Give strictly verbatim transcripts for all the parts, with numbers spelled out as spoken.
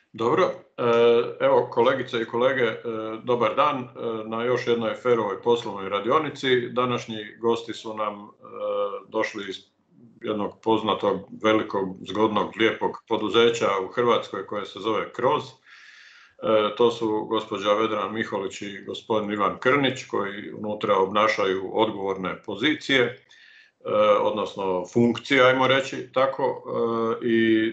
Dobro, evo kolegice i kolege, dobar dan na još jednoj Ferovoj poslovnoj radionici. Današnji gosti su nam došli iz jednog poznatog, velikog, zgodnog, lijepog poduzeća u Hrvatskoj koje se zove Kroz. To su gospođa Vedrana Miholić i gospodin Ivan Krnić koji unutra obnašaju odgovorne pozicije, odnosno funkcije, ajmo reći tako, i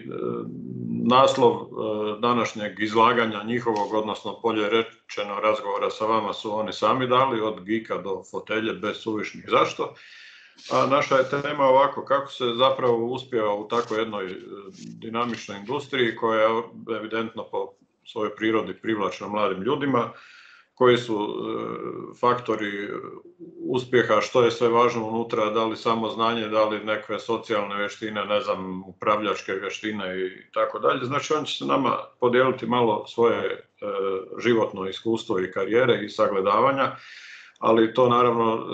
naslov današnjeg izlaganja njihovog, odnosno bolje rečeno razgovora sa vama su oni sami dali, od gika do fotelje bez suvišnih zašto. A naša je tema ovako, kako se zapravo uspijeva u tako jednoj dinamičnoj industriji koja je evidentno po svojoj prirodi privlačna mladim ljudima, koji su faktori uspjeha, što je sve važno unutra, da li samo znanje, da li neke socijalne vještine, ne znam, upravljačke vještine i tako dalje. Znači, on će se nama podijeliti malo svoje životno iskustvo i karijere i sagledavanja, ali to naravno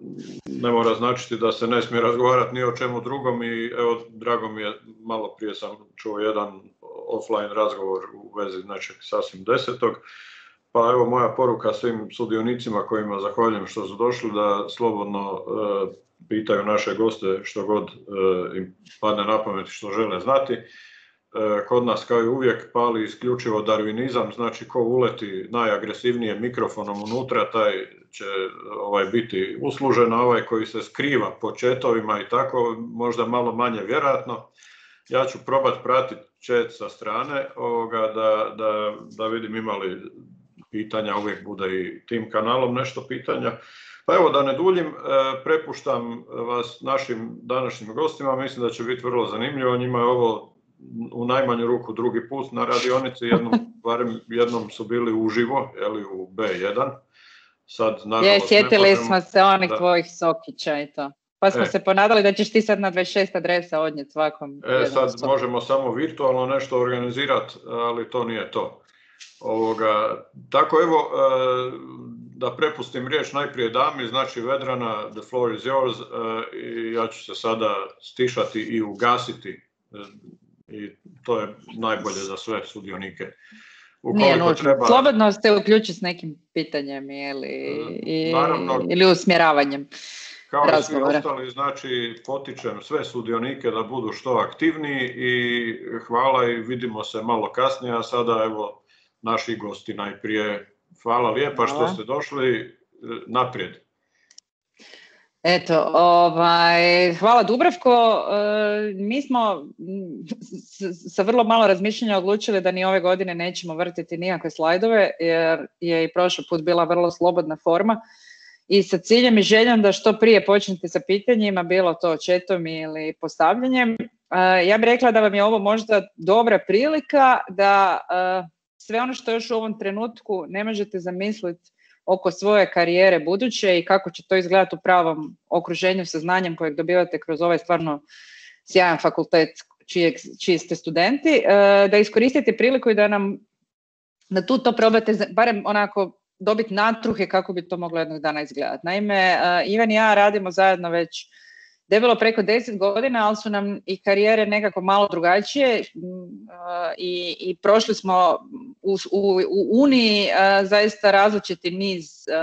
ne mora značiti da se ne smije razgovarati ni o čemu drugom i evo, drago mi je, malo prije sam čuo jedan offline razgovor u vezi nečeg sasvim desetog. Pa evo moja poruka svim sudionicima kojima zahvaljujem što su došli da slobodno e, pitaju naše goste što god e, im padne na pamet i što žele znati. E, kod nas kao i uvijek pali isključivo darvinizam, znači ko uleti najagresivnije mikrofonom unutra, taj će ovaj, biti uslužen, a ovaj koji se skriva po četovima i tako, možda malo manje vjerojatno. Ja ću probati pratiti chat sa strane ovoga, da, da, da vidim imali pitanja, uvijek bude i tim kanalom nešto pitanja. Pa evo da ne duljim, prepuštam vas našim današnjim gostima, mislim da će biti vrlo zanimljivo, njima je ovo u najmanju ruku drugi put na radionici, jednom, barem jednom su bili uživo, jeli, u B jedan. Sad, je, sjetili smo se onih da. tvojih sokića i to. Pa smo e. se ponadali da ćeš ti sad na dvadeset šest adresa odnijeti svakom. E, sad sokić. Možemo samo virtualno nešto organizirati, ali to nije to. Ovoga, tako evo, da prepustim riječ najprije dami, znači Vedrana, the floor is yours, i ja ću se sada stišati i ugasiti, i to je najbolje za sve sudionike. Nije nužno, treba... slobodno ste uključiti s nekim pitanjem ili, i, Naravno, ili usmjeravanjem. Kao i svi ostali, znači potičem sve sudionike da budu što aktivniji i hvala i vidimo se malo kasnije, a sada evo naši gosti najprije. Hvala lijepa što ste došli, naprijed. Eto, ovaj, hvala Dubravko. E, mi smo s, sa vrlo malo razmišljanja odlučili da ni ove godine nećemo vrtiti nikakve slajdove, jer je i prošli put bila vrlo slobodna forma. I sa ciljem i željom da što prije počnete sa pitanjima, bilo to chatom ili postavljanjem. E, ja bih rekla da vam je ovo možda dobra prilika da e, sve ono što još u ovom trenutku ne možete zamisliti oko svoje karijere buduće i kako će to izgledati u pravom okruženju sa znanjem kojeg dobivate kroz ovaj stvarno sjajan fakultet čiji, čiji ste studenti, da iskoristite priliku i da nam da tu to probate barem onako dobiti natruhe kako bi to moglo jednog dana izgledati. Naime, Ivan i ja radimo zajedno već debelo preko deset godina, ali su nam i karijere nekako malo drugačije i, i prošli smo u, u, u Uniji zaista različiti niz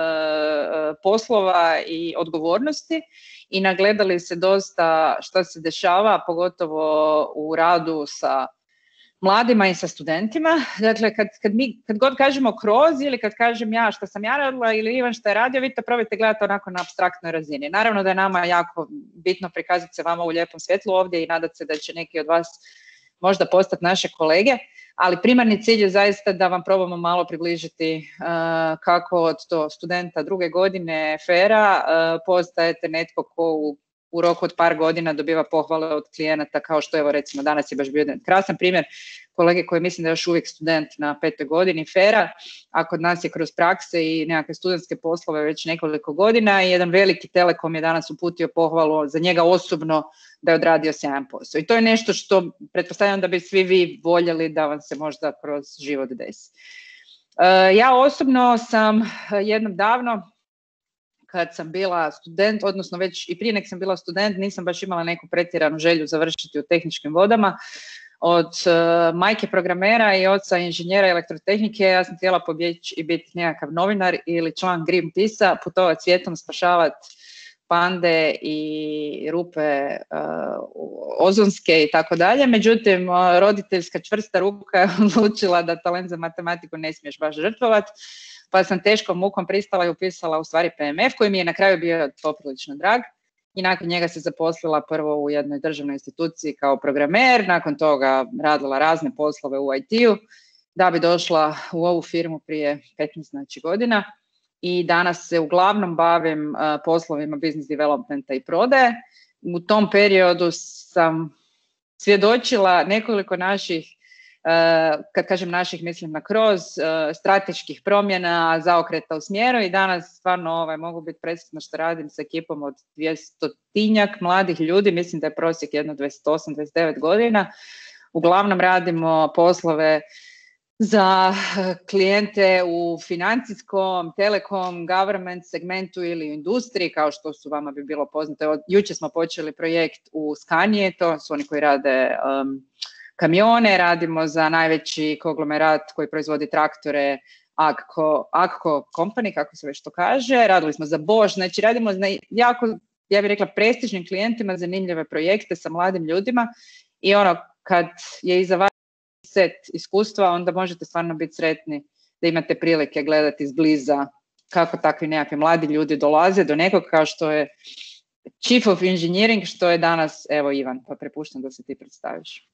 poslova i odgovornosti i nagledali se dosta što se dešava, pogotovo u radu sa mladima i sa studentima. Dakle, kad, kad, mi, kad god kažemo kroz ili kad kažem ja što sam ja radila ili Ivan što je radio, vi to probajte gledati onako na apstraktnoj razini. Naravno da je nama jako bitno prikazati se vama u lijepom svjetlu ovdje i nadati se da će neki od vas možda postati naše kolege, ali primarni cilj je zaista da vam probamo malo približiti uh, kako od to studenta druge godine Fera uh, postajete netko ko u u roku od par godina dobiva pohvale od klijenata, kao što evo recimo danas je baš bio jedan krasan primjer kolege koji mislim da je još uvijek student na petoj godini Fera, a kod nas je kroz prakse i nekakve studentske poslove već nekoliko godina i jedan veliki telekom je danas uputio pohvalu za njega osobno da je odradio sjajan posao. I to je nešto što pretpostavljam da bi svi vi voljeli da vam se možda kroz život desi. Uh, ja osobno sam jednom davno kad sam bila student, odnosno već i prije nek sam bila student, nisam baš imala neku pretjeranu želju završiti u tehničkim vodama, od uh, majke programera i oca inženjera elektrotehnike, ja sam htjela pobjeći i biti nekakav novinar ili član Greenpeace-a, putovati svijetom, spašavati pande i rupe uh, ozonske i tako dalje. Međutim, uh, roditeljska čvrsta ruka je odlučila da talent za matematiku ne smiješ baš žrtvovati, pa sam teškom mukom pristala i upisala u stvari P M F, koji mi je na kraju bio poprilično drag. I nakon njega se zaposlila prvo u jednoj državnoj instituciji kao programer, nakon toga radila razne poslove u I T-u, da bi došla u ovu firmu prije petnaest znači, godina. I danas se uglavnom bavim uh, poslovima business developmenta i prodaje. U tom periodu sam svjedočila nekoliko naših, uh, kad kažem naših, mislim na kroz, uh, strateških promjena, zaokreta u smjeru i danas stvarno ovaj, mogu biti presretna što radim s ekipom od dvjestotinjak mladih ljudi, mislim da je prosjek jedno dvadeset osam dvadeset devet godina. Uglavnom radimo poslove za klijente u financijskom, telekom, government segmentu ili u industriji, kao što su vama bi bilo poznato. Od jučer smo počeli projekt u Scanie, to su oni koji rade um, kamione, radimo za najveći konglomerat koji proizvodi traktore, Agco, Agco Company, kako se već to kaže. Radili smo za Bosch, znači radimo za jako, ja bih rekla, prestižnim klijentima, zanimljive projekte sa mladim ljudima i ono, kad je iza vas set iskustva, onda možete stvarno biti sretni da imate prilike gledati izbliza kako takvi nekakvi mladi ljudi dolaze do nekog kao što je Chief of Engineering, što je danas, evo Ivan, pa prepuštam da se ti predstaviš.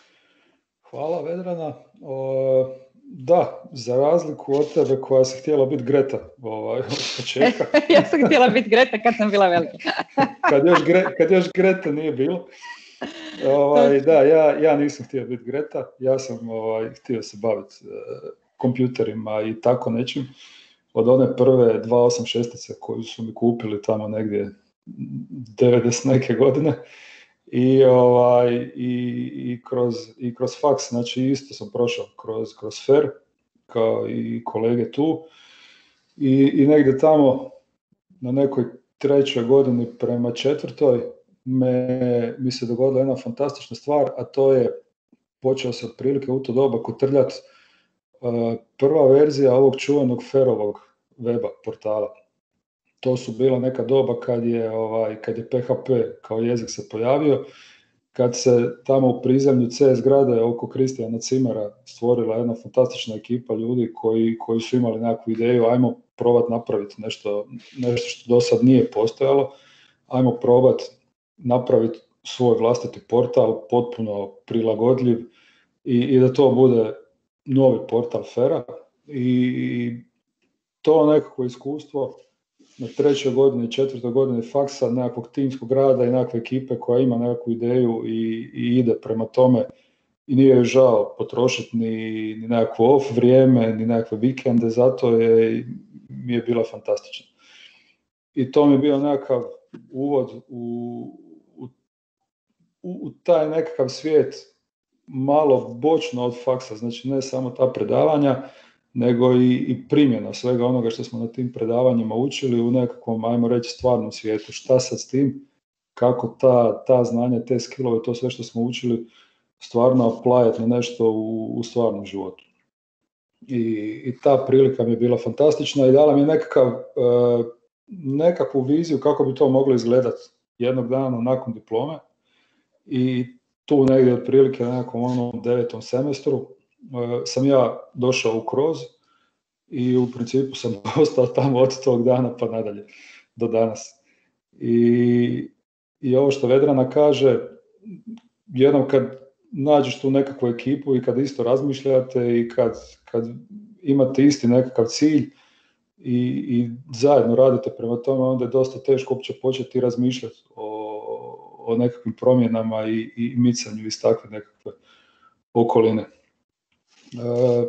Hvala Vedrana. O, da, za razliku od tebe koja si htjela biti Greta ovaj, od početka. Ja sam htjela biti Greta kad sam bila velika. kad, još Gre, kad još Greta nije bilo. Ovaj, da, ja, ja nisam htio biti Greta, ja sam ovaj, htio se baviti uh, kompjuterima i tako nečim. Od one prve dva osam šest koju su mi kupili tamo negdje devedeset neke godine. I, ovaj, i, i, kroz, i kroz faks, znači isto sam prošao kroz, kroz Fer, kao i kolege tu. I, i negdje tamo na nekoj trećoj godini prema četvrtoj me, mi se dogodila jedna fantastična stvar, a to je, počeo se otprilike u to doba kotrljati uh, prva verzija ovog čuvenog Ferovog weba portala. To su bila neka doba kad je, ovaj, kad je P H P kao jezik se pojavio, kad se tamo u prizemlju C S grade oko Kristijana Cimera stvorila jedna fantastična ekipa ljudi koji, koji su imali nekakvu ideju, ajmo probati napraviti nešto, nešto što do sad nije postojalo, ajmo probati napraviti svoj vlastiti portal, potpuno prilagodljiv i, i da to bude novi portal Fera. I to nekako iskustvo na trećoj godini, četvrtoj godini faksa, nekakvog timskog rada i nekakve ekipe koja ima nekakvu ideju i, i ide prema tome i nije joj žao potrošiti ni, ni nekakvo off vrijeme, ni nekakve vikende, zato je, mi je bila fantastična. I to mi je bio nekakav uvod u, u, u taj nekakav svijet malo bočno od faksa, znači ne samo ta predavanja, nego i, i primjena svega onoga što smo na tim predavanjima učili u nekakvom, ajmo reći, stvarnom svijetu. Šta sad s tim, kako ta, ta znanja, te skillove, to sve što smo učili stvarno aplayati na nešto u, u stvarnom životu. I, I ta prilika mi je bila fantastična i dala mi nekakav, e, nekakvu viziju kako bi to moglo izgledati jednog dana nakon diplome. I tu negdje otprilike na nekom onom devetom semestru sam ja došao u Kroz i u principu sam ostao tamo od tog dana pa nadalje do danas. I, i ovo što Vedrana kaže, jednom kad nađeš tu nekakvu ekipu i kad isto razmišljate i kad, kad imate isti nekakav cilj i, i zajedno radite prema tome, onda je dosta teško uopće početi razmišljati o, o nekakvim promjenama i, i micanju iz takve nekakve okoline. Uh,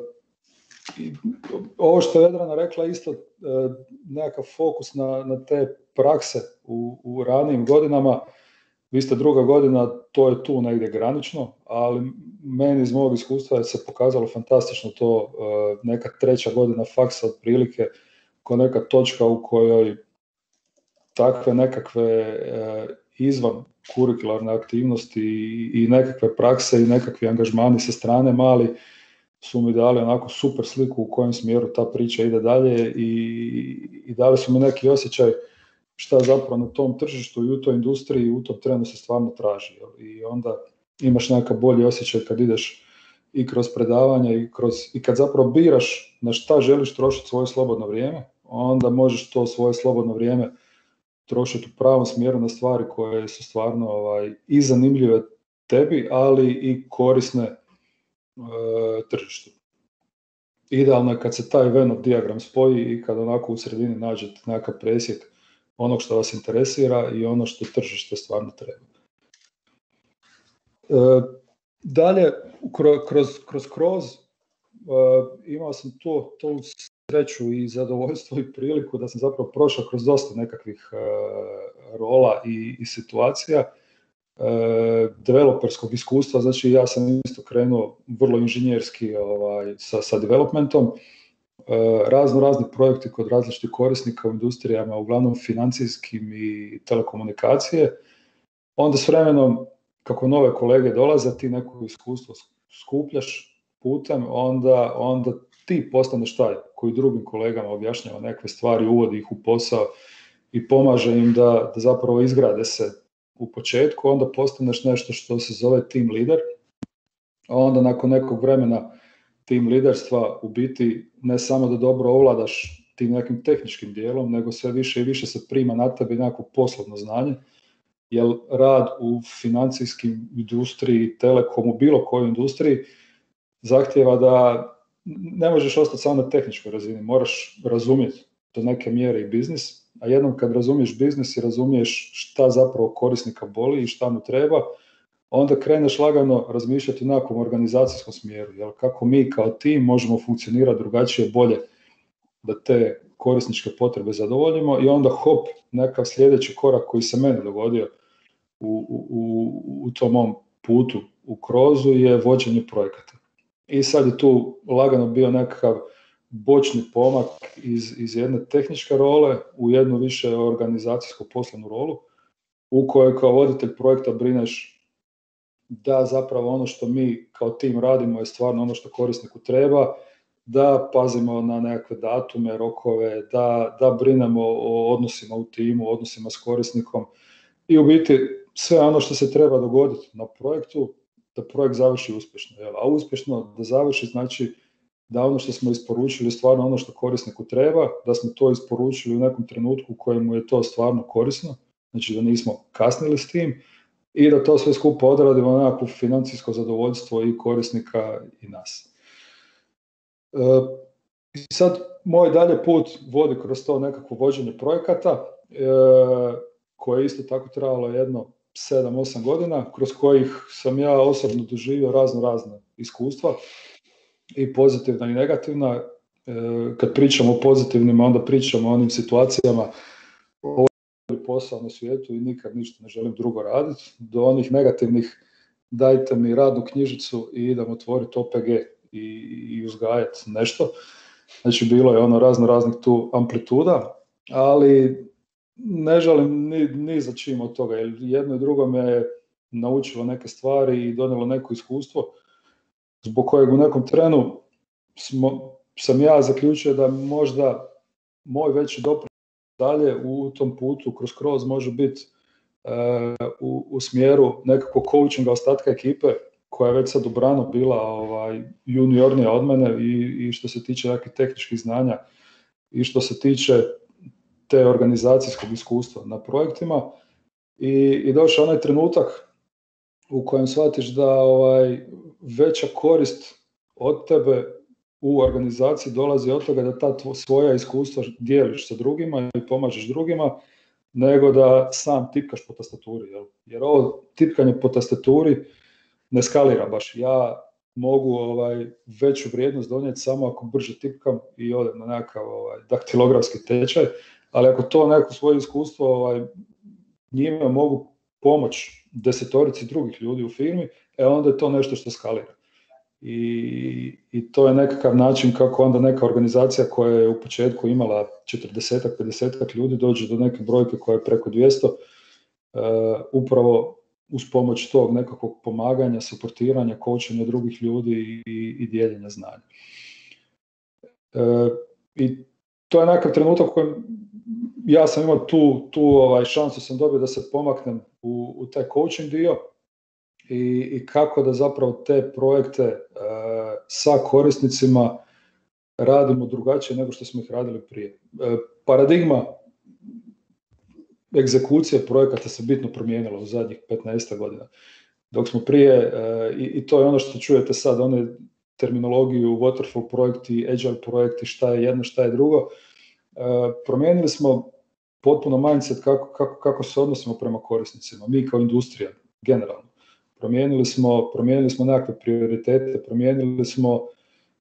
ovo što je Vedrana rekla isto, uh, nekakav fokus na, na te prakse u, u ranijim godinama. Vi ste druga godina, to je tu negdje granično, ali meni iz mojeg iskustva je se pokazalo fantastično to, uh, neka treća godina faksa otprilike, ko neka točka u kojoj takve nekakve uh, izvan kurikularne aktivnosti i, i nekakve prakse i nekakvi angažmani sa strane mali su mi dali onako super sliku u kojem smjeru ta priča ide dalje i, i dali su mi neki osjećaj šta zapravo na tom tržištu i u toj industriji i u tom trenu se stvarno traži. I onda imaš nekakav bolji osjećaj kad ideš i kroz predavanja i, kroz, i kad zapravo biraš na šta želiš trošiti svoje slobodno vrijeme, onda možeš to svoje slobodno vrijeme trošiti u pravom smjeru na stvari koje su stvarno ovaj, i zanimljive tebi, ali i korisne e, tržištu. Idealno je kad se taj Venn dijagram spoji i kad onako u sredini nađete nekakav presjek onog što vas interesira i ono što tržište stvarno treba. E, dalje, kroz, kroz, kroz, kroz e, imao sam to, to sreću i zadovoljstvo i priliku da sam zapravo prošao kroz dosta nekakvih e, rola i, i situacija e, developerskog iskustva, znači ja sam isto krenuo vrlo inženjerski ovaj, sa, sa developmentom, e, razno razni projekti kod različitih korisnika u industrijama, uglavnom financijskim i telekomunikacije, onda s vremenom kako nove kolege dolaze, ti neko iskustvo skupljaš putem, onda, onda ti postaneš taj koji drugim kolegama objašnjava neke stvari, uvodi ih u posao i pomaže im da, da zapravo izgrade se u početku, onda postaneš nešto što se zove team leader, a onda nakon nekog vremena team liderstva u biti ne samo da dobro ovladaš tim nekim tehničkim dijelom, nego sve više i više se prima na tebi nekako poslovno znanje, jer rad u financijskim industriji, telekomu, bilo kojoj industriji zahtijeva da ne možeš ostati samo na tehničkoj razini, moraš razumjeti do neke mjere i biznis, a jednom kad razumiješ biznis i razumiješ šta zapravo korisnika boli i šta mu treba, onda kreneš lagano razmišljati u nekakvom organizacijskom smjeru, jer kako mi kao tim možemo funkcionirati drugačije, bolje, da te korisničke potrebe zadovoljimo i onda hop, nekakav sljedeći korak koji se meni dogodio u, u, u tom mom putu u krozu je vođenje projekata. I sad je tu lagano bio nekakav bočni pomak iz, iz jedne tehničke role u jednu više organizacijsku poslovnu rolu, u kojoj kao voditelj projekta brineš da zapravo ono što mi kao tim radimo je stvarno ono što korisniku treba, da pazimo na nekakve datume, rokove, da, da brinemo o odnosima u timu, odnosima s korisnikom i u biti sve ono što se treba dogoditi na projektu, da projekt završi uspješno. Jel? A uspješno da završi znači da ono što smo isporučili stvarno ono što korisniku treba, da smo to isporučili u nekom trenutku u kojemu je to stvarno korisno, znači da nismo kasnili s tim i da to sve skupo odradimo na nekakvo financijsko zadovoljstvo i korisnika i nas. I e, sad moj dalje put vodi kroz to nekakvo vođenje projekata, e, koje je isto tako trajalo jedno sedam osam godina, kroz kojih sam ja osobno doživio razno razne iskustva, i pozitivna i negativna. E, kad pričamo o pozitivnima, onda pričamo o onim situacijama ovo je posao na svijetu i nikad ništa ne želim drugo raditi, do onih negativnih dajte mi radnu knjižicu i idem otvoriti O P G i, i uzgajati nešto. Znači bilo je ono razno raznih tu amplituda, ali ne želim ni, ni za čim od toga, jer jedno i drugo me naučilo neke stvari i donijelo neko iskustvo zbog kojeg u nekom trenu smo, sam ja zaključio da možda moj veći doprinos dalje u tom putu kroz kroz može biti e, u, u smjeru nekakvog coachinga ostatka ekipe koja je već sad ubrano bila ovaj, juniornija od mene i, i što se tiče nekih tehničkih znanja i što se tiče te organizacijskog iskustva na projektima i, i došao onaj trenutak u kojem shvatiš da ovaj, veća korist od tebe u organizaciji dolazi od toga da ta tvo, svoja iskustva dijeliš sa drugima i pomažeš drugima, nego da sam tipkaš po tastaturi. Jel? Jer ovo tipkanje po tastaturi ne skalira baš. Ja mogu ovaj, veću vrijednost donijeti samo ako brže tipkam i odem na nekakav ovaj, daktilografski tečaj, ali ako to neko svoje iskustvo ovaj, njime mogu pomoći desetorici drugih ljudi u firmi, e onda je to nešto što skalira. I, i to je nekakav način kako onda neka organizacija koja je u početku imala četrdeset do pedeset ljudi dođe do neke brojke koja je preko dvjesto upravo uz pomoć tog nekakvog pomaganja, suportiranja, coachanja drugih ljudi i, i dijeljenja znanja. E, I to je nekakav trenutak u kojem ja sam imao tu, tu ovaj, šansu sam dobio da se pomaknem u, u taj coaching dio i, i kako da zapravo te projekte e, sa korisnicima radimo drugačije nego što smo ih radili prije. E, paradigma egzekucije projekata se bitno promijenila u zadnjih petnaest godina. Dok smo prije, e, i, i to je ono što čujete sad, one terminologiju, waterfall projekti, agile projekti, šta je jedno, šta je drugo, e, promijenili smo potpuno mindset kako, kako, kako se odnosimo prema korisnicima, mi kao industrija, generalno. Promijenili smo, promijenili smo nekakve prioritete, promijenili smo uh,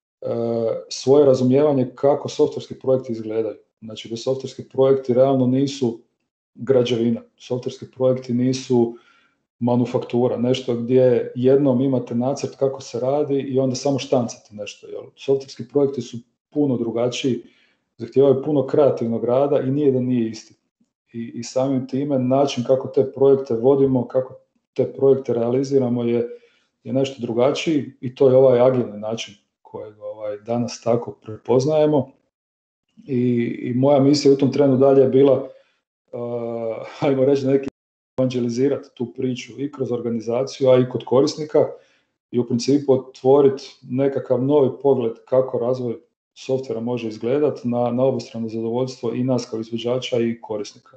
svoje razumijevanje kako softverski projekti izgledaju. Znači da softverski projekti realno nisu građevina, softverski projekti nisu manufaktura, nešto gdje jednom imate nacrt kako se radi i onda samo štancate nešto. Jel? Softverski projekti su puno drugačiji, zahtijevaju puno kreativnog rada i nije da nije isti. I, i samim time način kako te projekte vodimo, kako te projekte realiziramo je, je nešto drugačiji i to je ovaj agilni način kojeg ovaj, danas tako prepoznajemo. I, i moja misija u tom trenu dalje je bila, uh, ajmo reći, neki evangelizirati tu priču i kroz organizaciju, a i kod korisnika i u principu otvoriti nekakav novi pogled kako razvoj softvera može izgledati na, na obostrano zadovoljstvo i nas kao izvođača i korisnika.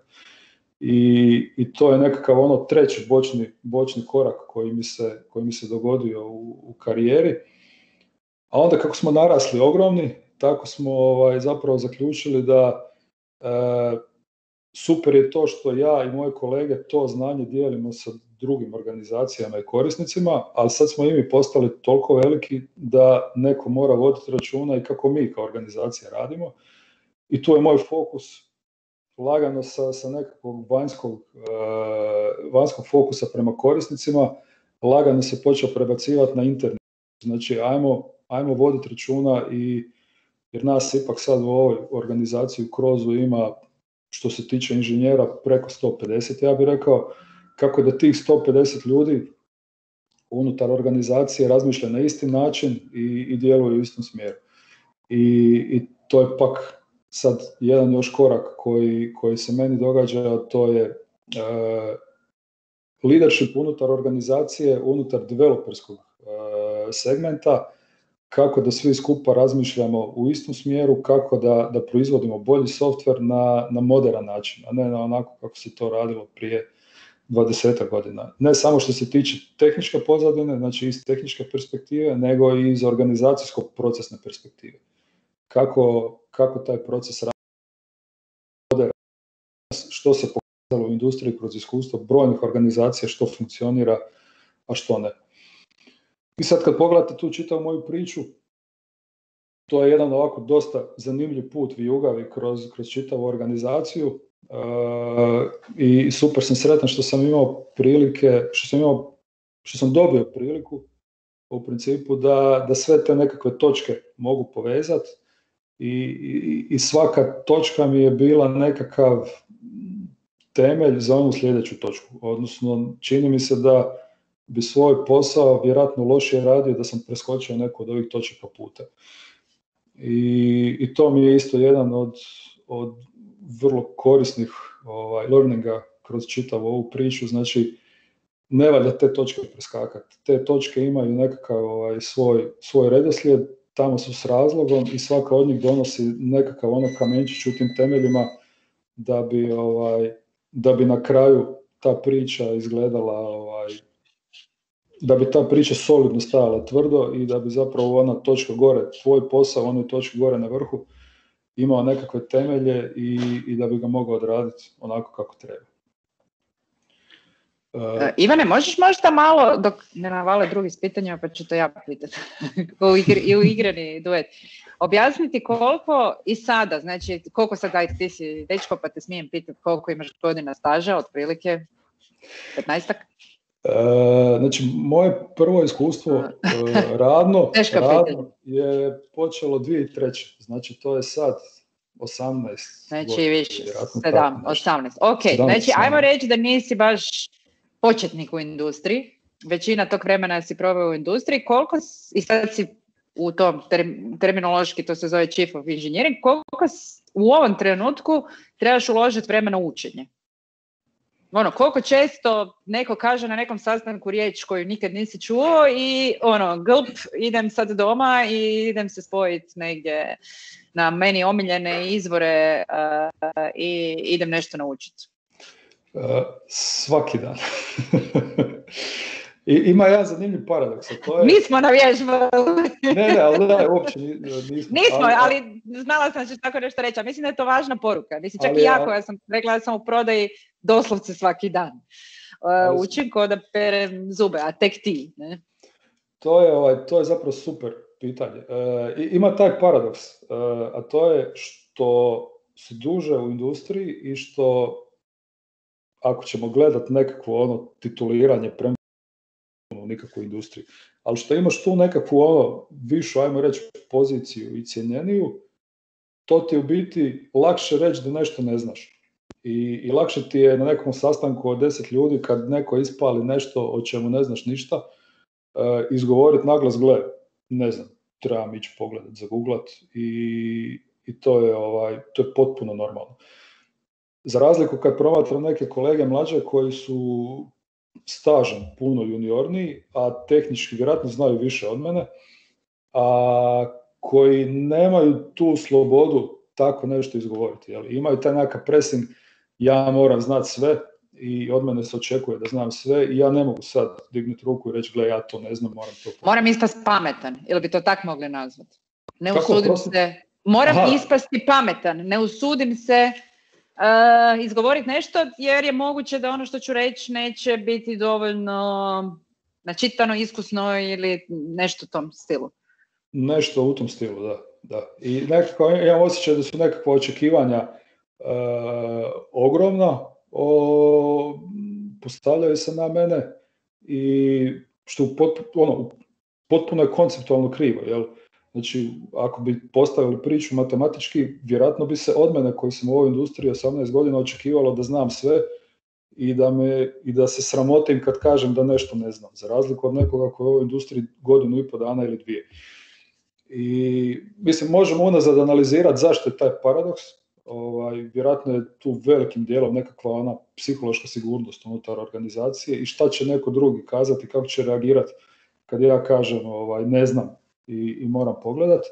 I, i to je nekakav ono treći bočni, bočni korak koji mi se, koji mi se dogodio u, u karijeri. A onda kako smo narasli ogromni, tako smo ovaj, zapravo zaključili da e, super je to što ja i moje kolege to znanje dijelimo sa drugim organizacijama i korisnicima, ali sad smo i mi postali toliko veliki da neko mora voditi računa i kako mi kao organizacija radimo. I tu je moj fokus lagano sa, sa nekakvog vanjskog, uh, vanjskog fokusa prema korisnicima, lagano se počeo prebacivati na internet. Znači, ajmo, ajmo voditi računa i jer nas ipak sad u ovoj organizaciji u Krozu ima, što se tiče inženjera, preko sto pedeset, ja bih rekao, kako da tih sto pedeset ljudi unutar organizacije razmišlja na isti način i, i djeluju u istom smjeru. I, i to je pak sad jedan još korak koji, koji se meni događa, to je uh, leadership unutar organizacije, unutar developerskog uh, segmenta, kako da svi skupa razmišljamo u istom smjeru, kako da, da proizvodimo bolji softver na, na moderan način, a ne na onako kako se to radilo prije dvadeset godina. Ne samo što se tiče tehničke pozadine, znači iz tehničke perspektive, nego i iz organizacijskog procesne perspektive. Kako, kako taj proces radi, što se pokazalo u industriji kroz iskustvo brojnih organizacija, što funkcionira, a što ne. I sad kad pogledate tu čitavu moju priču, to je jedan ovako dosta zanimljiv put vijugavi kroz, kroz čitavu organizaciju uh, i super sam sretan što sam imao prilike, što sam imao, što sam dobio priliku u principu da, da sve te nekakve točke mogu povezati i, i, i svaka točka mi je bila nekakav temelj za onu sljedeću točku, odnosno čini mi se da bi svoj posao vjerojatno lošije radio da sam preskočio neku od ovih točaka puta. I, i to mi je isto jedan od, od vrlo korisnih ovaj, learninga kroz čitavu ovu priču. Znači, ne valja te točke preskakati. Te točke imaju nekakav ovaj, svoj, svoj redoslijed, tamo su s razlogom i svaka od njih donosi nekakav ono kamenčić u tim temeljima da bi, ovaj, da bi na kraju ta priča izgledala ovaj, da bi ta priča solidno stajala tvrdo i da bi zapravo ona točka gore, tvoj posao, onoj točki gore na vrhu, imao nekakve temelje i, i da bi ga mogao odraditi onako kako treba. Uh, Ivane, možeš možda malo, dok ne navale drugi s pitanjima, pa ću to ja pitati, u igri, i u igrani duet, objasniti koliko i sada, znači koliko sad, ajde, ti si dečko, pa te smijem pitati koliko imaš godina staža, otprilike petnaestak? Uh, znači, moje prvo iskustvo uh, radno, radno je počelo dvije tisuće treće. Znači, to je sad osamnaest Znači godina, više, vjerojatno sedam, tako nešto. osamnaest. Ok, sedamnaest, znači ajmo osamnaest. reći da nisi baš početnik u industriji, većina tog vremena si proveo u industriji, koliko si, i sad si u tom term, terminološki, to se zove Chief of Engineering, koliko si, u ovom trenutku trebaš uložiti vremena u učenje? Ono, koliko često neko kaže na nekom sastanku riječ koju nikad nisi čuo i ono, glup, idem sad doma i idem se spojiti negdje na meni omiljene izvore uh, i idem nešto naučiti. Uh, svaki dan. I, ima jedan zanimljiv paradoks, a to je... Nismo na vježbu. ne, ne, ali da, uopće nismo. Nismo, ali, ali znala sam da ćeš tako nešto reći. A mislim da je to važna poruka. Mislim, čak ali, i ja ali, koja sam rekla da sam u prodaji doslovce svaki dan. Uh, učim ko da perem zube, a tek ti. Ne? To je, ovaj, to je zapravo super pitanje. E, ima taj paradoks, e, a to je što se duže u industriji i što, ako ćemo gledati nekakvo ono tituliranje prema u nikakvu industriju, ali što imaš tu nekakvu ono višu, ajmo reći, poziciju i cijenjeniju, to ti je u biti lakše reći da nešto ne znaš. I, i lakše ti je na nekom sastanku od deset ljudi kad neko ispali nešto o čemu ne znaš ništa, uh, izgovoriti naglas, gle, ne znam, trebam ići pogledat, zaguglat i, i to je ovaj, to je potpuno normalno. Za razliku kad promatram neke kolege mlađe koji su stažom puno juniorniji, a tehnički vjerojatno znaju više od mene, a koji nemaju tu slobodu tako nešto izgovoriti. Jel? Imaju taj nekakav pressing, ja moram znati sve i od mene se očekuje da znam sve i ja ne mogu sad dignuti ruku i reći, gle, ja to ne znam, moram to... Moram ispasti pametan, ili bi to tako mogli nazvati? Ne Kako, usudim prosim? se... Moram Aha. ispasti pametan, ne usudim se uh, izgovoriti nešto jer je moguće da ono što ću reći neće biti dovoljno načitano, iskusno ili nešto u tom stilu. Nešto u tom stilu, da. da. I nekako imam osjećaj da su nekakva očekivanja e, ogromna, o, postavljaju se na mene i što potpuno, ono, potpuno je konceptualno krivo. Jel? Znači, ako bi postavili priču matematički, vjerojatno bi se od mene koji sam u ovoj industriji osamnaest godina očekivalo da znam sve i da, me, i da se sramotim kad kažem da nešto ne znam, za razliku od nekoga koji je u ovoj industriji godinu i po dana ili dvije. I mislim, možemo unazad analizirati zašto je taj paradoks. Ovaj, vjerojatno je tu velikim dijelom nekakva ona psihološka sigurnost unutar organizacije i šta će neko drugi kazati, kako će reagirati kad ja kažem ovaj, ne znam i, i moram pogledati.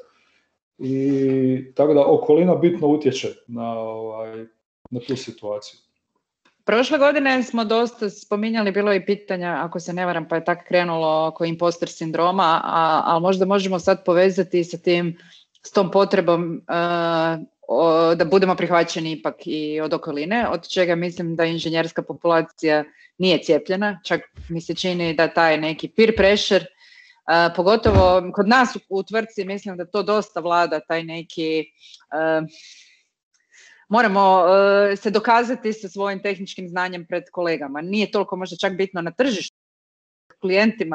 I tako da okolina bitno utječe na, ovaj, na tu situaciju. Prošle godine smo dosta spominjali, bilo je pitanja, ako se ne varam, pa je tako krenulo oko imposter sindroma, a, ali možda možemo sad povezati sa tim, s tom potrebom uh, o, da budemo prihvaćeni ipak i od okoline, od čega mislim da inženjerska populacija nije cijepljena, čak mi se čini da taj neki peer pressure, uh, pogotovo kod nas u, u tvrtci, mislim da to dosta vlada, taj neki... Uh, Moramo uh, se dokazati sa svojim tehničkim znanjem pred kolegama. Nije toliko možda čak bitno na tržištu, klijentima,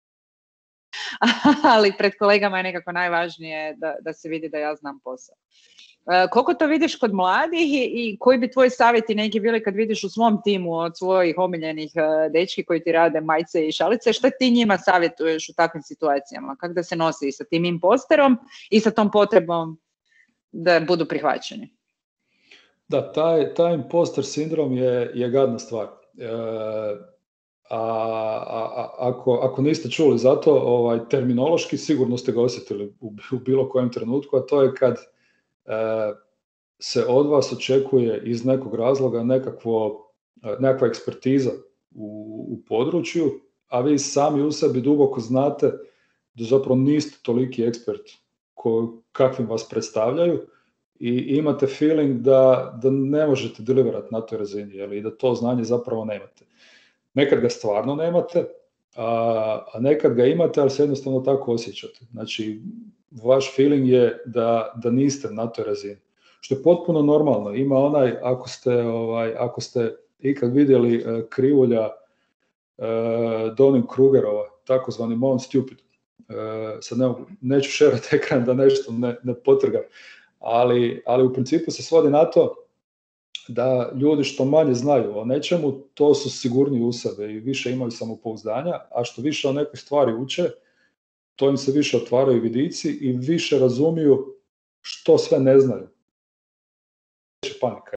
ali pred kolegama je nekako najvažnije da, da se vidi da ja znam posao. Uh, koliko to vidiš kod mladih i, i koji bi tvoji savjeti neki bili kad vidiš u svom timu od svojih omiljenih uh, dečki koji ti rade majice i šalice, što ti njima savjetuješ u takvim situacijama? Kako da se nosi sa tim imposterom i sa tom potrebom da budu prihvaćeni? Da, taj, taj imposter sindrom je, je gadna stvar. E, a, a, a ako, ako niste čuli za to, ovaj, terminološki sigurno ste ga osjetili u, u bilo kojem trenutku, a to je kad e, se od vas očekuje iz nekog razloga nekakvo, nekakva ekspertiza u, u području, a vi sami u sebi duboko znate da zapravo niste toliki ekspert ko, kakvim vas predstavljaju, i imate feeling da, da ne možete deliverati na toj razini, jel, i da to znanje zapravo nemate. Nekad ga stvarno nemate, a, a nekad ga imate, ali se jednostavno tako osjećate. Znači, vaš feeling je da, da niste na toj razini. Što je potpuno normalno. Ima onaj, ako ste, ovaj, ako ste ikad vidjeli uh, krivulja uh, Dunning-Krugerova, takozvani Mount Stupid, uh, sad ne, neću šerati ekran da nešto ne, ne potrgam, ali, ali u principu se svodi na to da ljudi što manje znaju o nečemu, to su sigurniji u sebe i više imaju samopouzdanja, a što više o nekoj stvari uče, to im se više otvaraju vidici i više razumiju što sve ne znaju. Panika.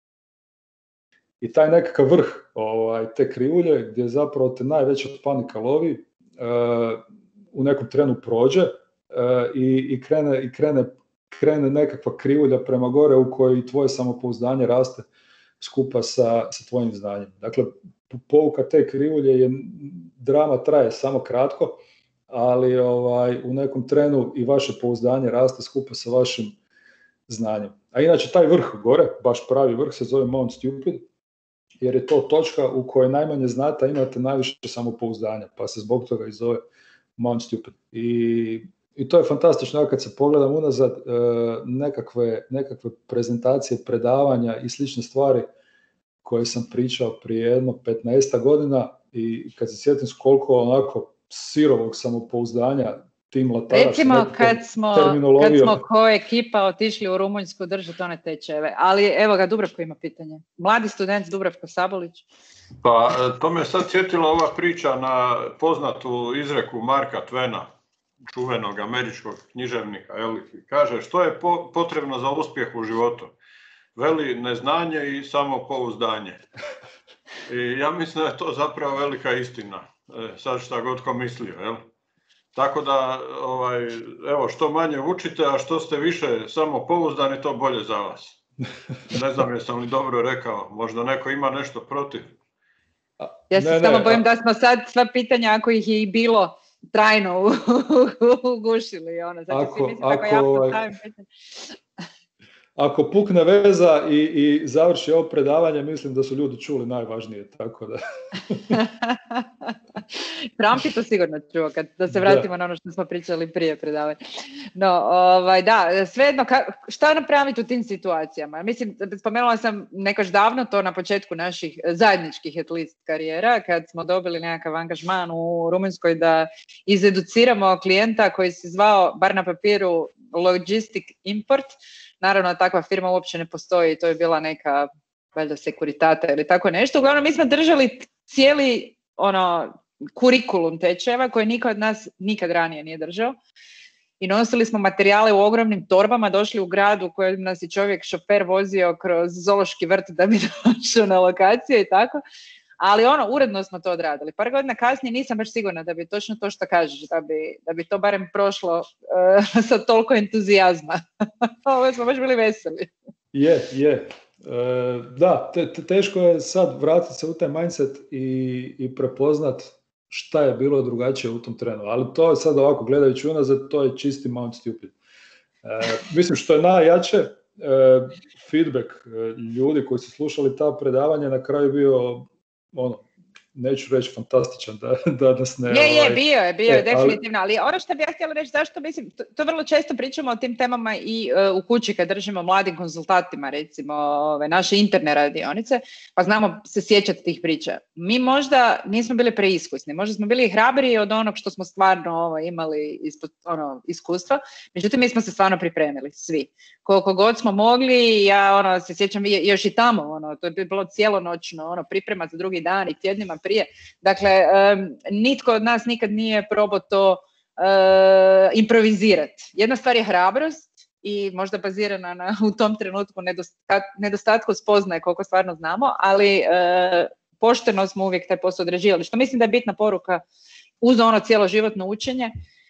I taj nekakav vrh ovaj, te krivulje, gdje zapravo te najveća panika lovi, uh, u nekom trenu prođe uh, i, i, krene, i krene, krene nekakva krivulja prema gore u kojoj tvoje samopouzdanje raste skupa sa, sa tvojim znanjem. Dakle, pouka te krivulje je, drama traje samo kratko, ali ovaj, u nekom trenu i vaše pouzdanje raste skupa sa vašim znanjem. A inače, taj vrh gore, baš pravi vrh, se zove Mount Stupid, jer je to točka u kojoj najmanje znate, imate najviše samopouzdanja, pa se zbog toga i zove Mount Stupid. I, i to je fantastično, kad se pogledam unazad, e, nekakve, nekakve prezentacije, predavanja i slične stvari koje sam pričao prije jedno petnaest godina i kad se sjetim s koliko onako sirovog samopouzdanja tim lataraš. Recimo kad smo, kad smo ko ekipa otišli u Rumunjsku držati one tečajeve, ali evo ga, Dubravko ima pitanje. Mladi student Dubravko Sabolić. Pa to me sad sjetila ova priča na poznatu izreku Marka Twena, čuvenog američkog književnika, jel? Kaže što je po, potrebno za uspjeh u životu? Veli neznanje i samopouzdanje. I ja mislim da je to zapravo velika istina. E, sad šta god ko mislio, jel? Tako da, ovaj, evo, što manje učite, a što ste više samopouzdani, to bolje za vas. Ne znam jesam li dobro rekao, možda neko ima nešto protiv. Ja se ne, samo ne, bojim a... da smo sad sva pitanja, ako ih je i bilo, trajno ugušili. Ono. Znači, ako, mislim, ako, ja ovaj... ako pukne veza i, i završi ovo predavanje, mislim da su ljudi čuli najvažnije, tako da... Trump je to sigurno čuo, kad, da se vratimo da. na ono što smo pričali prije predavanja. No, ovaj, da, svejedno, ka, šta napraviti u tim situacijama? Mislim, spomenula sam nekoć davno to na početku naših zajedničkih at least karijera, kad smo dobili nekakav angažman u Rumunjskoj da izeduciramo klijenta koji se zvao, bar na papiru, Logistic Import. Naravno, takva firma uopće ne postoji, to je bila neka, valjda, Sekuritata ili tako nešto. Uglavnom, mi smo držali cijeli ono, kurikulum tečajeva koje niko od nas nikad ranije nije držao. I nosili smo materijale u ogromnim torbama, došli u grad u kojem nas je čovjek šofer vozio kroz zoološki vrt da bi došao na lokaciju i tako. Ali ono, uredno smo to odradili. Par godina kasnije nisam baš sigurna da bi točno to što kažeš, da bi, da bi to barem prošlo uh, sa toliko entuzijazma. Ovo smo baš bili veseli. Je, je. Uh, da, te, te, teško je sad vratiti se u taj mindset i, i prepoznat šta je bilo drugačije u tom trenu. Ali to je sad ovako, gledajući unazad, to je čisti Mount Stupid. Uh, mislim, što je najjače, uh, feedback uh, ljudi koji su slušali ta predavanja na kraju bio ono, neću reći fantastičan da, da nas ne... Je, je, bio je, bio je, e, definitivno, ali... ali ono što bih ja htjela reći, zašto mislim, to, to vrlo često pričamo o tim temama i uh, u kući kad držimo mladim konzultantima, recimo ove, naše interne radionice, pa znamo se sjećati tih priča. Mi možda nismo bili preiskusni, možda smo bili hrabri od onog što smo stvarno ovo, imali ispod, ono, iskustva, međutim mi smo se stvarno pripremili, svi. Koliko god smo mogli, ja ono, se sjećam još i tamo, ono, to je bilo cijelonoćno ono, priprema za drugi dan i tjednima prije. Dakle, um, nitko od nas nikad nije probao to uh, improvizirati. Jedna stvar je hrabrost i možda bazirana na, u tom trenutku nedostat, nedostatku spoznaje koliko stvarno znamo, ali uh, pošteno smo uvijek taj posao odrađivali. Što mislim da je bitna poruka uz ono cjeloživotno učenje.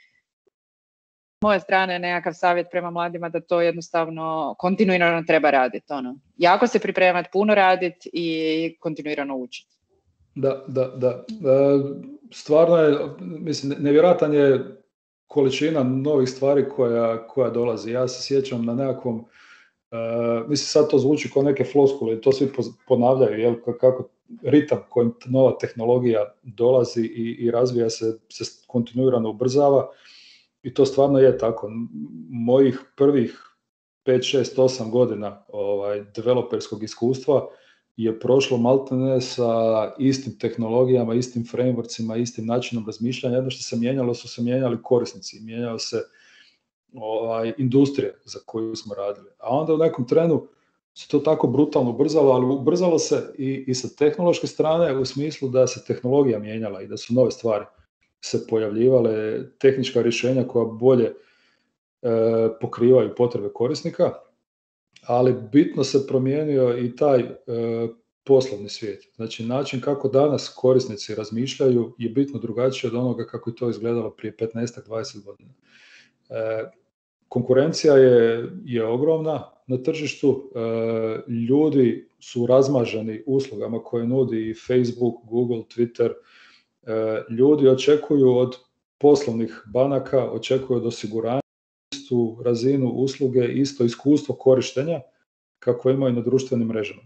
S moje strane nekakav savjet prema mladima da to jednostavno kontinuirano treba raditi. Ono. Jako se pripremati, puno raditi i kontinuirano učiti. Da, da, da. Stvarno je, mislim, nevjerojatan je količina novih stvari koja, koja dolazi. Ja se sjećam na nekakvom, uh, mislim sad to zvuči kao neke floskule, to svi ponavljaju, jel, kako ritam kojim nova tehnologija dolazi i, i razvija se, se kontinuirano ubrzava i to stvarno je tako. Mojih prvih pet, šest, osam godina ovaj, developerskog iskustva je prošlo maltene sa istim tehnologijama, istim frameworksima, istim načinom razmišljanja. Jedno što se mijenjalo su se mijenjali korisnici, mijenjao se ovaj, industrije za koju smo radili. A onda u nekom trenu se to tako brutalno ubrzalo, ali ubrzalo se i, i sa tehnološke strane u smislu da se tehnologija mijenjala i da su nove stvari se pojavljivale, tehnička rješenja koja bolje e, pokrivaju potrebe korisnika, ali bitno se promijenio i taj e, poslovni svijet. Znači način kako danas korisnici razmišljaju je bitno drugačije od onoga kako je to izgledalo prije petnaest do dvadeset godina. E, konkurencija je, je ogromna na tržištu, e, ljudi su razmaženi uslugama koje nudi Facebook, Google, Twitter, e, ljudi očekuju od poslovnih banaka, očekuju od osiguranja istu razinu usluge, isto iskustvo korištenja kako imaju na društvenim mrežama.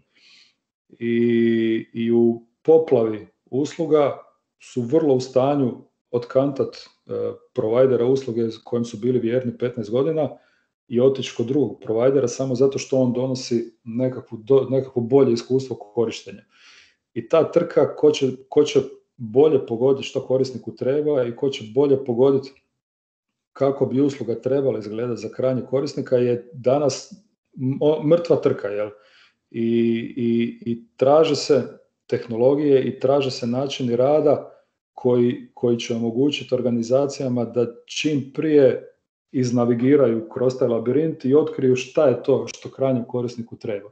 I, i u poplavi usluga su vrlo u stanju otkantat uh, provajdera usluge kojem su bili vjerni petnaest godina i otići kod drugog provajdera samo zato što on donosi nekakvu, do, nekakvo bolje iskustvo korištenja. I ta trka ko će, ko će bolje pogoditi što korisniku treba i ko će bolje pogoditi kako bi usluga trebala izgledati za krajnjeg korisnika je danas mrtva trka, jel? I, i, i traže se tehnologije i traže se načini rada koji, koji će omogućiti organizacijama da čim prije iznavigiraju kroz taj labirint i otkriju šta je to što krajnjem korisniku treba.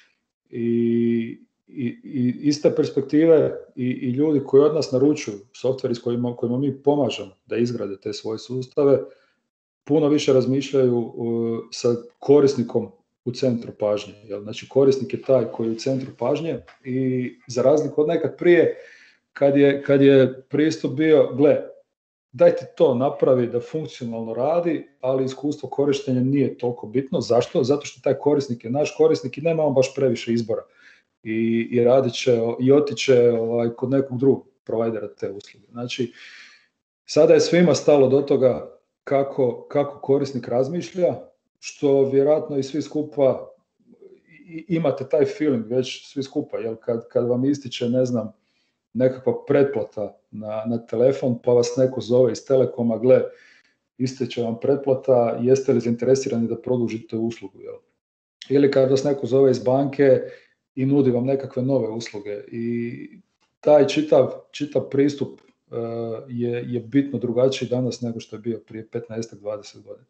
I, i, i iz te perspektive i, i ljudi koji od nas naručuju softveri s kojima, kojima mi pomažemo da izgrade te svoje sustave, puno više razmišljaju uh, sa korisnikom u centru pažnje. Jel? Znači korisnik je taj koji je u centru pažnje i za razliku od nekad prije kad je, kad je pristup bio, gle, daj ti to napravi da funkcionalno radi, ali iskustvo korištenja nije toliko bitno. Zašto? Zato što taj korisnik je naš korisnik i nema on baš previše izbora. I, i radit će i otiće ovaj, kod nekog drugog provajdera te usluge. Znači, sada je svima stalo do toga kako, kako korisnik razmišlja, što vjerojatno i svi skupa imate taj feeling već svi skupa, jel? Kad, kad vam ističe, ne znam, nekakva pretplata na, na telefon, pa vas neko zove iz Telekoma, gle, ističe vam pretplata, jeste li zainteresirani da produžite uslugu, jel? Ili kad vas neko zove iz banke i nudi vam nekakve nove usluge. I taj čitav, čitav pristup uh, je, je bitno drugačiji danas nego što je bio prije petnaest do dvadeset godina.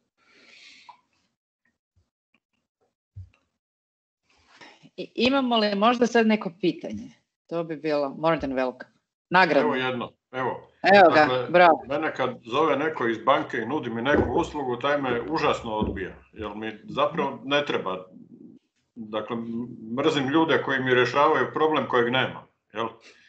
I imamo li možda sad neko pitanje? To bi bilo more than welcome. Nagrada. Evo jedno, evo. Evo ga, dakle, bravo. Mene kad zove neko iz banke i nudi mi neku uslugu, taj me užasno odbija. Jer mi zapravo ne treba. Dakle, mrzim ljude koji mi rješavaju problem kojeg nema. Jel?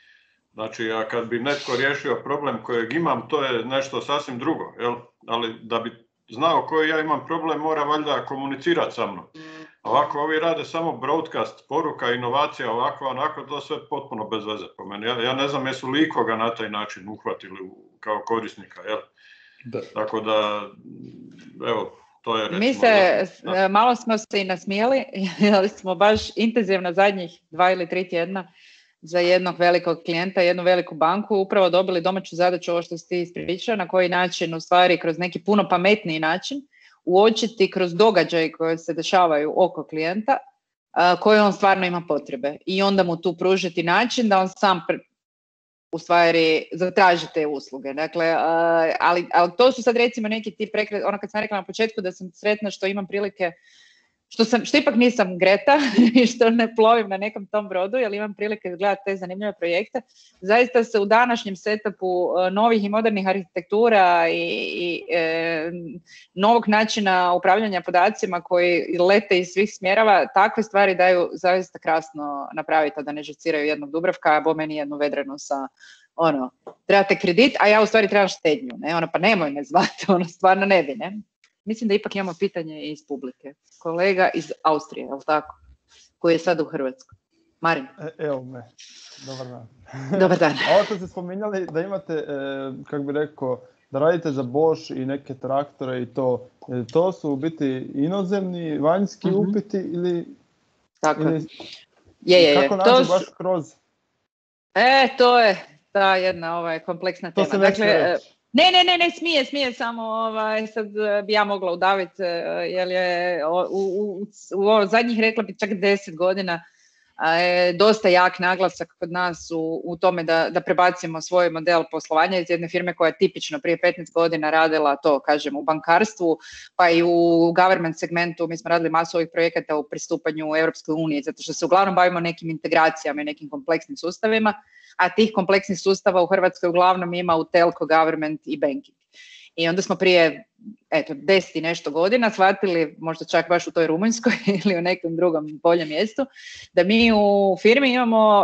Znači, a kad bi netko riješio problem kojeg imam, to je nešto sasvim drugo. Jel? Ali da bi znao koji ja imam problem, mora valjda komunicirati sa mnom. Ovako, ovi rade samo broadcast, poruka, inovacija, ovako, onako, to sve potpuno bez veze po meni. Ja, ja ne znam jesu li ikoga na taj način uhvatili kao korisnika, jel? Da. Tako da, evo, to je recimo... Mi se, da. Malo smo se i nasmijeli, jer smo baš intenzivno zadnjih dva ili tri tjedna za jednog velikog klijenta, jednu veliku banku, upravo dobili domaću zadaću, ovo što si ti ispričao, na koji način, u stvari, kroz neki puno pametniji način, uočiti kroz događaje koje se dešavaju oko klijenta koje on stvarno ima potrebe i onda mu tu pružiti način da on sam pre, u stvari zatraži te usluge. Dakle, ali, ali to su sad recimo neki ti prekret, ono kad sam rekla na početku da sam sretna što imam prilike, što, sam, što ipak nisam Greta i što ne plovim na nekom tom brodu, jer imam prilike gledati te zanimljive projekte. Zaista se u današnjem setupu novih i modernih arhitektura i, i e, novog načina upravljanja podacima koji lete iz svih smjerova, takve stvari daju zaista krasno napraviti, a da ne žiciraju jednog Dubravka, a bo meni jednu vedrenu sa ono, trebate kredit, a ja u stvari trebam štednju, ne, ono, pa nemoj me zvati, ono, stvarno ne bi, ne. Mislim da ipak imamo pitanje iz publike. Kolega iz Austrije, je li tako? Koji je sad u Hrvatskoj. Marin. E, evo me. Dobar dan. Dobar dan. Ovo što ste spominjali da imate, e, kako bi rekao, da radite za Bosch i neke traktore i to. E, to su u biti inozemni, vanjski uh-huh. upiti ili... Tako ili, je. je, je. Kako nađe baš kroz... E, to je ta jedna ovaj, kompleksna tema. To se neće dakle, reći. Ne, ne, ne, ne, smije, smije, samo ovaj, sad bi ja mogla udaviti, jer je u, u, u, u zadnjih, rekla bi, čak deset godina je dosta jak naglasak kod nas u, u tome da, da prebacimo svoj model poslovanja iz jedne firme koja je tipično prije petnaest godina radila to, kažem, u bankarstvu, pa i u government segmentu. Mi smo radili masu ovih projekata u pristupanju u Europskoj uniji, zato što se uglavnom bavimo nekim integracijama i nekim kompleksnim sustavima, a tih kompleksnih sustava u Hrvatskoj uglavnom ima u telco, government i banking. I onda smo prije, eto, deset i nešto godina shvatili, možda čak baš u toj Rumunjskoj ili u nekom drugom boljem mjestu, da mi u firmi imamo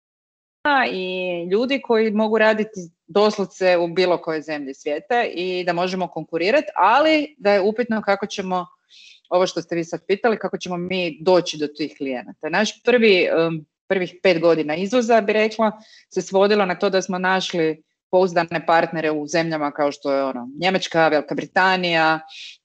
i ljudi koji mogu raditi doslovce u bilo kojoj zemlji svijeta i da možemo konkurirati, ali da je upitno kako ćemo, ovo što ste vi sad pitali, kako ćemo mi doći do tih klijenata. Naš prvi, prvih pet godina izvoza, bi rekla, se svodilo na to da smo našli pouzdane partnere u zemljama kao što je ono, Njemačka, Velika Britanija,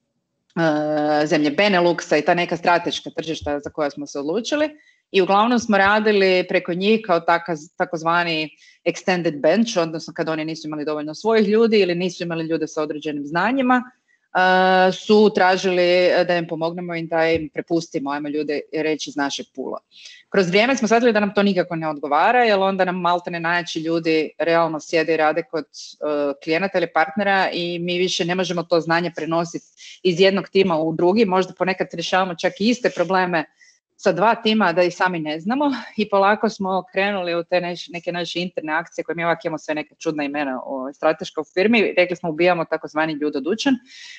e, zemlje Beneluxa i ta neka strateška tržišta za koja smo se odlučili. I uglavnom smo radili preko njih kao takozvani extended bench, odnosno kad oni nisu imali dovoljno svojih ljudi ili nisu imali ljude sa određenim znanjima, e, su tražili da im pomognemo i da im prepustimo, ajmo ljude reći, iz našeg pula. Kroz vrijeme smo shvatili da nam to nikako ne odgovara, jer onda nam maltene najjači ljudi realno sjede i rade kod uh, klijenata ili partnera i mi više ne možemo to znanje prenositi iz jednog tima u drugi. Možda ponekad rješavamo čak i iste probleme sa dva tima da ih sami ne znamo i polako smo krenuli u te neš, neke naše interne akcije koje mi ovak imamo sve neke čudna imena o, strateška u firmi. Rekli smo ubijamo takozvani ljudodučan.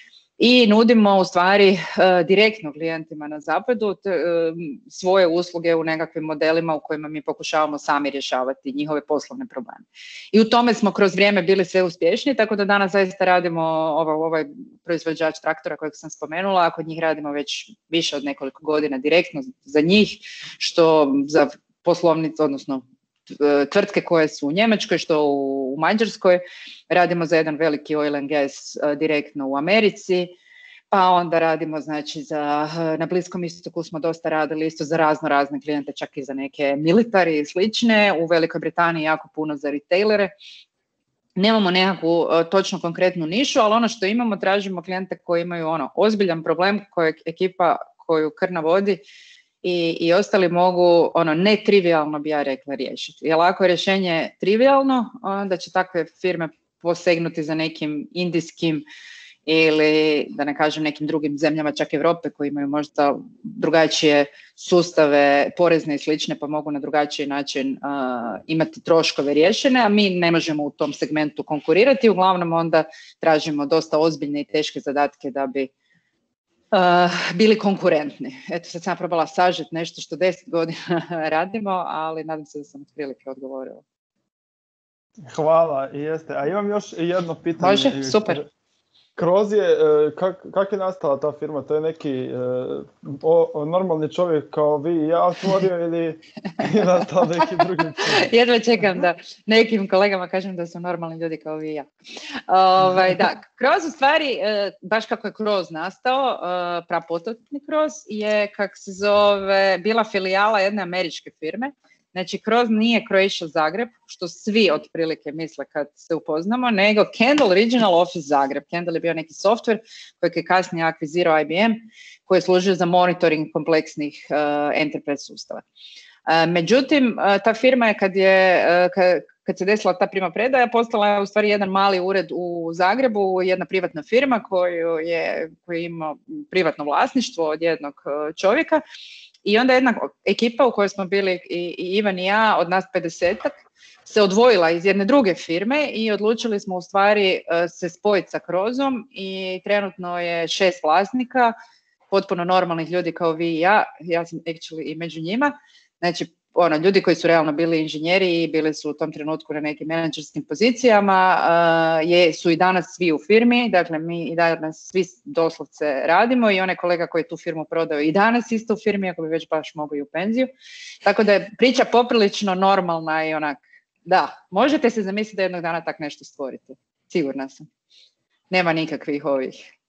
I nudimo u stvari uh, direktno klijentima na zapadu t, uh, svoje usluge u nekakvim modelima u kojima mi pokušavamo sami rješavati njihove poslovne probleme. I u tome smo kroz vrijeme bili sve uspješni, tako da danas zaista radimo ovaj, ovaj proizvođač traktora kojeg sam spomenula, a kod njih radimo već više od nekoliko godina direktno za njih, što za poslovnicu, odnosno tvrtke koje su u Njemačkoj, što u Mađarskoj, radimo za jedan veliki oil and gas uh, direktno u Americi, pa onda radimo, znači, za, na Bliskom istoku smo dosta radili isto za razno razne klijente, čak i za neke militari i slične, u Velikoj Britaniji jako puno za retailere. Nemamo nekakvu uh, točno konkretnu nišu, ali ono što imamo, tražimo klijente koji imaju ono ozbiljan problem kojeg ekipa koju krna vodi I, i ostali mogu, ono, netrivijalno bi ja rekla riješiti. Jer ako je rješenje trivijalno, onda će takve firme posegnuti za nekim indijskim ili, da ne kažem, nekim drugim zemljama, čak Europe, koji imaju možda drugačije sustave, porezne i slične, pa mogu na drugačiji način uh, imati troškove riješene, a mi ne možemo u tom segmentu konkurirati. Uglavnom onda tražimo dosta ozbiljne i teške zadatke da bi Uh, bili konkurentni. Eto, sad sam probala sažeti nešto što deset godina radimo, ali nadam se da sam otprilike odgovorila. Hvala, jeste. A imam još jedno pitanje. Može, super. Kroz je, kak, kak je nastala ta firma? To je neki o, o, normalni čovjek kao vi i ja otvorio ili je nastao neki drugi čovjek? Jedva čekam da nekim kolegama kažem da su normalni ljudi kao vi i ja. Ovaj, da, Kroz u stvari, baš kako je Kroz nastao, prapototni Kroz je, kak se zove, bila filijala jedne američke firme. Znači, Kroz nije Croatia Zagreb, što svi otprilike misle kad se upoznamo, nego Kendall Regional Office Zagreb. Kendall je bio neki software kojeg je kasnije akvizirao I B M, koji je služio za monitoring kompleksnih uh, enterprise sustava. Uh, međutim, uh, ta firma je kad, je, uh, kad, kad se desila ta primopredaja, postala je u stvari jedan mali ured u Zagrebu, jedna privatna firma koju je, koju je imao privatno vlasništvo od jednog uh, čovjeka. I onda jedna ekipa u kojoj smo bili i, i Ivan i ja, od nas pedesetak, se odvojila iz jedne druge firme i odlučili smo u stvari uh, se spojiti sa Crozom i trenutno je šest vlasnika, potpuno normalnih ljudi kao vi i ja, ja sam actually i među njima, znači ono, ljudi koji su realno bili inženjeri i bili su u tom trenutku na nekim menadžerskim pozicijama, uh, je, su i danas svi u firmi, dakle mi i danas svi doslovce radimo i onaj kolega koji je tu firmu prodao i danas isto u firmi, ako bi već baš mogao i u penziju. Tako da je priča poprilično normalna i onak, da, možete se zamisliti da jednog dana tak nešto stvorite, sigurna sam. Nema nikakvih ovih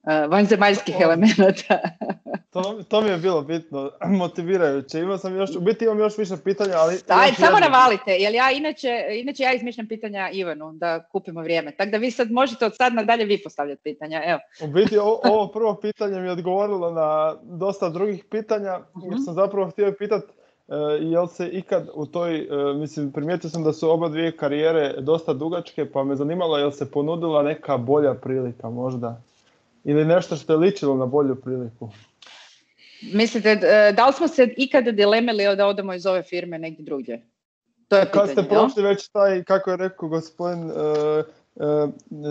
uh, vanzemaljskih elemenata. to, to mi je bilo bitno, motivirajuće. Imao sam još, u biti imam još više pitanja, ali... Aj, samo navalite, jer ja inače, inače ja izmišljam pitanja Ivanu, da kupimo vrijeme. Tako da vi sad možete od sad nadalje vi postavljati pitanja, evo. U biti ovo, ovo prvo pitanje mi je odgovorilo na dosta drugih pitanja, mm-hmm. jer sam zapravo htio pitati uh, jel se ikad u toj, uh, mislim, primijetio sam da su oba dvije karijere dosta dugačke, pa me zanimalo jel se ponudila neka bolja prilika možda? Ili nešto što je ličilo na bolju priliku? Mislite, da li smo se ikada dilemili da odemo iz ove firme negdje drugdje? To je pitanje, kad ste prošli već taj, kako je rekao gospodin uh, uh,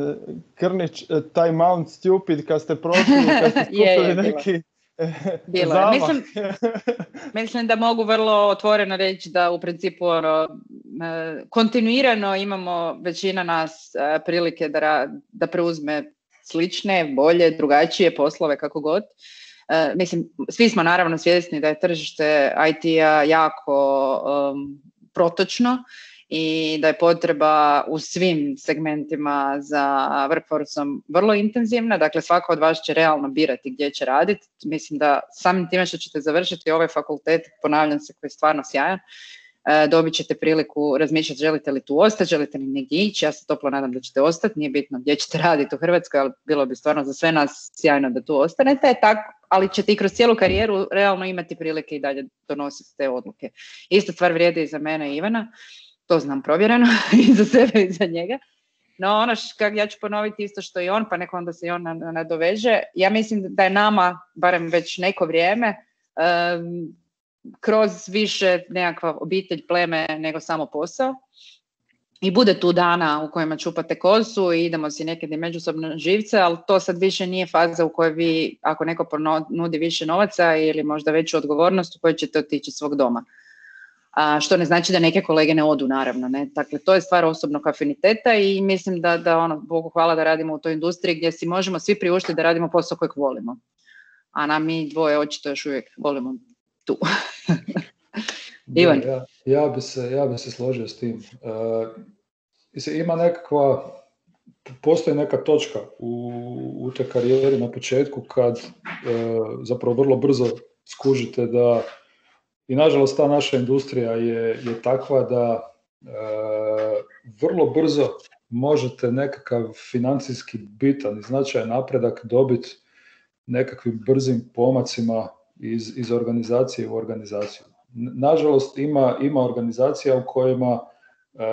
Krnić, uh, taj Mount Stupid, kad ste prošli, kad ste skupili je, je, neki bilo je. Mislim, mislim da mogu vrlo otvoreno reći da u principu ono, kontinuirano imamo većina nas prilike da, da preuzme slične, bolje, drugačije poslove, kako god. Uh, mislim, svi smo naravno svjesni da je tržište I T-a jako um, protočno i da je potreba u svim segmentima za workforceom vrlo intenzivna, dakle svako od vas će realno birati gdje će raditi. Mislim da samim time što ćete završiti ovaj fakultet, ponavljam se, koji je stvarno sjajan, uh, dobit ćete priliku razmišljati želite li tu ostati, želite li negdje ići, ja se toplo nadam da ćete ostati, nije bitno gdje ćete raditi u Hrvatskoj, ali bilo bi stvarno za sve nas sjajno da tu ostanete, tako, ali ćete i kroz cijelu karijeru realno imati prilike i dalje donositi te odluke. Ista stvar vrijedi i za mene i Ivana, to znam provjereno, i za sebe i za njega. No ono kako ja ću ponoviti isto što i on, pa neko onda se i on nadoveže, ja mislim da je nama, barem već neko vrijeme, um, kroz više nekakva obitelj, pleme nego samo posao. I bude tu dana u kojima čupate kosu i idemo si nekad i međusobno živce, ali to sad više nije faza u kojoj vi, ako neko ponudi više novaca ili možda veću odgovornost, u kojoj ćete otići svog doma. A, što ne znači da neke kolege ne odu, naravno. Ne? Dakle, to je stvar osobnog afiniteta i mislim da, da ono, Bogu hvala da radimo u toj industriji gdje si možemo svi priuštiti da radimo posao kojeg volimo. A nam mi dvoje očito još uvijek volimo tu. Ivan. Ja, ja, bi se, ja bi se složio s tim. Uh, ima nekakva, postoji neka točka u, u te karijeri na početku kad uh, zapravo vrlo brzo skužite da, i nažalost ta naša industrija je, je takva da uh, vrlo brzo možete nekakav financijski bitan i značajan napredak dobiti nekakvim brzim pomacima iz, iz organizacije u organizaciju. Nažalost, ima, ima organizacija u kojima e,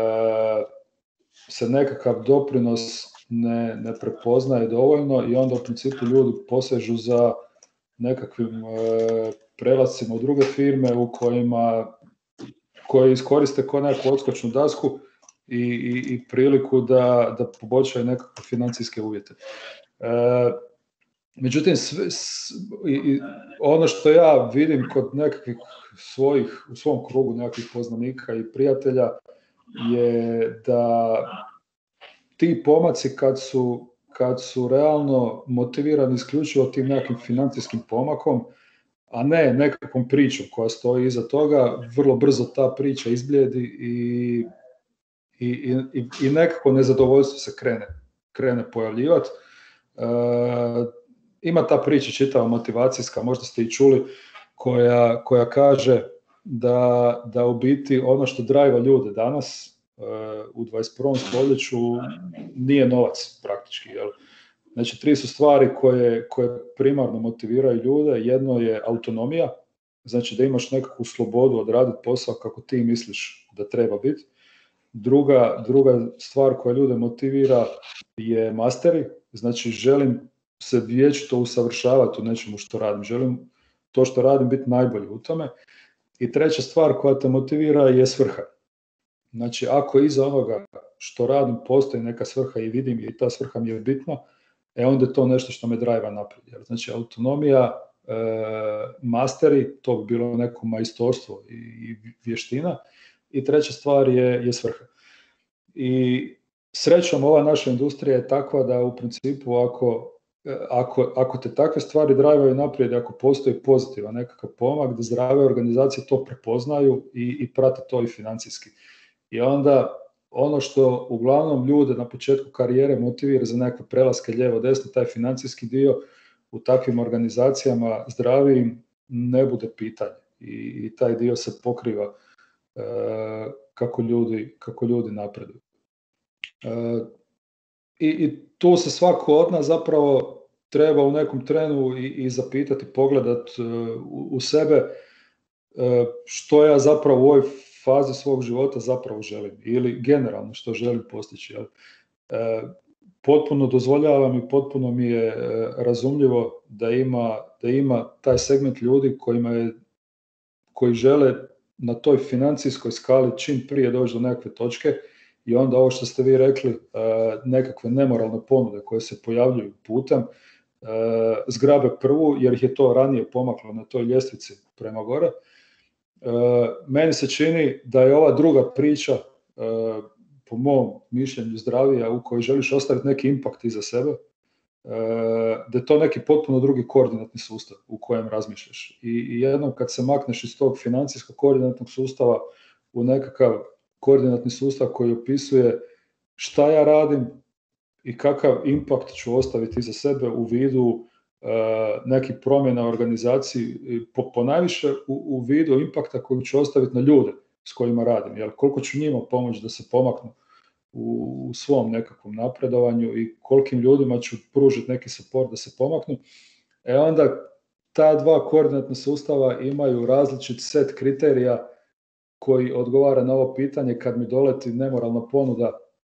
se nekakav doprinos ne, ne prepoznaje dovoljno i onda u principu ljudi posežu za nekakvim e, prelascima u druge firme u kojima koje iskoriste kao neku odskočnu dasku i, i, i priliku da, da poboljšaju nekakve financijske uvjete. E, Međutim, sve, s, i, i ono što ja vidim kod nekakvih svojih, u svom krugu nekakvih poznanika i prijatelja je da ti pomaci kad su, kad su realno motivirani isključivo tim nekakvim financijskim pomakom, a ne nekakvom pričom koja stoji iza toga, vrlo brzo ta priča izbljedi i, i, i, i nekako nezadovoljstvo se krene, krene pojavljivati. E, Ima ta priča čitava motivacijska, možda ste i čuli, koja, koja kaže da, da u biti ono što drajva ljude danas uh, u dvadeset prvom stoljeću nije novac praktički. Jel? Znači, tri su stvari koje, koje primarno motiviraju ljude. Jedno je autonomija, znači da imaš nekakvu slobodu odraditi posao kako ti misliš da treba biti. Druga, druga stvar koja ljude motivira je masteri, znači želim se vječito usavršavati u nečemu što radim. Želim to što radim biti najbolji u tome. I treća stvar koja te motivira je svrha. Znači, ako iza onoga što radim postoji neka svrha i vidim i ta svrha mi je bitna, e onda je to nešto što me drajva naprijed. Znači, autonomija, e, masteri, to bi bilo neko majstorstvo i, i vještina. I treća stvar je, je svrha. I srećom, ova naša industrija je takva da u principu ako Ako, ako te takve stvari drajvaju naprijed, ako postoji pozitivan nekakav pomak, da zdrave organizacije to prepoznaju i, i prate to i financijski. I onda ono što uglavnom ljude na početku karijere motivira za nekakve prelaske lijevo-desno, taj financijski dio u takvim organizacijama zdravijim ne bude pitanje. I, i taj dio se pokriva e, kako, ljudi, kako ljudi napreduju. E, i, I tu se svako od nas zapravo treba u nekom trenu i, i zapitati, pogledati uh, u, u sebe uh, što ja zapravo u ovoj fazi svog života zapravo želim ili generalno što želim postići. Jel? Uh, potpuno dozvoljavam i potpuno mi je uh, razumljivo da ima, da ima taj segment ljudi kojima je, koji žele na toj financijskoj skali čim prije doći do nekakve točke i onda ovo što ste vi rekli, uh, nekakve nemoralne ponude koje se pojavljuju putem, Uh, zgrabe prvu jer ih je to ranije pomaklo na toj ljestvici prema gore. Uh, meni se čini da je ova druga priča uh, po mom mišljenju zdravija u kojoj želiš ostaviti neki impakt iza sebe, uh, da je to neki potpuno drugi koordinatni sustav u kojem razmišljaš. I, i jednom kad se makneš iz tog financijskog koordinatnog sustava u nekakav koordinatni sustav koji opisuje šta ja radim i kakav impakt ću ostaviti iza sebe u vidu uh, nekih promjena u organizaciji, po, po najviše u, u vidu impakta koji ću ostaviti na ljude s kojima radim, jer koliko ću njima pomoći da se pomaknu u, u svom nekakvom napredovanju i kolikim ljudima ću pružiti neki support da se pomaknu, e onda ta dva koordinatna sustava imaju različit set kriterija koji odgovara na ovo pitanje kad mi doleti nemoralna ponuda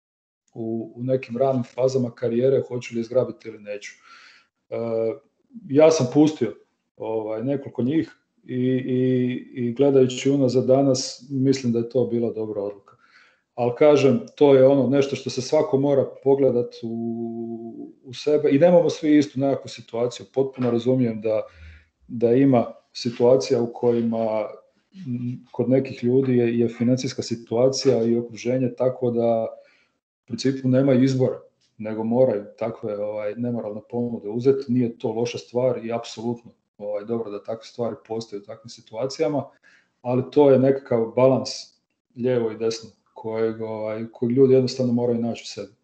U, u nekim ranim fazama karijere, hoću li izgrabiti ili neću. E, ja sam pustio ovaj, nekoliko njih i, i, i gledajući unazad danas, mislim da je to bila dobra odluka. Ali kažem, to je ono nešto što se svako mora pogledati u, u sebe i nemamo svi istu nekakvu situaciju. Potpuno razumijem da, da ima situacija u kojima kod nekih ljudi je, je financijska situacija i okruženje tako da u principu nemaju izbora, nego moraju takve ovaj, nemoralne ponude uzeti. Nije to loša stvar i apsolutno ovaj, dobro da takve stvari postoje u takvim situacijama, ali to je nekakav balans lijevo i desno kojeg, ovaj, kojeg ljudi jednostavno moraju naći u sebi.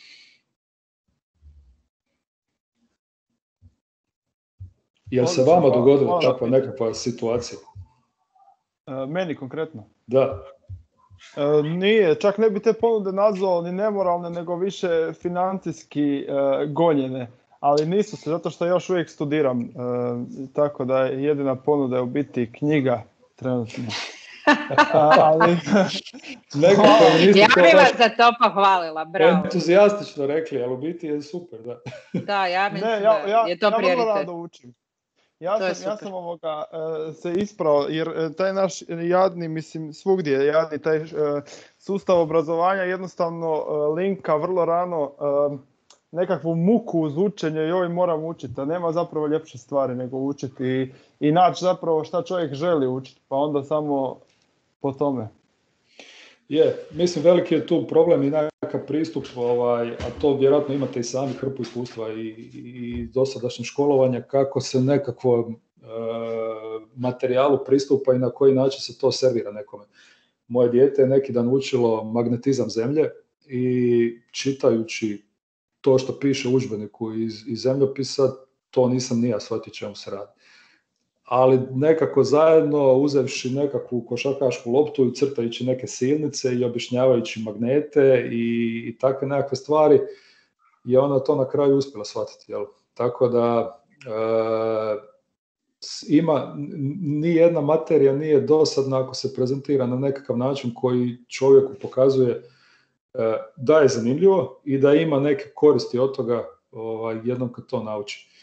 Jel se vama dogodila takva nekakva situacija? Meni konkretno? Da. E, nije, čak ne bi te ponude nazvao ni nemoralne, nego više financijski e, gonjene, ali nisu se, zato što još uvijek studiram, e, tako da je jedina ponuda je u biti knjiga trenutno. A, ali... ja bih vas za to pohvalila, bravo. Entuzijastično rekli, ali u biti je super, da. Da, ja mislim ne, ja, ja, da je to ja prioritet. Ja rado učim. Ja sam, ja sam ovoga uh, se ispravo, jer uh, taj naš jadni, mislim, svugdje je jadni taj uh, sustav obrazovanja jednostavno uh, linka vrlo rano uh, nekakvu muku uz učenje i joj moram učiti, a nema zapravo ljepše stvari nego učiti i, i naći zapravo šta čovjek želi učiti, pa onda samo po tome. Je, mislim veliki je tu problem i nekakav pristup, ovaj, a to vjerojatno imate i sami hrpu iskustva i, i dosadašnje školovanja, kako se nekakvom e, materijalu pristupa i na koji način se to servira nekome. Moje dijete je neki dan učilo magnetizam zemlje i čitajući to što piše u udžbeniku iz, iz zemljopisa, to nisam ni ja shvatio čemu se radi. Ali nekako zajedno, uzevši nekakvu košarkašku loptu i crtajući neke silnice i objašnjavajući magnete i, i takve nekakve stvari, je ona to na kraju uspjela shvatiti. Jel? Tako da e, ima, nijedna materija nije dosadna ako se prezentira na nekakav način koji čovjeku pokazuje e, da je zanimljivo i da ima neke koristi od toga ovaj, jednom kad to nauči.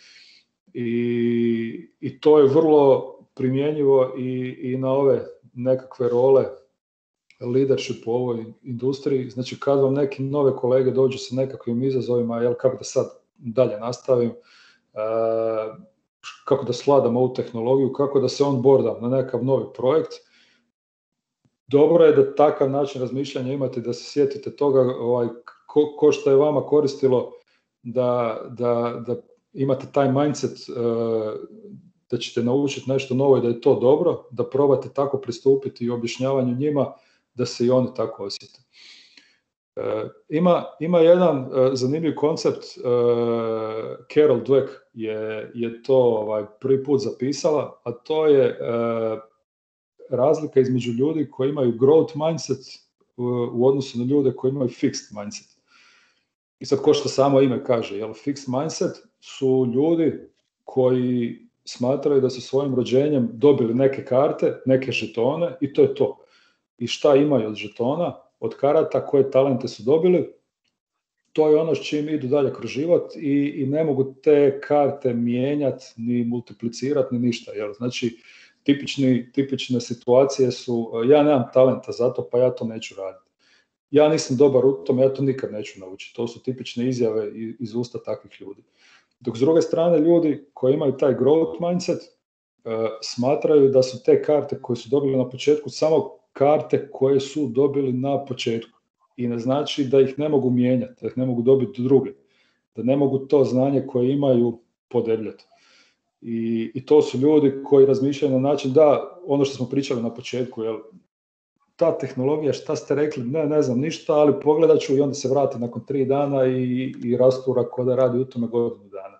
I, i to je vrlo primjenjivo i, i na ove nekakve role leadership u ovoj industriji. Znači kad vam neki nove kolege dođu sa nekakvim izazovima, jel, kako da sad dalje nastavim, e, kako da sladam ovu tehnologiju, kako da se onboardam na nekakav novi projekt, dobro je da takav način razmišljanja imate, da se sjetite toga ovaj, ko, ko što je vama koristilo da, da, da imate taj mindset uh, da ćete naučiti nešto novo i da je to dobro, da probate tako pristupiti i objašnjavanju njima, da se i oni tako osjete. Ima, ima jedan zanimljiv koncept, Carol Dweck je, je to ovaj, prvi put zapisala, a to je razlika između ljudi koji imaju growth mindset u odnosu na ljude koji imaju fixed mindset. I sad ko što samo ime kaže, jel, fixed mindset su ljudi koji smatraju da su svojim rođenjem dobili neke karte, neke žetone i to je to. I šta imaju od žetona, od karata, koje talente su dobili, to je ono s čim idu dalje kroz život i, i ne mogu te karte mijenjati, ni multiplicirati, ni ništa. Jel? Znači, tipični, tipične situacije su, ja nemam talenta za to, pa ja to neću raditi. Ja nisam dobar u tome, ja to nikad neću naučiti. To su tipične izjave iz usta takvih ljudi. Dok s druge strane ljudi koji imaju taj growth mindset uh, smatraju da su te karte koje su dobili na početku samo karte koje su dobili na početku. I ne znači da ih ne mogu mijenjati, da ih ne mogu dobiti druge. Da ne mogu to znanje koje imaju podebljati. I, i to su ljudi koji razmišljaju na način da, ono što smo pričali na početku, jel, ta tehnologija, šta ste rekli, ne, ne znam ništa, ali pogledat ću i onda se vrati nakon tri dana i, i rastura ko da radi u tome godinu dana.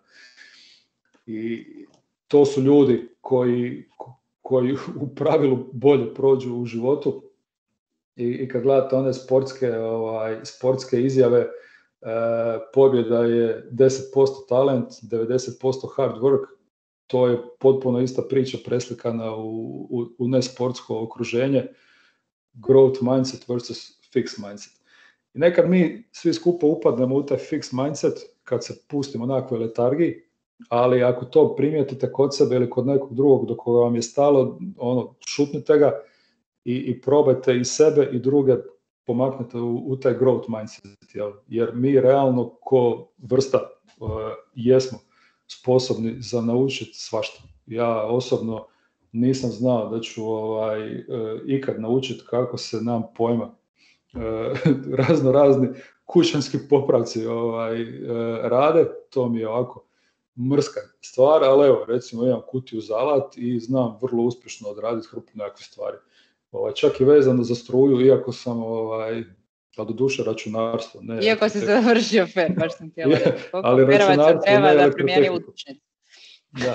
I to su ljudi koji, koji u pravilu bolje prođu u životu i, i kad gledate one sportske, ovaj, sportske izjave, e, pobjeda je deset posto talent, devedeset posto hard work, to je potpuno ista priča preslikana u, u, u nesportsko okruženje, growth mindset versus fixed mindset. I nekad mi svi skupo upadnemo u taj fixed mindset kad se pustimo onakve letargiji, ali ako to primijetite kod sebe ili kod nekog drugog do koga vam je stalo, ono, šutnite ga i, i probajte i sebe i druge pomaknete u, u taj growth mindset. Jel? Jer mi realno ko vrsta uh, jesmo sposobni za naučiti svašta. Ja osobno nisam znao da ću ovaj, uh, ikad naučiti kako se nam pojma uh, razno razni kućanski popravci ovaj, uh, rade, to mi je ovako mrska stvar, ali evo, recimo imam kutiju za alat i znam vrlo uspješno odraditi hrpu nekakve stvari. Ovaj, čak i vezano za struju, iako sam, ovaj, a do duše računarstvo. Ne, iako si završio fer, baš sam htjela reći. Ali računarstvo, treba ne da primjeni utičnicu. Da.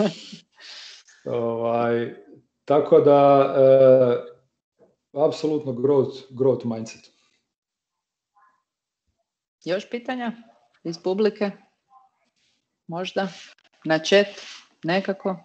ovaj, tako da, e, apsolutno growth, growth mindset. Još pitanja iz publike? Možda na chat nekako.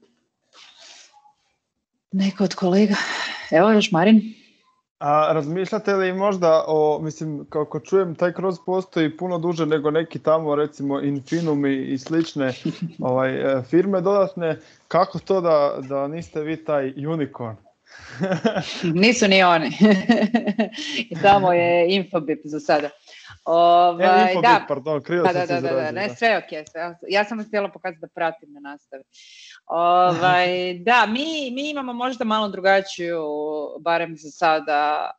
Neko od kolega. Evo još Marin. A razmišljate li možda o, mislim, kako čujem, taj cross postoji puno duže nego neki tamo, recimo Infinum i slične ovaj, firme dodatne. Kako to da, da niste vi taj unicorn? Nisu ni oni. I tamo je Infobip za sada. Ovaj, e, Infobip, da, pardon, krivo da, sam da, se izrazio. Da, da, ne, sve ok, sve. Ja sam htjela pokazati da pratim na nastavi. Ovaj, da, mi, mi imamo možda malo drugačiju, barem za sada,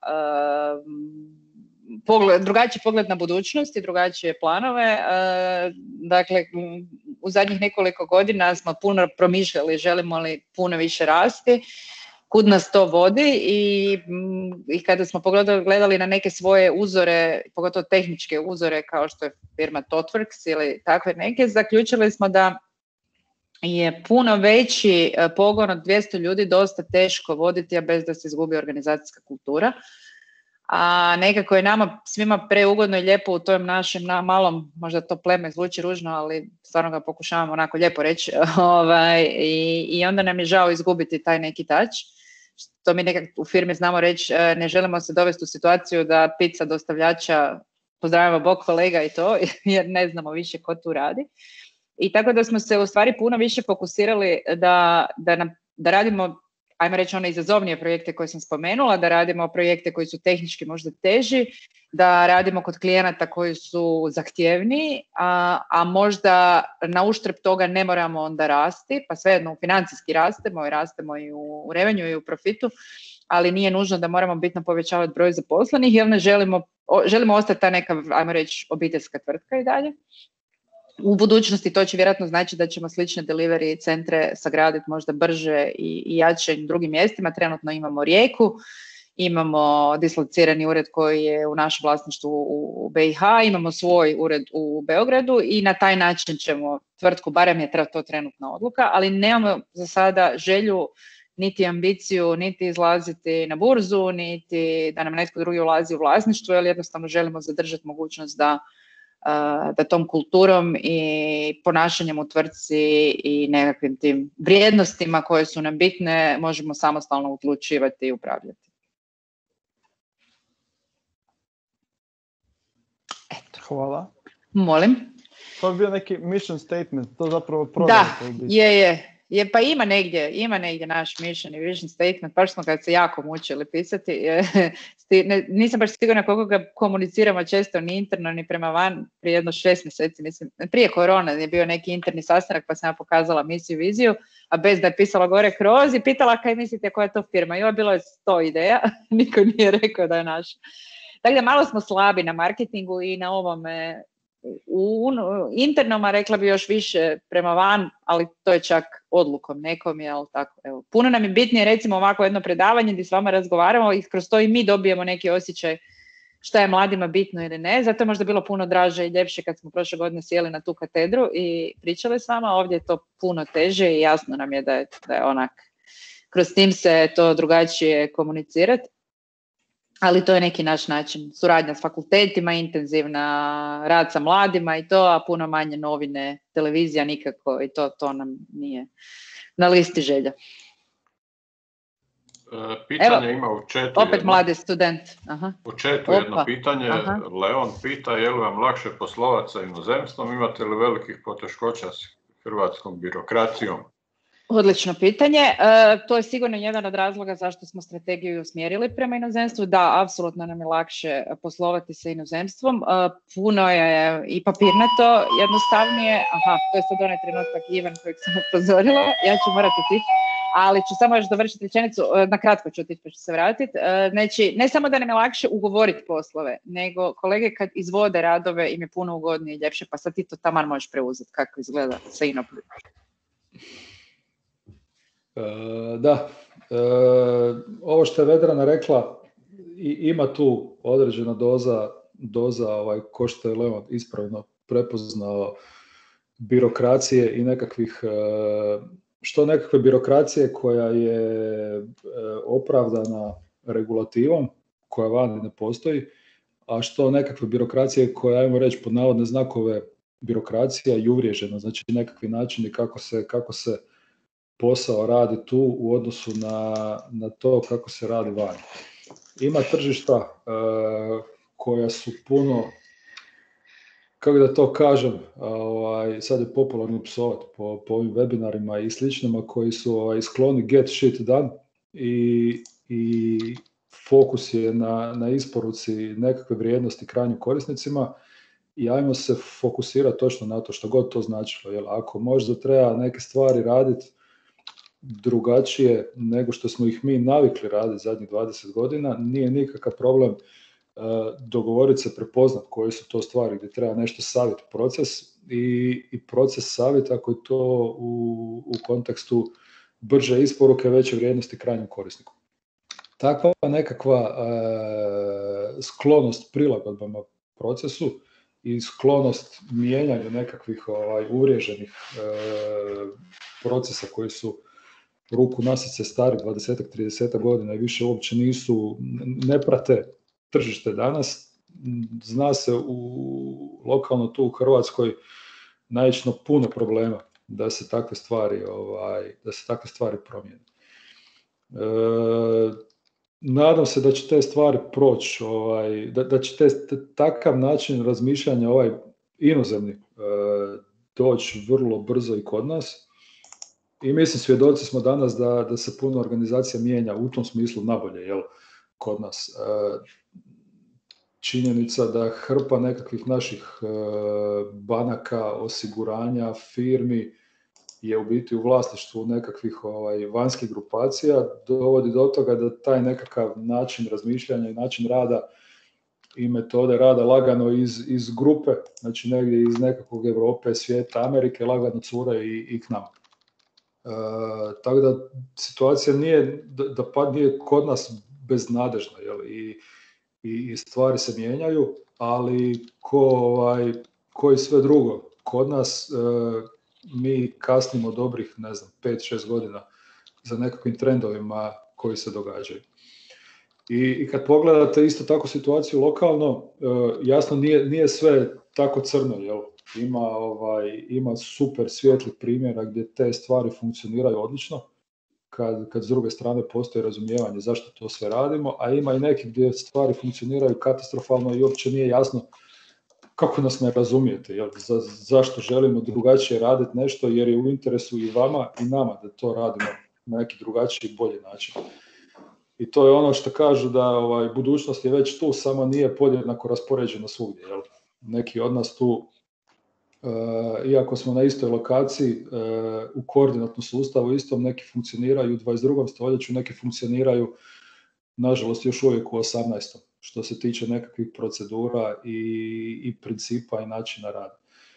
um, pogled, drugačiji pogled na budućnost i drugačije planove. Uh, dakle, u zadnjih nekoliko godina smo puno promišljali želimo li puno više rasti, kud nas to vodi i, i kada smo pogledali, gledali na neke svoje uzore, pogotovo tehničke uzore kao što je firma ThoughtWorks ili takve neke, zaključili smo da je puno veći pogon od dvjesto ljudi dosta teško voditi, a bez da se izgubi organizacijska kultura. A nekako je nama svima preugodno i lijepo u tom našem na malom, možda to pleme zvuči ružno, ali stvarno ga pokušavamo onako lijepo reći, ovaj, i, i onda nam je žao izgubiti taj neki touch. Što mi nekako u firmi znamo reći, ne želimo se dovesti u situaciju da pizza dostavljača, pozdravimo Bog kolega i to, jer ne znamo više ko tu radi. I tako da smo se u stvari puno više fokusirali da, da, nam, da radimo, ajmo reći, one izazovnije projekte koje sam spomenula, da radimo projekte koji su tehnički možda teži, da radimo kod klijenata koji su zahtjevniji, a, a možda na uštrb toga ne moramo onda rasti, pa svejedno financijski rastemo i rastemo i u, u revenju i u profitu, ali nije nužno da moramo bitno povećavati broj zaposlenih, jer ne želimo, o, želimo ostati ta neka, ajmo reći, obiteljska tvrtka i dalje. U budućnosti to će vjerojatno znači da ćemo slične delivery centre sagraditi možda brže i, i jače na drugim mjestima. Trenutno imamo Rijeku imamo dislocirani ured koji je u našem vlasništvu u B i H, imamo svoj ured u Beogradu i na taj način ćemo tvrtku, barem je to trenutna odluka, ali nemamo za sada želju niti ambiciju, niti izlaziti na burzu, niti da nam netko drugi ulazi u vlasništvo, jer jednostavno želimo zadržati mogućnost da, da tom kulturom i ponašanjem u tvrtci i nekakvim tim vrijednostima koje su nam bitne možemo samostalno odlučivati i upravljati. Eto. Hvala. Molim. To bi bio neki mission statement, to zapravo prodaje. Da, je, je. Je, pa ima negdje, ima negdje naš mission i vision statement, baš smo kad se jako mučili pisati, ne, nisam baš sigurna koliko ga komuniciramo često ni interno ni prema van, prije jedno šest mjeseci, mislim, prije korona je bio neki interni sastanak pa sam ja pokazala misiju, viziju, a bez da je pisala gore kroz i pitala kaj mislite koja je to firma, i ovo bilo je sto ideja, niko nije rekao da je naš. Tako da malo smo slabi na marketingu i na ovome, u internom, a rekla bi još više prema van, ali to je čak odlukom nekom, jel tako, evo. Puno nam je bitnije recimo ovako jedno predavanje gdje s vama razgovaramo i kroz to i mi dobijemo neki osjećaj šta je mladima bitno ili ne, zato je možda bilo puno draže i ljepše kad smo prošle godine sjeli na tu katedru i pričali s vama, ovdje je to puno teže i jasno nam je da je, da je onak, kroz tim se to drugačije komunicirati. Ali to je neki naš način, suradnja s fakultetima, intenzivna rad sa mladima i to, a puno manje novine, televizija nikako i to, to nam nije na listi želja. Pitanje Evo, ima u chatu. Opet jedno, mladi student. Aha. U chatu jedno pitanje. Aha. Leon pita je li vam lakše poslovati sa inozemstvom, imate li velikih poteškoća s hrvatskom birokracijom? Odlično pitanje. E, to je sigurno jedan od razloga zašto smo strategiju usmjerili prema inozemstvu. Da, apsolutno nam je lakše poslovati sa inozemstvom. E, puno je i papirnato jednostavnije. Aha, to je sad onaj trenutak Ivan kojeg sam upozorila. Ja ću morati otići, ali ću samo još dovršiti rečenicu. E, na kratko ću otići pa ću se vratiti. E, znači, ne samo da nam je lakše ugovoriti poslove, nego kolege kad izvode radove im je puno ugodnije i ljepše, pa sad ti to taman možeš preuzeti kako izgleda sa Inoplju. E, da, e, ovo što je Vedrana rekla, i, ima tu određena doza, doza ovaj, ko što je Leon ispravno prepoznao, birokracije i nekakvih, e, što nekakve birokracije koja je e, opravdana regulativom, koja vani ne postoji, a što nekakve birokracije koja, ajmo reći pod navodne znakove, birokracija i uvriježena, znači nekakvi načini kako se, kako se posao radi tu u odnosu na, na to kako se radi vani. Ima tržišta e, koja su puno, kako da to kažem, ovaj, sad je popularno psovat po, po ovim webinarima i sličnima koji su ovaj, skloni get shit done i, i fokus je na, na isporuci nekakve vrijednosti krajnjim korisnicima i ajmo se fokusirati točno na to što god to značilo. Jel, ako možda treba neke stvari raditi drugačije nego što smo ih mi navikli raditi zadnjih dvadeset godina, nije nikakav problem uh, dogovoriti se, prepoznat koje su to stvari gdje treba nešto savjet proces i, i proces savjet ako je to u, u kontekstu brže isporuke, veće vrijednosti krajnjem korisniku. Takva nekakva uh, sklonost prilagodbama procesu i sklonost mijenjanju nekakvih ovaj, uvriježenih uh, procesa koji su ruku na srce stari dvadeset do trideset godina i više uopće nisu, ne prate tržište danas. Zna se u lokalno tu u Hrvatskoj naići na puno problema da se takve stvari, ovaj, da se takve stvari promijene. E, nadam se da će te stvari proći, ovaj, da, da će te, takav način razmišljanja ovaj inozemni e, doći vrlo brzo i kod nas. I mislim, svjedoci smo danas da, da se puno organizacija mijenja u tom smislu nabolje, jel, kod nas. E, činjenica da hrpa nekakvih naših e, banaka, osiguranja, firmi je u biti u vlasništvu nekakvih ovaj, vanjskih grupacija, dovodi do toga da taj nekakav način razmišljanja i način rada i metode rada lagano iz, iz grupe, znači negdje iz nekakvog Europe, svijeta, Amerike, lagano cure i, i k nama. E, tako da situacija nije, da, da pa nije kod nas beznadežna, jel? I, i stvari se mijenjaju, ali ko, ovaj, ko i sve drugo, kod nas e, mi kasnimo dobrih, ne znam, pet šest godina za nekakvim trendovima koji se događaju. I, i kad pogledate isto tako situaciju lokalno, e, jasno nije, nije sve tako crno, jel? Ima, ovaj, ima super svijetlih primjera gdje te stvari funkcioniraju odlično, kad, kad s druge strane postoji razumijevanje zašto to sve radimo, a ima i neki gdje stvari funkcioniraju katastrofalno i uopće nije jasno kako nas ne razumijete, jel? Za, zašto želimo drugačije raditi nešto, jer je u interesu i vama i nama da to radimo na neki drugačiji i bolji način. I to je ono što kažu da ovaj, budućnost je već tu, samo nije podjednako raspoređena svugdje. Jel? Neki od nas tu, e, iako smo na istoj lokaciji, e, u koordinatnom sustavu istom, neki funkcioniraju u dvadeset drugom stoljeću, neki funkcioniraju, nažalost, još uvijek u osamnaestom što se tiče nekakvih procedura i, i principa i načina rada.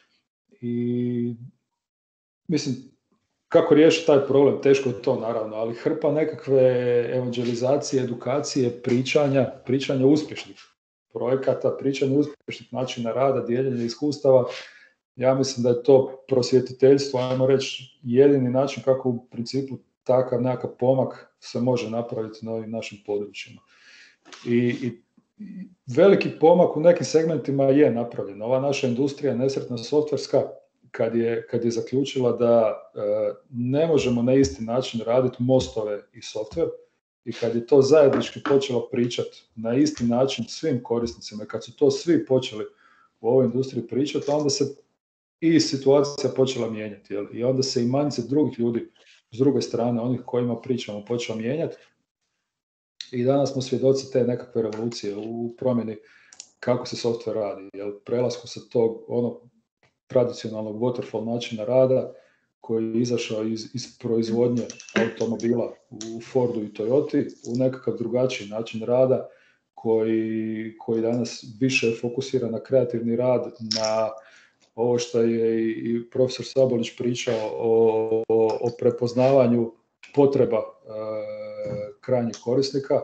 I mislim, kako riješiti taj problem, teško je to naravno, ali hrpa nekakve evangelizacije, edukacije, pričanja, pričanja uspješnih projekata, pričanja uspješnih načina rada, dijeljenja iskustava. Ja mislim da je to prosvjetiteljstvo, ajmo reći, jedini način kako u principu takav nekakav pomak se može napraviti na ovim našim područjima. I, i veliki pomak u nekim segmentima je napravljen. Ova naša industrija, nesretna softverska, kad je, kad je zaključila da e, ne možemo na isti način raditi mostove i softver, i kad je to zajednički počela pričati na isti način svim korisnicima, i kad su to svi počeli u ovoj industriji pričati, onda se i situacija počela mijenjati. Jel? I onda se i mindset drugih ljudi s druge strane, onih kojima pričamo, počela mijenjati. I danas smo svjedoci te nekakve revolucije u promjeni kako se softver radi. Jel? Prelasku sa tog ono tradicionalnog waterfall načina rada koji je izašao iz, iz proizvodnje automobila u Fordu i Toyoti u nekakav drugačiji način rada koji, koji danas više fokusira na kreativni rad, na ovo što je i profesor Sabolić pričao o, o, o prepoznavanju potreba e, krajnjih korisnika.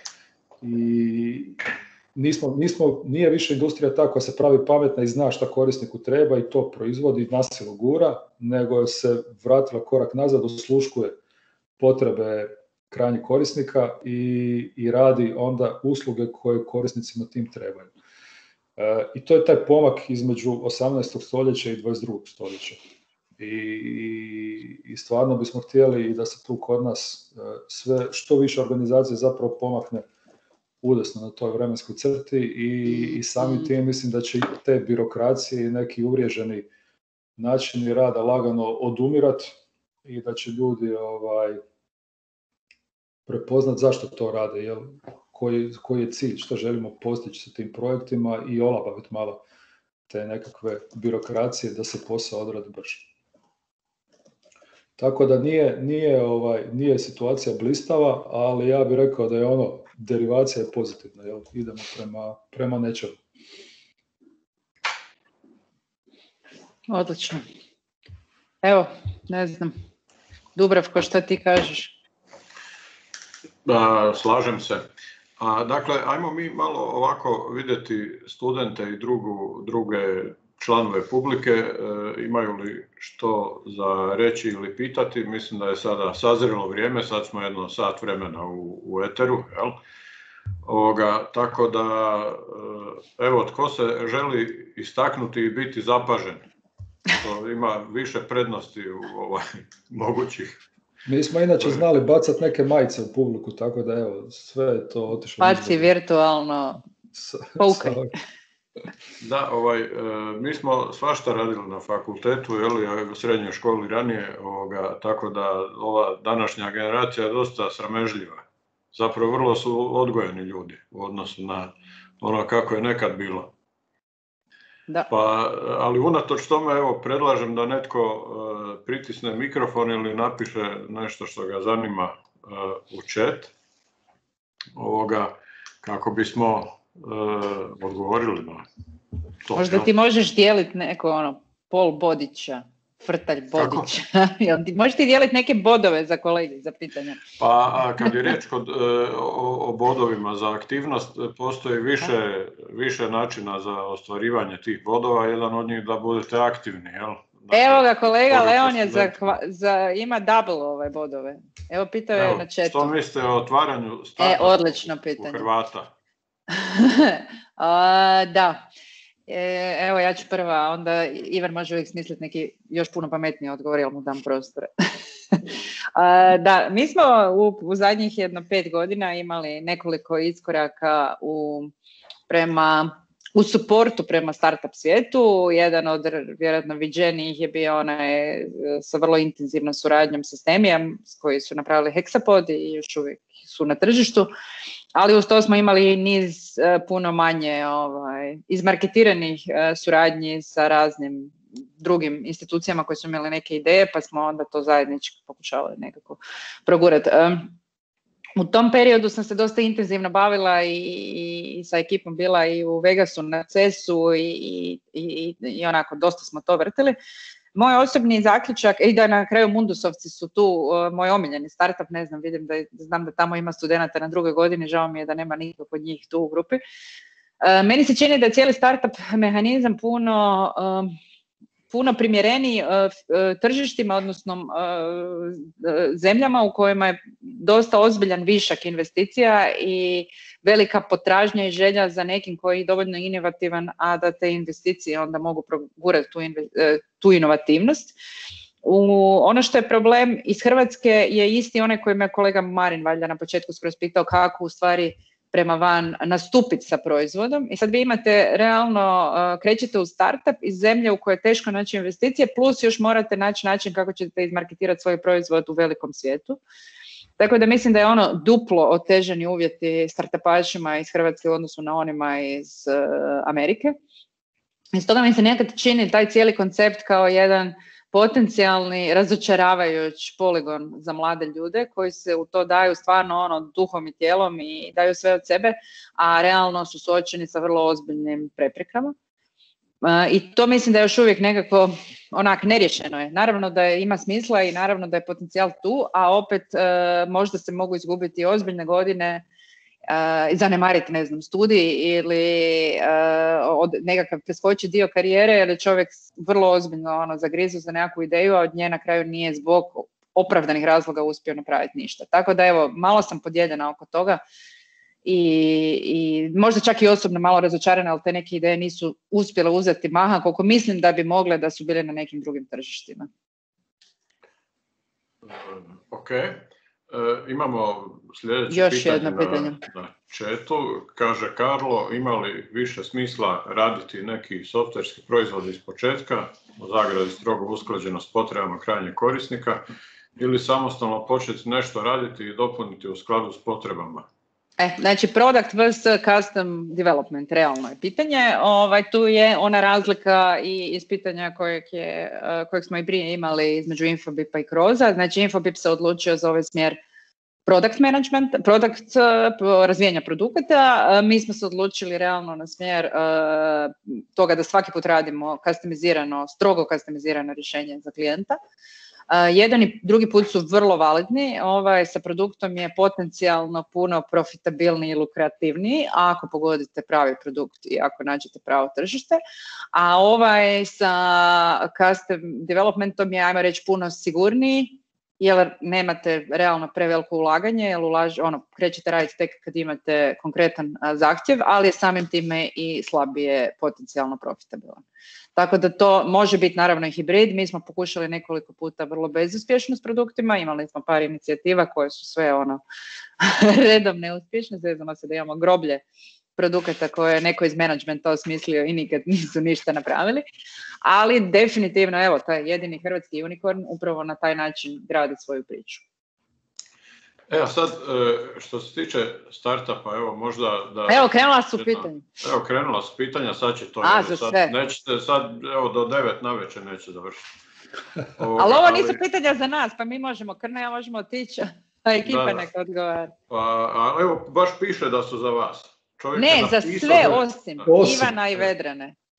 I nismo, nismo, nije više industrija ta koja se pravi pametna i zna šta korisniku treba i to proizvodi, nasilu gura, nego se vratila korak nazad, osluškuje potrebe krajnjih korisnika i, i radi onda usluge koje korisnicima tim trebaju. E, I to je taj pomak između osamnaestog stoljeća i dvadeset drugog stoljeća. I, i, i stvarno bismo htjeli da se tu kod nas sve, što više organizacije zapravo pomakne udesno na toj vremenskoj crti i, i sami tim mislim da će i te birokracije i neki uvriježeni načini rada lagano odumirat i da će ljudi ovaj, prepoznat zašto to rade, jel, koji, koji je cilj, što želimo postići sa tim projektima i olabaviti malo te nekakve birokracije da se posao odradi brže. Tako da nije, nije, ovaj, nije situacija blistava, ali ja bih rekao da je ono, derivacija je pozitivna, jel? Idemo prema, prema nečemu. Odlično. Evo, ne znam, Dubravko, šta ti kažeš? Da, slažem se. A, dakle, ajmo mi malo ovako vidjeti studente i drugu, druge članove publike, e, imaju li što za reći ili pitati. Mislim da je sada sazrelo vrijeme, sad smo jedno sat vremena u, u eteru, jel? Ovoga, tako da, e, evo, tko se želi istaknuti i biti zapažen, to ima više prednosti u ovaj, mogućih. Mi smo inače znali bacati neke majice u publiku, tako da evo, sve je to otišlo. Baci virtualno, poukaj. Da, ovaj, e, mi smo svašta radili na fakultetu, jeli, u srednjoj školi ranije, ovoga, tako da ova današnja generacija je dosta sramežljiva. Zapravo vrlo su odgojeni ljudi u odnosu na ono kako je nekad bilo. Da. Pa, ali unatoč tome, evo, predlažem da netko e, pritisne mikrofon ili napiše nešto što ga zanima e, u chat, ovoga, kako bismo e, odgovorili na to. Možda ti možeš dijeliti neko ono, pol bodića Frtalj Bodić. Možete dijeliti neke bodove za kolege, za pitanja? Pa a kad je riječ kod, o, o bodovima za aktivnost, postoji više, više načina za ostvarivanje tih bodova, jedan od njih da budete aktivni, jel? Dakle, evo ga, kolega Leon je za, za, ima double ove bodove. Evo, pitao je na chatu. Što mislite o otvaranju startupa e, odlično pitanje. u Hrvata? a, da. E, evo, ja ću prva, onda Ivan može uvijek smisliti neki još puno pametniji odgovor, jel mu dam prostore. a, da, mi smo u, u zadnjih jedno pet godina imali nekoliko iskoraka u, prema... u suportu prema startup svijetu. Jedan od vjerojatno viđenijih je bio onaj sa vrlo intenzivnom suradnjom sa Stemijom, s koji su napravili Hexapod i još uvijek su na tržištu, ali uz to smo imali niz puno manje ovaj, izmarketiranih suradnji sa raznim drugim institucijama koje su imali neke ideje, pa smo onda to zajednički pokušavali nekako progurati. U tom periodu sam se dosta intenzivno bavila i, i, i sa ekipom bila i u Vegasu na cesu i, i, i, i onako dosta smo to vrtili. Moj osobni zaključak, i da na kraju Mundusovci su tu uh, moj omiljeni startup, ne znam, vidim da, znam da tamo ima studenata na drugoj godini, žao mi je da nema nikog od njih tu u grupi. Uh, meni se čini da je cijeli startup mehanizam puno... Uh, puno primjereniji uh, tržištima, odnosno uh, zemljama u kojima je dosta ozbiljan višak investicija i velika potražnja i želja za nekim koji je dovoljno inovativan, a da te investicije onda mogu progurati tu, inve- tu inovativnost. U, ono što je problem iz Hrvatske je isti onaj koji me kolega Marin valjda na početku skroz pitao kako u stvari prema van nastupiti sa proizvodom. I sad vi imate realno, uh, krećete u startup iz zemlje u kojoj je teško naći investicije, plus još morate naći način kako ćete izmarketirati svoj proizvod u velikom svijetu. Tako da mislim da je ono duplo otežani uvjeti startupašima iz Hrvatske u odnosu na onima iz uh, Amerike. I stoga mi se nekad čini taj cijeli koncept kao jedan potencijalni razočaravajući poligon za mlade ljude koji se u to daju stvarno ono duhom i tijelom i daju sve od sebe, a realno su suočeni sa vrlo ozbiljnim preprekama. Uh, I to mislim da je još uvijek nekako onak neriješeno je. Naravno da je, ima smisla i naravno da je potencijal tu, a opet uh, možda se mogu izgubiti ozbiljne godine i uh, zanemariti, ne znam, studij ili uh, od nekakav preskoči dio karijere, jer je čovjek vrlo ozbiljno ono, zagrizu za nekakvu ideju, a od nje na kraju nije zbog opravdanih razloga uspio napraviti ništa. Tako da evo, malo sam podijeljena oko toga i, i možda čak i osobno malo razočarana, ali te neke ideje nisu uspjele uzeti maha koliko mislim da bi mogle da su bile na nekim drugim tržištima. Ok. E, imamo sljedeće Još pitanje, jedno pitanje na, na chatu. Kaže Karlo, ima li više smisla raditi neki softverski proizvod iz početka, u zagradi strogo usklađeno s potrebama krajnjeg korisnika, ili samostalno početi nešto raditi i dopuniti u skladu s potrebama? E, znači, product versus custom development, realno je pitanje. Ovaj, tu je ona razlika i iz pitanja kojeg, je, kojeg smo i prije imali između Infobipa i Kroza. Znači, Infobip se odlučio za ovaj smjer product management, product, razvijanja produkata. Mi smo se odlučili realno na smjer uh, toga da svaki put radimo customizirano, strogo customizirano rješenje za klijenta. Uh, jedan i drugi put su vrlo validni, ovaj sa produktom je potencijalno puno profitabilniji i lukrativniji ako pogodite pravi produkt i ako nađete pravo tržište, a ovaj sa custom developmentom je, ajmo reći, puno sigurniji, jer nemate realno preveliko ulaganje, jer ulaž, ono, krećete raditi tek kad imate konkretan a, zahtjev, ali je samim time i slabije potencijalno profitabilan. Tako da to može biti naravno i hibrid. Mi smo pokušali nekoliko puta vrlo bezuspješno s produktima, imali smo par inicijativa koje su sve ono redom neuspješne, zezamo se da imamo groblje produkata koje je neko iz menadžmenta osmislio i nikad nisu ništa napravili, ali definitivno evo taj jedini hrvatski unicorn upravo na taj način gradi svoju priču. Evo sad, što se tiče startupa, evo možda da... Evo, krenula su pitanja. Evo, krenula su pitanja, sad će to... A, za sad, sve. Nećete, sad, evo, do devet navečer neće završiti. Ovoga, ali ovo nisu ali... pitanja za nas, pa mi možemo, Krna, ja možemo otići, a ekipa da, neka odgovara. Pa, a evo, baš piše da su za vas. Čovjek ne, za sve da... osim osim. Ivana i Vedrane.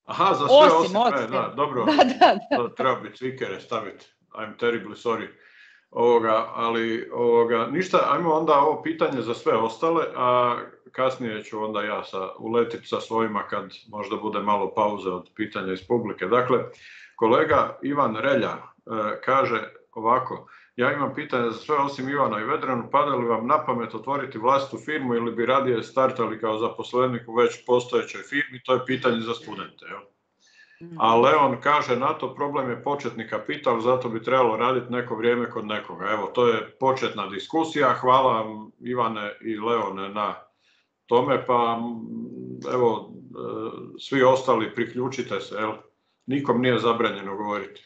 Aha, za sve osim, osim, osim. Ne, da, dobro, da, da, da. To treba biti cvikere staviti, I'm terribly sorry. Ovoga, ali ovoga, ništa, ajmo onda ovo pitanje za sve ostale, a kasnije ću onda ja sa, uletiti sa svojima kad možda bude malo pauze od pitanja iz publike. Dakle, kolega Ivan Relja e, kaže ovako, ja imam pitanje za sve osim Ivana i Vedranu, pada li vam na pamet otvoriti vlastitu firmu ili bi radije startali kao zaposlenik u već postojećoj firmi, to je pitanje za studente, jel? A Leon kaže, na to problem je početni kapital, zato bi trebalo raditi neko vrijeme kod nekoga. Evo, to je početna diskusija. Hvala vam, Ivane i Leone, na tome, pa evo, svi ostali priključite se, jel? Nikom nije zabranjeno govoriti.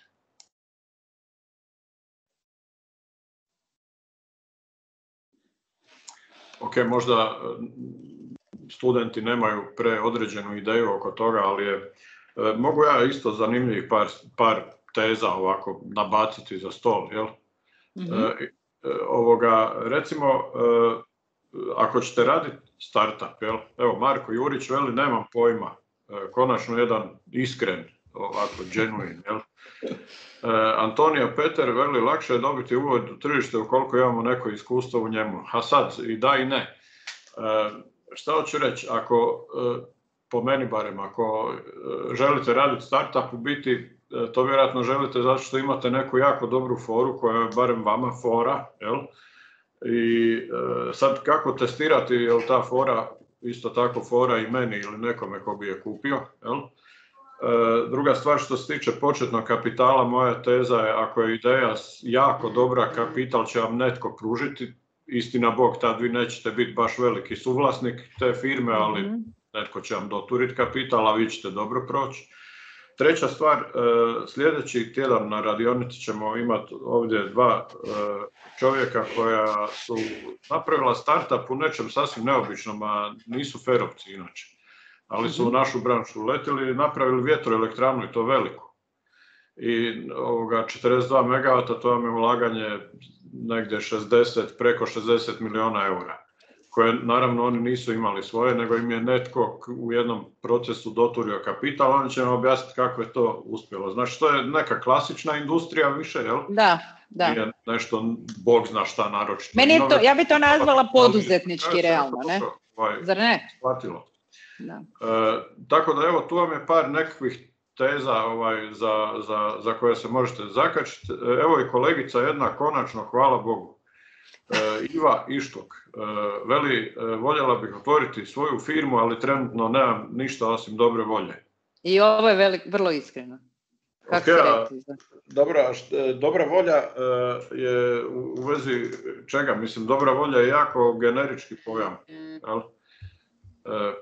Ok, možda studenti nemaju preodređenu ideju oko toga, ali je mogu ja isto zanimljivih par, par teza ovako nabaciti za stol, jel? Mm-hmm. E, ovoga, recimo, e, ako ćete raditi startup, jel? Evo, Marko Jurić veli, nemam pojma, e, konačno jedan iskren, ovako, genuine, jel? E, Antonija Peter veli, lakše je dobiti uvod u tržište ukoliko imamo neko iskustvo u njemu. A sad, i da i ne. E, šta hoću reći, ako... E, po meni barem, ako želite raditi startup, u biti to vjerojatno želite zato što imate neku jako dobru foru koja je barem vama fora, jel? I sad kako testirati je li ta fora isto tako fora i meni ili nekome ko bi je kupio, jel? Druga stvar što se tiče početnog kapitala, moja teza je ako je ideja jako dobra, kapital će vam netko pružiti, istina Bog, tad vi nećete biti baš veliki suvlasnik te firme, ali mm-hmm. netko će vam doturiti kapital, a vi ćete dobro proći. Treća stvar, sljedeći tjedan na radionici ćemo imati ovdje dva čovjeka koja su napravila startup u nečem sasvim neobičnom, a nisu ferovci inače, ali su u našu branšu uletili i napravili vjetroelektranu i to veliku. I ovoga četrdeset dva megavata, to vam je ulaganje negdje šezdeset, preko šezdeset milijuna eura, koje naravno oni nisu imali svoje, nego im je netko u jednom procesu doturio kapital, oni će nam objasniti kako je to uspjelo. Znači, to je neka klasična industrija više, jel? Da, da. Nije nešto, Bog zna šta naročito. Meni je to, ja bi to nazvala poduzetnički, realno, ne? Ovaj, Zar ne? Shvatilo. Da. E, tako da, evo, tu vam je par nekakvih teza ovaj, za, za, za koje se možete zakačiti. Evo i kolegica jedna, konačno, hvala Bogu. E, Iva Ištok, e, veli, e, voljela bih otvoriti svoju firmu, ali trenutno nemam ništa osim dobre volje. I ovo je velik, vrlo iskreno. Kako okay, se rekli? Dobra, št, dobra volja e, je u, u vezi čega? Mislim, dobra volja je jako generički pojam. Mm. Jel? E,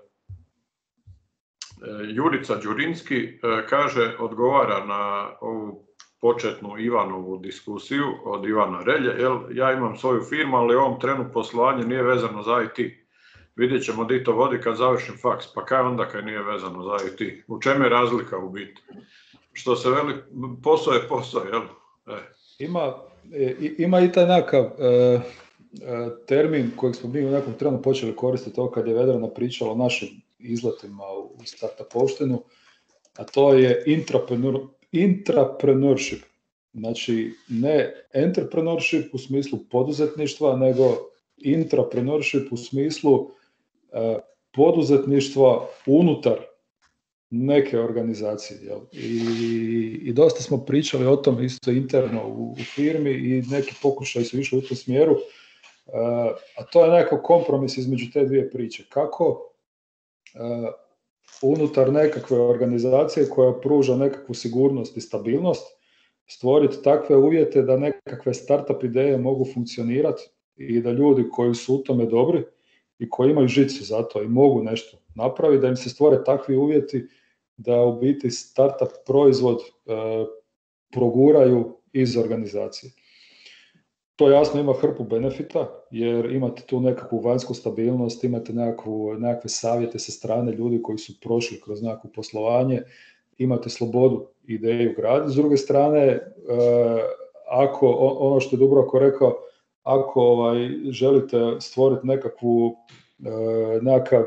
Jurica Đurinski kaže, odgovara na ovu početnu Ivanovu diskusiju od Ivana Relje, jel, ja imam svoju firmu, ali u ovom trenu poslovanje nije vezano za I T. Vidjet ćemo di to vodi kad završim faks, pa kaj onda kad nije vezano za I T? U čemu je razlika u biti? Što se veli, posao je posao, jel? E. Ima, ima i taj nakav e, termin kojeg smo mi u nekom trenu počeli koristiti to kad je Vedrana pričala o našim izletima u startupovštinu, a to je intrapreneur, intrapreneurship. Znači, ne entrepreneurship u smislu poduzetništva, nego intrapreneurship u smislu eh, poduzetništva unutar neke organizacije. Jel? I, I dosta smo pričali o tom isto interno u, u firmi i neki pokušaj su išli u tom smjeru, eh, a to je nekakav kompromis između te dvije priče. Kako Uh, unutar nekakve organizacije koja pruža nekakvu sigurnost i stabilnost, stvoriti takve uvjete da nekakve startup ideje mogu funkcionirati i da ljudi koji su u tome dobri i koji imaju žicu za to i mogu nešto napraviti, da im se stvore takvi uvjeti da u biti startup proizvod uh, proguraju iz organizacije. To jasno ima hrpu benefita, jer imate tu nekakvu vanjsku stabilnost, imate nekakvu, nekakve savjete sa strane ljudi koji su prošli kroz nekakvo poslovanje, imate slobodu ideju graditi. S druge strane, e, ako, ono što je Dubravko rekao, ako ovaj, želite stvoriti nekakvu, e, nekakav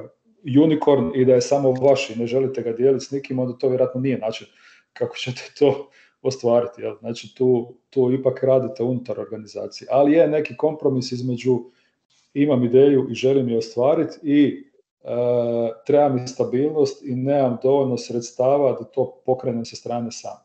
unicorn i da je samo vaš i ne želite ga dijeliti s nikim, onda to vjerojatno nije način kako ćete to ostvariti. Jel? Znači tu, tu ipak radite unutar organizacije, ali je neki kompromis između imam ideju i želim je ostvariti i e, treba mi stabilnost i nemam dovoljno sredstava da to pokrenem sa strane sam.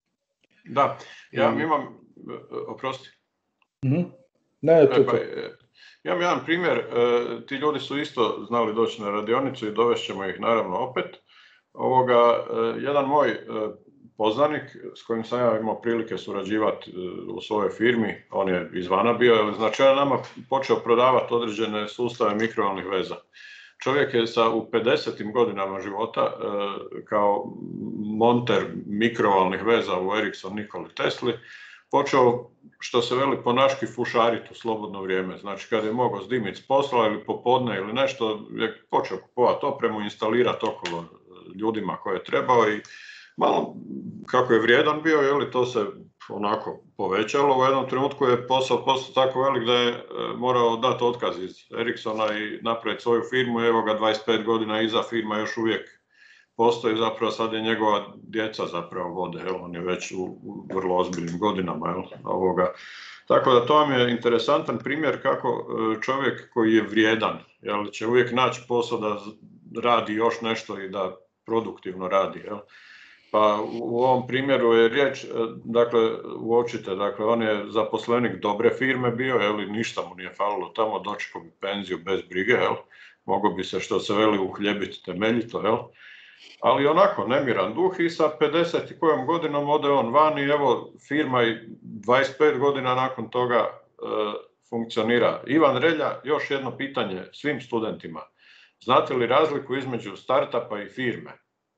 Da, ja imam, oprosti. Mm-hmm. Ne, to, e, pa, to. Ja imam jedan primjer, e, ti ljudi su isto znali doći na radionicu i dovešćemo ih naravno opet. Ovoga, e, jedan moj e, poznanik s kojim sam ja imao prilike surađivati e, u svojoj firmi, on je izvana bio, znači on nama počeo prodavati određene sustave mikrovalnih veza. Čovjek je sa u pedesetim godinama života e, kao monter mikrovalnih veza u Ericsson Nikoli Tesli počeo, što se veli po naški, fušariti u slobodno vrijeme. Znači kad je mogao zdimiti s posla ili popodne ili nešto, je počeo kupovati opremu, instalirati okolo ljudima koje je trebao i malo kako je vrijedan bio, je li to se onako povećalo. U jednom trenutku je posao postao tako velik da je morao dati otkaz iz Ericssona i napraviti svoju firmu. Evo ga, dvadeset pet godina iza, firma još uvijek postoji, zapravo sad je njegova djeca zapravo vode, jel? On je već u, u vrlo ozbiljnim godinama. Jel? Ovoga. Tako da to vam je interesantan primjer kako čovjek koji je vrijedan, jel? Će uvijek naći posao da radi još nešto i da produktivno radi. Jel? Pa u ovom primjeru je riječ, dakle, uočite, dakle, on je zaposlenik dobre firme bio, jel, ništa mu nije falilo tamo, dočekao bi penziju bez brige, jel, mogao bi se, što se veli, uhljebiti temeljito, jel, ali onako, nemiran duh i sa pedeset i kojom godinom ode on van i evo, firma i dvadeset pet godina nakon toga e, funkcionira. Ivan Relja, još jedno pitanje svim studentima. Znate li razliku između startupa i firme?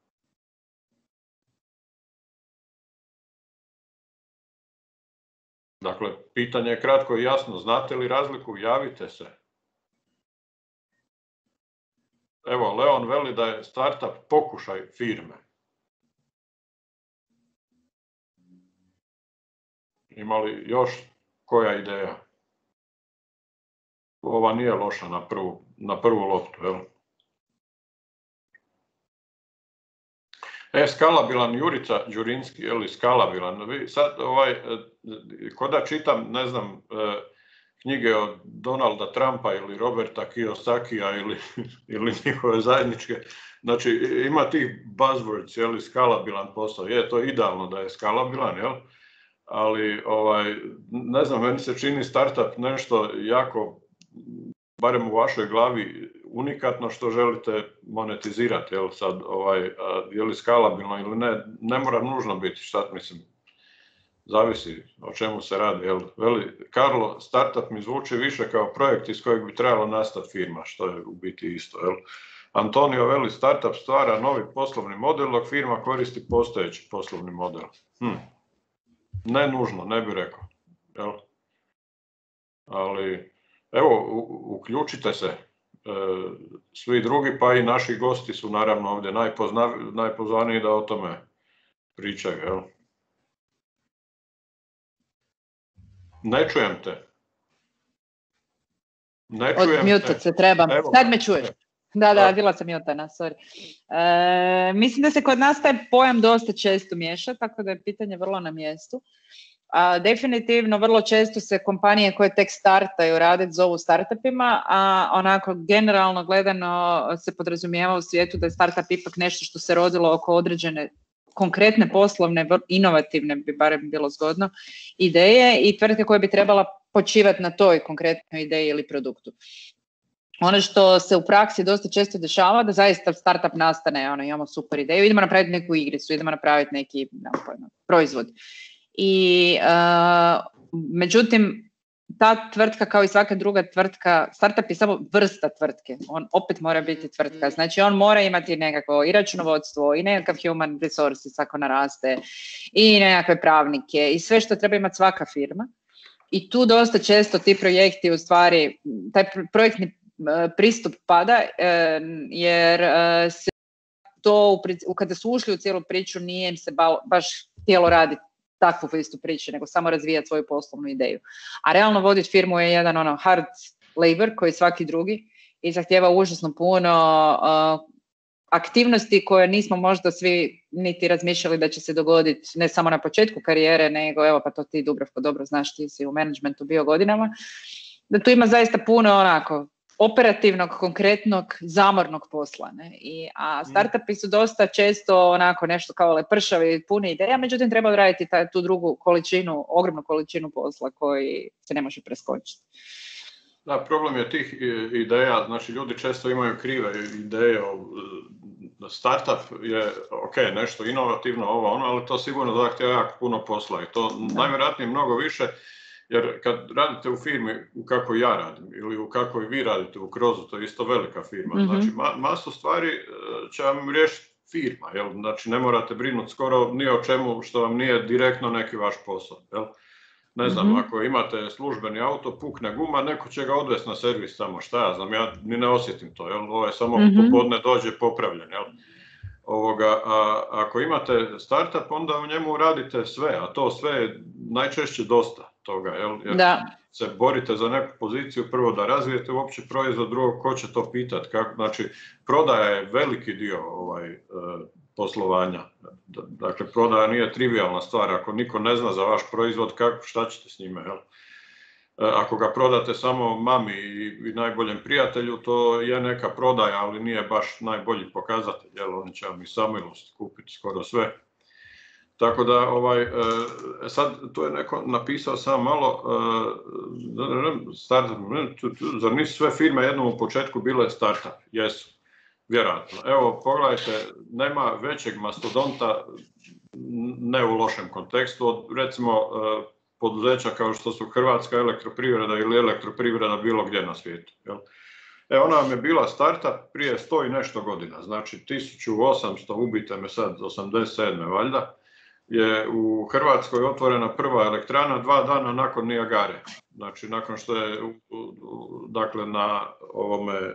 Dakle, pitanje je kratko i jasno. Znate li razliku? Javite se. Evo, Leon veli da je startup pokušaj firme. Ima li još koja ideja? Ova nije loša na prvu, na prvu loptu, jel? E, skalabilan, Jurica Đurinski, ili skalabilan, vi sad ovaj, ko da čitam, ne znam, knjige od Donalda Trumpa ili Roberta Kiyosakija ili, ili njihove zajedničke, znači ima tih buzzwords, jel, skalabilan posao, je to idealno da je skalabilan, jel, ali ovaj, ne znam, meni se čini startup nešto jako, barem u vašoj glavi, unikatno što želite monetizirati, jel sad, ovaj, je li skalabilno ili ne, ne mora nužno biti, šta mislim, zavisi o čemu se radi, jel, veli, Karlo, startup mi zvuči više kao projekt iz kojeg bi trebalo nastati firma, što je u biti isto, jel. Antonio veli, startup stvara novi poslovni model, dok firma koristi postojeći poslovni model. Hm. Ne nužno, ne bih rekao, jel, ali evo, uključite se, svi drugi, pa i naši gosti su naravno ovdje najpozvaniji da o tome pričaju, jel? Ne čujem te. Ne čujem te. Odmutat se trebam. Evo, sad me čuješ. Da, da, bila sam mutana, sorry. E, mislim da se kod nas taj pojam dosta često miješa, tako da je pitanje vrlo na mjestu. A, definitivno, vrlo često se kompanije koje tek startaju raditi zovu startupima, a onako generalno gledano se podrazumijeva u svijetu da je startup ipak nešto što se rodilo oko određene konkretne poslovne, inovativne bi barem bilo zgodno, ideje i tvrtke koje bi trebala počivati na toj konkretnoj ideji ili produktu. Ono što se u praksi dosta često dešava, da zaista startup nastane, ono, imamo super ideju, idemo napraviti neku igricu, idemo napraviti neki ne, pojma, proizvod. I uh, međutim, ta tvrtka kao i svaka druga tvrtka, startup je samo vrsta tvrtke, on opet mora biti tvrtka, znači on mora imati nekako i računovodstvo i nekakav human resources ako naraste i nekakve pravnike i sve što treba imati svaka firma. I tu dosta često ti projekti u stvari, taj projektni pristup pada jer se to, kada su ušli u cijelu priču, nije im se baš htjelo raditi takvu istu priču, nego samo razvijati svoju poslovnu ideju. A realno voditi firmu je jedan ono hard labor koji svaki drugi i zahtjeva užasno puno uh, aktivnosti koje nismo možda svi niti razmišljali da će se dogoditi ne samo na početku karijere, nego evo pa to ti Dubravko dobro znaš, ti si u menadžmentu bio godinama, da tu ima zaista puno onako operativnog, konkretnog, zamornog posla. Ne? I, a startupi su dosta često onako nešto kao lepršavi, puni ideja, međutim treba odraditi taj, tu drugu količinu, ogromnu količinu posla koji se ne može preskočiti. Da, problem je tih ideja, znači ljudi često imaju krive ideje, startup je ok, nešto inovativno, ovo ono, ali to sigurno zahtjeva jako puno posla i to da. Najvjerojatnije mnogo više, jer kad radite u firmi u kakvoj ja radim ili u kakvoj vi radite u Krozu, to je isto velika firma, mm-hmm. znači ma, masu stvari će vam riješiti firma, jel? Znači ne morate brinuti skoro ni o čemu što vam nije direktno neki vaš posao, jel? Ne znam, mm-hmm. ako imate službeni auto, pukne guma, neko će ga odvesti na servis samo, šta ja znam, ja ni ne osjetim to, jel? Ovo je samo mm-hmm. popodne dođe popravljen, jel? Ovoga, a ako imate startup, onda u njemu radite sve, a to sve je najčešće dosta toga, jel? Jer da. Se borite za neku poziciju, prvo da razvijete uopće proizvod, drugo ko će to pitati, kako, znači prodaja je veliki dio ovaj, e, poslovanja, dakle prodaja nije trivijalna stvar, ako niko ne zna za vaš proizvod, kako, šta ćete s njime, jel? Ako ga prodate samo mami i najboljem prijatelju, to je neka prodaja, ali nije baš najbolji pokazatelj, jer oni će vam i samilost kupiti skoro sve. Tako da, ovaj, sad tu je neko napisao samo malo, startup, zar nisu sve firme jednom u početku bile startup? Jesu, vjerojatno. Evo, pogledajte, nema većeg mastodonta, ne u lošem kontekstu, od recimo poduzeća kao što su Hrvatska elektroprivreda ili elektroprivreda bilo gdje na svijetu. Jel? E, ona vam je bila startup prije sto i nešto godina, znači tisuću osamsto, ubite me sad, osamdeset sedme valjda, je u Hrvatskoj otvorena prva elektrana dva dana nakon Nijagare. Znači, nakon što je dakle, na ovome e,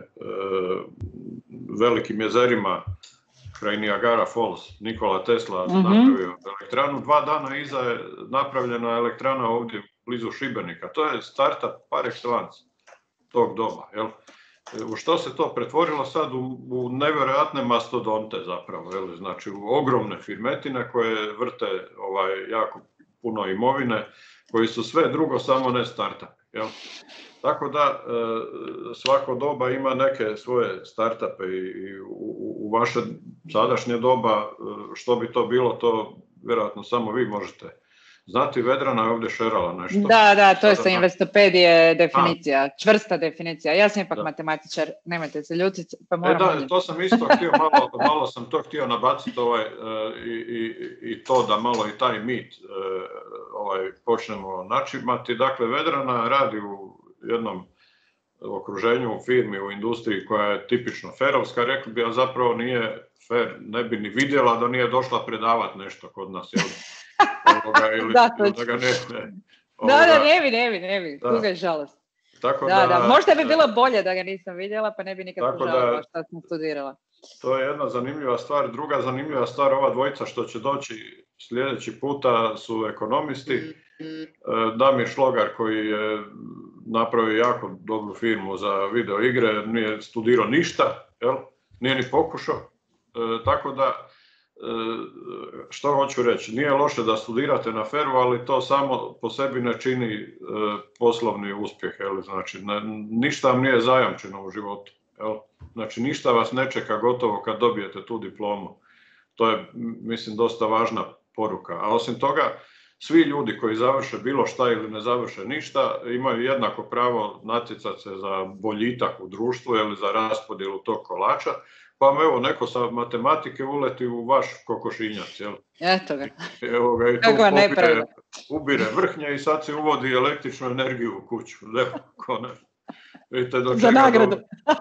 velikim jezerima kraj Niagara Falls Nikola Tesla mm-hmm. napravio elektranu, dva dana iza je napravljena elektrana ovdje blizu Šibenika. To je startup par excellence tog doba. Jel? U što se to pretvorilo sad? U, u nevjerojatne mastodonte zapravo. Jel? Znači u ogromne firmetine koje vrte ovaj, jako puno imovine, koji su sve drugo samo ne startup. Jel? Tako da svako doba ima neke svoje startupe i u, u vaše sadašnje doba što bi to bilo, to vjerojatno samo vi možete znati. Vedrana je ovdje šerala nešto. Da, da, to je sa Investopedije definicija, A. čvrsta definicija. Ja sam ipak da. matematičar, nemojte se ljutiti, pa moram... E da, to sam isto htio, malo, malo sam to htio nabaciti ovaj, i, i, i to da malo i taj mit ovaj, počnemo načimati. Dakle, Vedrana radi u jednom okruženju, u firmi, u industriji koja je tipično ferovska, rekli bi, a zapravo nije fer, ne bi ni vidjela da nije došla predavati nešto kod nas, jel? Ovoga, ili, da, ili da ga ne, ne. Ovoga, da, da, ne bi, ne bi, ne bi, tuga je žalost. Tako da, da, da, možda bi bilo bolje da ga nisam vidjela, pa ne bi nikad požalila što sam studirala. To je jedna zanimljiva stvar. Druga zanimljiva stvar, ova dvojica što će doći sljedeći puta su ekonomisti. Mm-hmm. Damir Šlogar koji je napravio jako dobru firmu za video igre, nije studirao ništa, jel? Nije ni pokušao, e, tako da e, što hoću reći, nije loše da studirate na feru, ali to samo po sebi ne čini e, poslovni uspjeh, jel? Znači ne, ništa vam nije zajamčeno u životu, jel? Znači ništa vas ne čeka gotovo kad dobijete tu diplomu, to je mislim dosta važna poruka, a osim toga svi ljudi koji završe bilo šta ili ne završe ništa imaju jednako pravo natjecati se za boljitak u društvu ili za raspodjelu tog kolača, pa evo neko sa matematike uleti u vaš kokošinjac. Jel? Eto ga. Evo ga i tu pobire, ubire vrhnje i sad se uvodi električnu energiju u kuću. Vidite, do za nagradu.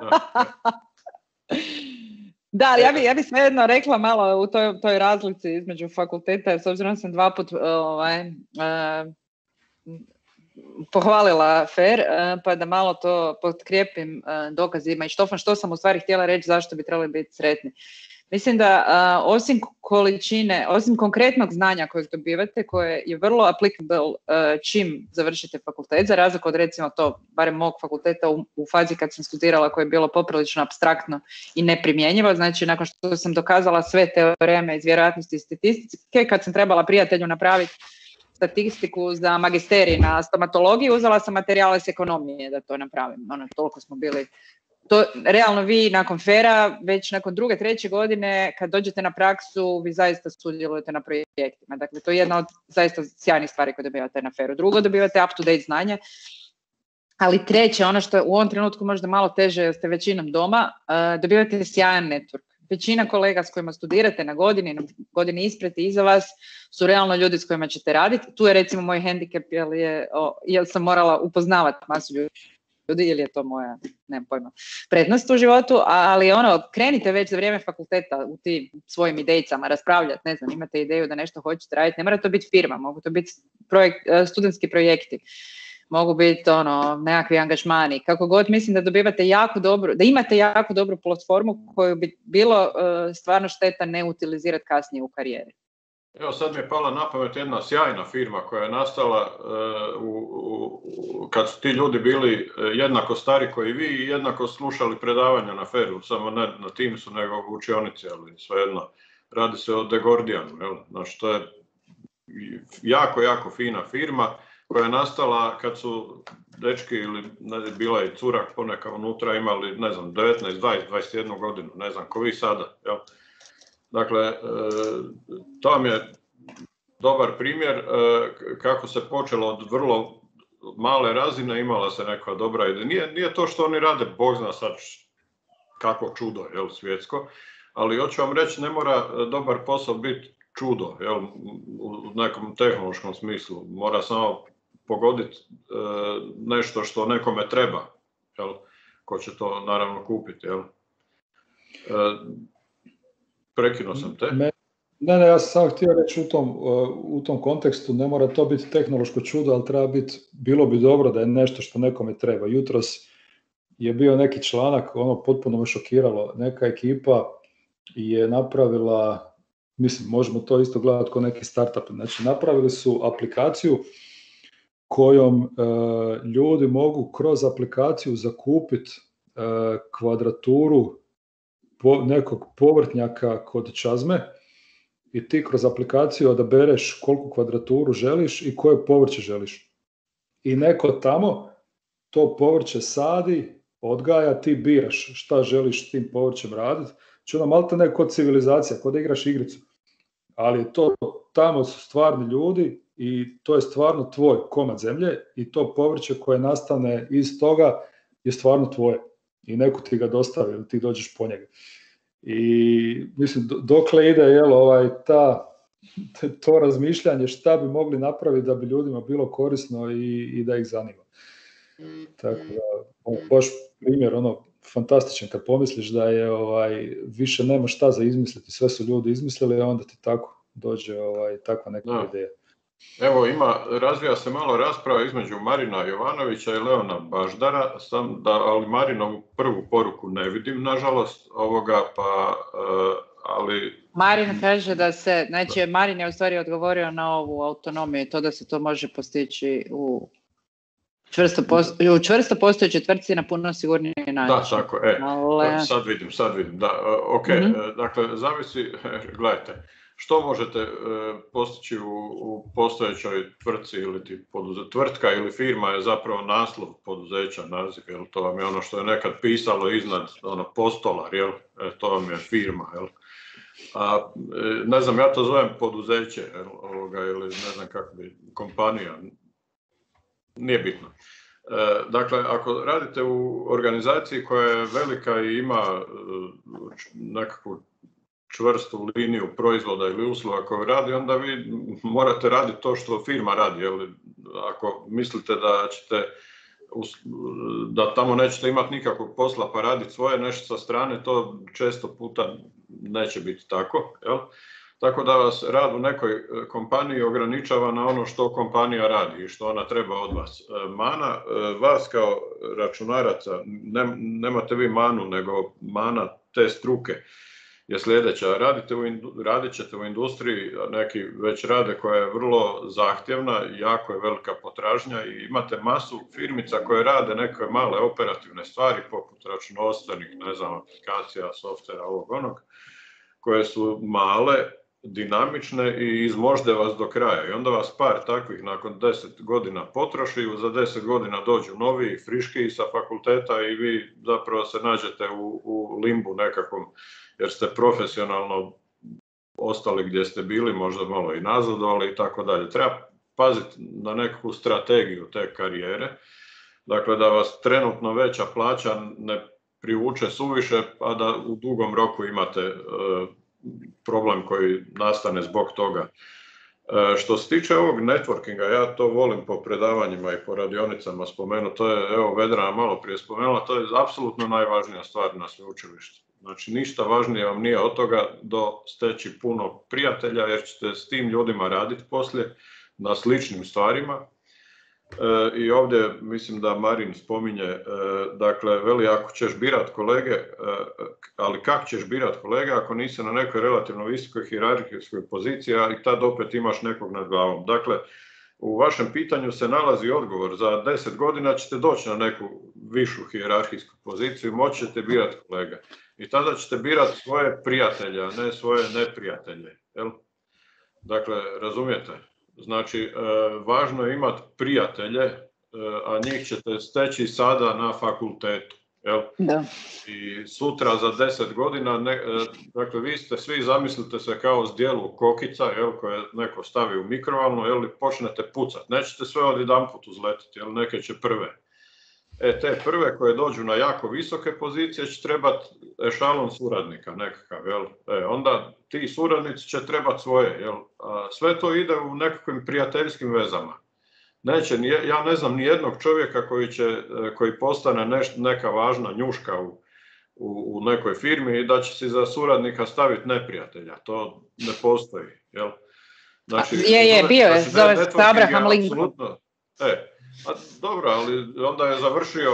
Da, ja bi, ja bi svejedno rekla malo u toj, toj razlici između fakulteta, s obzirom sam dva put ovaj, uh, pohvalila FER, uh, pa da malo to potkrijepim uh, dokazima i što, što sam u stvari htjela reći zašto bi trebali biti sretni. Mislim da a, osim količine, osim konkretnog znanja kojeg dobivate, koje je vrlo applicable a, čim završite fakultet, za razliku od recimo to, barem mog fakulteta u, u fazi kad sam studirala, koje je bilo poprilično apstraktno i neprimjenjivo, znači nakon što sam dokazala sve teoreme iz vjerojatnosti i statistike, kad sam trebala prijatelju napraviti statistiku za magisterij na stomatologiji, uzela sam materijale s ekonomije da to napravim. Ono, toliko smo bili... To, realno vi nakon fera, već nakon druge, treće godine, kad dođete na praksu, vi zaista sudjelujete na projektima. Dakle, to je jedna od zaista sjajnih stvari koje dobivate na feru. Drugo, dobivate up-to-date znanje. Ali treće, ono što je u ovom trenutku možda malo teže, jer ste većinom doma, uh, dobivate sjajan network. Većina kolega s kojima studirate na godini, na godini ispred i iza vas, su realno ljudi s kojima ćete raditi. Tu je recimo moj hendikep, jer, je, o, jer sam morala upoznavati masu ljudi. ljudi ili je to moja, nemam pojma, prednost u životu, ali ono, krenite već za vrijeme fakulteta u tim svojim idejicama, raspravljati, ne znam, imate ideju da nešto hoćete raditi, ne mora to biti firma, mogu to biti projekt, studentski projekti, mogu biti ono, nekakvi angažmani, kako god, mislim da dobivate jako dobru, da imate jako dobru platformu koju bi bilo uh, stvarno šteta ne utilizirati kasnije u karijeri. Evo sad mi je pala na pamet jedna sjajna firma koja je nastala uh, u, u, kad su ti ljudi bili jednako stari koji vi i jednako slušali predavanja na feru, samo ne na Teamsu nego u učionici, ali svejedno. Radi se o The Gordianu, jel? Znači to je jako, jako fina firma koja je nastala kad su dečki ili ne, bila je curak ponekad unutra imali, ne znam, devetnaest, dvadeset, dvadeset jednu godinu, ne znam, ko vi sada, jel? Dakle, to vam je dobar primjer kako se počelo od vrlo male razine, imala se neka dobra ideja. Nije, nije to što oni rade, Bog zna sad kako čudo, jel, svjetsko, ali hoću vam reći, ne mora dobar posao biti čudo, jel, u nekom tehnološkom smislu. Mora samo pogoditi nešto što nekome treba, jel, ko će to naravno kupiti, jel. Prekinuo sam te. Ne, ne, ja sam samo htio reći u tom, u tom kontekstu, ne mora to biti tehnološko čudo, ali treba biti, bilo bi dobro da je nešto što nekome treba. Jutros je bio neki članak, ono potpuno me šokiralo, neka ekipa je napravila, mislim, možemo to isto gledati kao neki startup, znači napravili su aplikaciju kojom e, ljudi mogu kroz aplikaciju zakupiti e, kvadraturu po, nekog povrtnjaka kod čazme i ti kroz aplikaciju odabereš koliko kvadraturu želiš i koje povrće želiš. I neko tamo to povrće sadi, odgaja, ti biraš šta želiš s tim povrćem raditi. Znači ono malte ne kod civilizacija, kod da igraš igricu. Ali to, tamo su stvarni ljudi i to je stvarno tvoj komad zemlje i to povrće koje nastane iz toga je stvarno tvoje. I neko ti ga dostavi ili ti dođeš po njega. I mislim, dokle ide jel, ovaj, ta, to razmišljanje šta bi mogli napraviti da bi ljudima bilo korisno i, i da ih zanima. Tako da, ono, baš primjer, ono, fantastičan kad pomisliš da je ovaj, više nema šta za izmisliti, sve su ljudi izmislili, a onda ti tako dođe ovaj, takva neka da. Ideja. Evo, ima, razvija se malo rasprava između Marina Jovanovića i Leona Baždara, sam da, ali Marinovu prvu poruku ne vidim, nažalost, ovoga, pa, uh, ali... Marin kaže da se, znači Marin je u stvari odgovorio na ovu autonomiju, to da se to može postići u čvrsto, posto, u čvrsto postojećoj tvrtci na puno sigurniji način. Da, tako, e, ali... sad vidim, sad vidim, da, ok, mm-hmm. Dakle, zavisi, gledajte, što možete postići u, u postojećoj tvrtci ili ti poduzet, tvrtka ili firma je zapravo naslov poduzeća, naziv, jel, to vam je ono što je nekad pisalo iznad ono, postolar, jel, e, to vam je firma, jel. A, ne znam, ja to zovem poduzeće, jel, ovoga, ili ne znam kako bi, kompanija, nije bitno. E, dakle, ako radite u organizaciji koja je velika i ima e, nekakvu čvrstu liniju proizvoda ili usluga koju radi, onda vi morate raditi to što firma radi. Jel? Ako mislite da ćete, da tamo nećete imati nikakvog posla pa raditi svoje nešto sa strane, to često puta neće biti tako. Jel? Tako da vas rad u nekoj kompaniji ograničava na ono što kompanija radi i što ona treba od vas. Mana, vas kao računaraca, ne, nemate vi manu, nego mana te struke, je sljedeća. Radite u, radit ćete u industriji, neki već rade, koja je vrlo zahtjevna, jako je velika potražnja i imate masu firmica koje rade neke male operativne stvari poput računovodstvenih, ne znam, aplikacija, softvera, ovog onog, koje su male, dinamične i izmožde vas do kraja. I onda vas par takvih nakon deset godina potroši, za deset godina dođu novi, friški sa fakulteta i vi zapravo se nađete u, u limbu nekakvom, jer ste profesionalno ostali gdje ste bili, možda malo i nazadovali i tako dalje. Treba paziti na nekakvu strategiju te karijere, dakle da vas trenutno veća plaća ne privuče suviše, a da u dugom roku imate e, problem koji nastane zbog toga. E, što se tiče ovog networkinga, ja to volim po predavanjima i po radionicama spomenuti, to je, evo Vedrana malo prije spomenula, to je apsolutno najvažnija stvar na sveučilištu. Znači ništa važnije vam nije od toga do steći puno prijatelja, jer ćete s tim ljudima raditi poslije na sličnim stvarima. E, I ovdje mislim da Marin spominje, e, dakle, veli ako ćeš birat kolege, e, ali kako ćeš birat kolege ako nisi na nekoj relativno visokoj hijerarhijskoj poziciji, a i tad opet imaš nekog nad glavom. Dakle, u vašem pitanju se nalazi odgovor. Za deset godina ćete doći na neku višu hijerarhijsku poziciju i moći ćete birati kolega. I tada ćete birati svoje prijatelje, a ne svoje neprijatelje. Jel? Dakle, razumijete? Znači, e, važno je imati prijatelje, e, a njih ćete steći sada na fakultetu. Jel? Da. I sutra za deset godina, ne, e, dakle, vi ste svi, zamislite se kao zdjelu kokica, jel, koje neko stavi u mikrovalnu, jel, i počnete pucat. Nećete sve odjedanput uzletiti, jel, neke će prve. E, te prve koje dođu na jako visoke pozicije će trebati ešalon suradnika nekakav, jel? E, onda ti suradnici će trebati svoje, jel? A sve to ide u nekakvim prijateljskim vezama. Neće, ja ne znam ni jednog čovjeka koji, će, koji postane neš, neka važna njuška u, u, u nekoj firmi i da će si za suradnika staviti neprijatelja. To ne postoji, jel? Znači, je, je, bio je, znači, zove se Abraham Lincoln. E, a, dobro, ali onda je završio...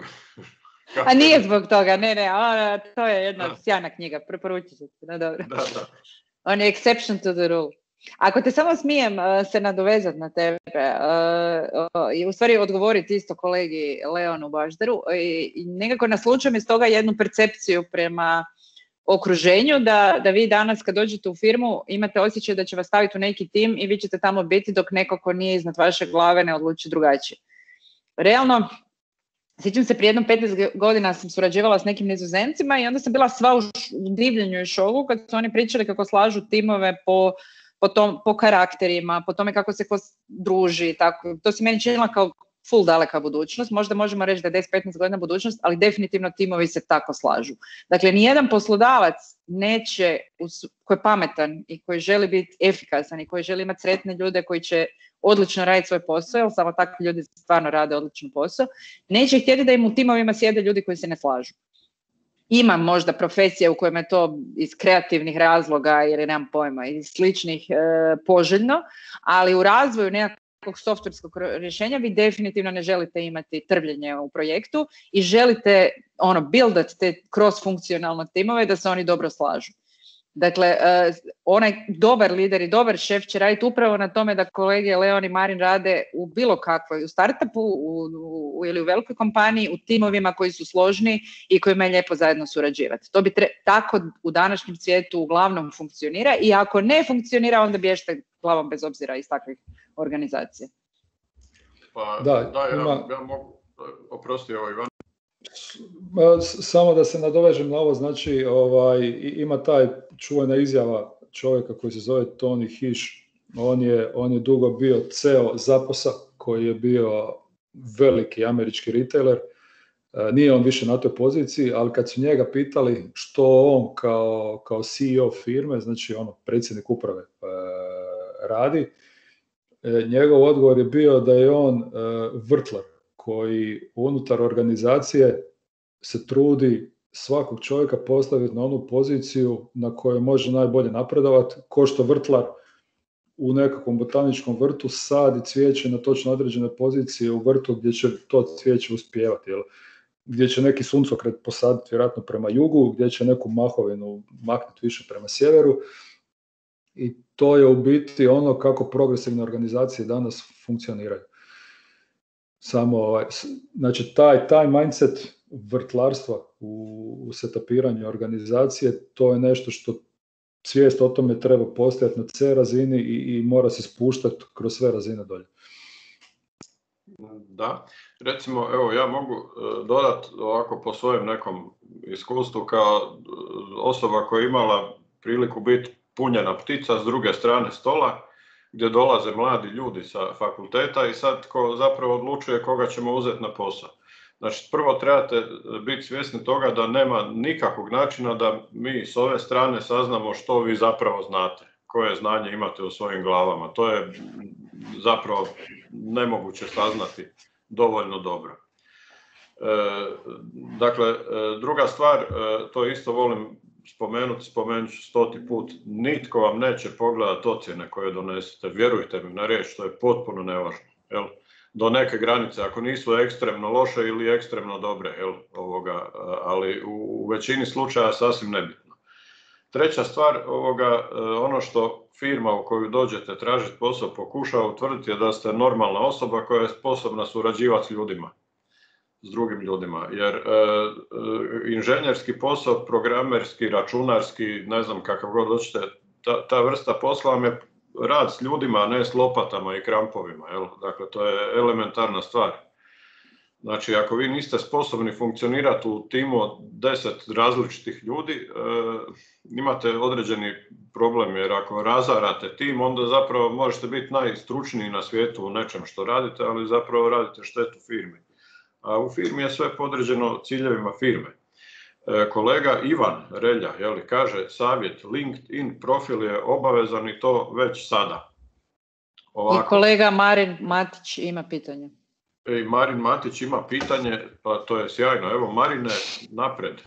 A nije zbog toga, ne, ne, a, to je jedna da. sjajna knjiga, preporučit ću se, no, dobro. Da, da. On je exception to the rule. Ako te samo smijem uh, se nadovezati na tebe uh, uh, i u stvari odgovoriti isto kolegi Leonu Baždaru i, i nekako naslučujem iz toga jednu percepciju prema okruženju da, da vi danas kad dođete u firmu imate osjećaj da će vas staviti u neki tim i vi ćete tamo biti dok neko ko nije iznad vaše glave ne odluči drugačije. Realno, sjećam se, prije jednom petnaest godina sam surađivala s nekim Nizozemcima i onda sam bila sva u divljenju i šoku kad su oni pričali kako slažu timove po, po, tom, po karakterima, po tome kako se ko druži. Tako. To se meni činilo kao full daleka budućnost. Možda možemo reći da je deset do petnaest godina budućnost, ali definitivno timovi se tako slažu. Dakle, nijedan poslodavac neće, koji je pametan i koji želi biti efikasan i koji želi imati sretne ljude koji će odlično raditi svoj posao, jer samo takvi ljudi stvarno rade odličan posao, neće htjeti da im u timovima sjede ljudi koji se ne slažu. Ima možda profesije u kojima je to iz kreativnih razloga ili nemam pojma, iz sličnih e, poželjno, ali u razvoju nekakvog softverskog rješenja vi definitivno ne želite imati trvljenje u projektu i želite ono, buildat te cross-funkcionalne timove da se oni dobro slažu. Dakle, uh, onaj dobar lider i dobar šef će raditi upravo na tome da kolege Leon i Marin rade u bilo kakvoj, u startupu u, u, ili u velikoj kompaniji, u timovima koji su složni i kojima je lijepo zajedno surađivati. To bi tre- tako u današnjem svijetu uglavnom funkcionira i ako ne funkcionira, onda bježite glavom bez obzira iz takvih organizacija. Pa, da, da ja, ima... ja mogu, oprosti ovo Ivan. Samo da se nadovežem na ovo, znači ovaj, ima taj čuvena izjava čovjeka koji se zove Tony Hish, on je, on je dugo bio C E O Zaposa koji je bio veliki američki retailer, nije on više na toj poziciji, ali kad su njega pitali što on kao, kao C E O firme, znači ono predsjednik uprave e, radi, e, njegov odgovor je bio da je on e, vrtlar koji unutar organizacije se trudi svakog čovjeka postaviti na onu poziciju na kojoj može najbolje napredovati, ko što vrtlar u nekakvom botaničkom vrtu sadi cvijeće na točno određene pozicije u vrtu gdje će to cvijeće uspijevati. Jel? gdje će neki suncokret posaditi vjerojatno prema jugu, gdje će neku mahovinu maknuti više prema sjeveru. I to je u biti ono kako progresivne organizacije danas funkcioniraju. Samo, ovaj, znači, taj, taj mindset vrtlarstva u, u setapiranju organizacije, to je nešto što svijest o tome treba postojati na C razini i, i mora se spuštati kroz sve razine dolje. Da, recimo, evo, ja mogu dodati ovako po svojem nekom iskustvu kao osoba koja je imala priliku biti punjena ptica s druge strane stola, gdje dolaze mladi ljudi sa fakulteta i sad ko zapravo odlučuje koga ćemo uzeti na posao. Znači, prvo trebate biti svjesni toga da nema nikakvog načina da mi s ove strane saznamo što vi zapravo znate, koje znanje imate u svojim glavama. To je zapravo nemoguće saznati dovoljno dobro. E, dakle, druga stvar, to isto volim spomenuti, spomenut ću stoti put, nitko vam neće pogledati ocjene koje donesete, vjerujte mi na riječ, to je potpuno nevažno. Jel? Do neke granice, ako nisu ekstremno loše ili ekstremno dobre, jel, ovoga, ali u, u većini slučaja sasvim nebitno. Treća stvar, ovoga, ono što firma u koju dođete tražiti posao pokušava utvrditi je da ste normalna osoba koja je sposobna surađivati s ljudima, s drugim ljudima, jer e, e, inženjerski posao, programerski, računarski, ne znam kakav god hoćete, ta, ta vrsta posla vam je rad s ljudima, a ne s lopatama i krampovima. Jel? Dakle, to je elementarna stvar. Znači, ako vi niste sposobni funkcionirati u timu od deset različitih ljudi, e, imate određeni problem, jer ako razarate tim, onda zapravo možete biti najstručniji na svijetu u nečem što radite, ali zapravo radite štetu firmi. A u firmi je sve podređeno ciljevima firme. E, kolega Ivan Relja, jeli, kaže, savjet LinkedIn profil je obavezan i to već sada. Ovako. I kolega Marin Matić ima pitanje. E, Marin Matić ima pitanje, pa to je sjajno. Evo, Marine, napred.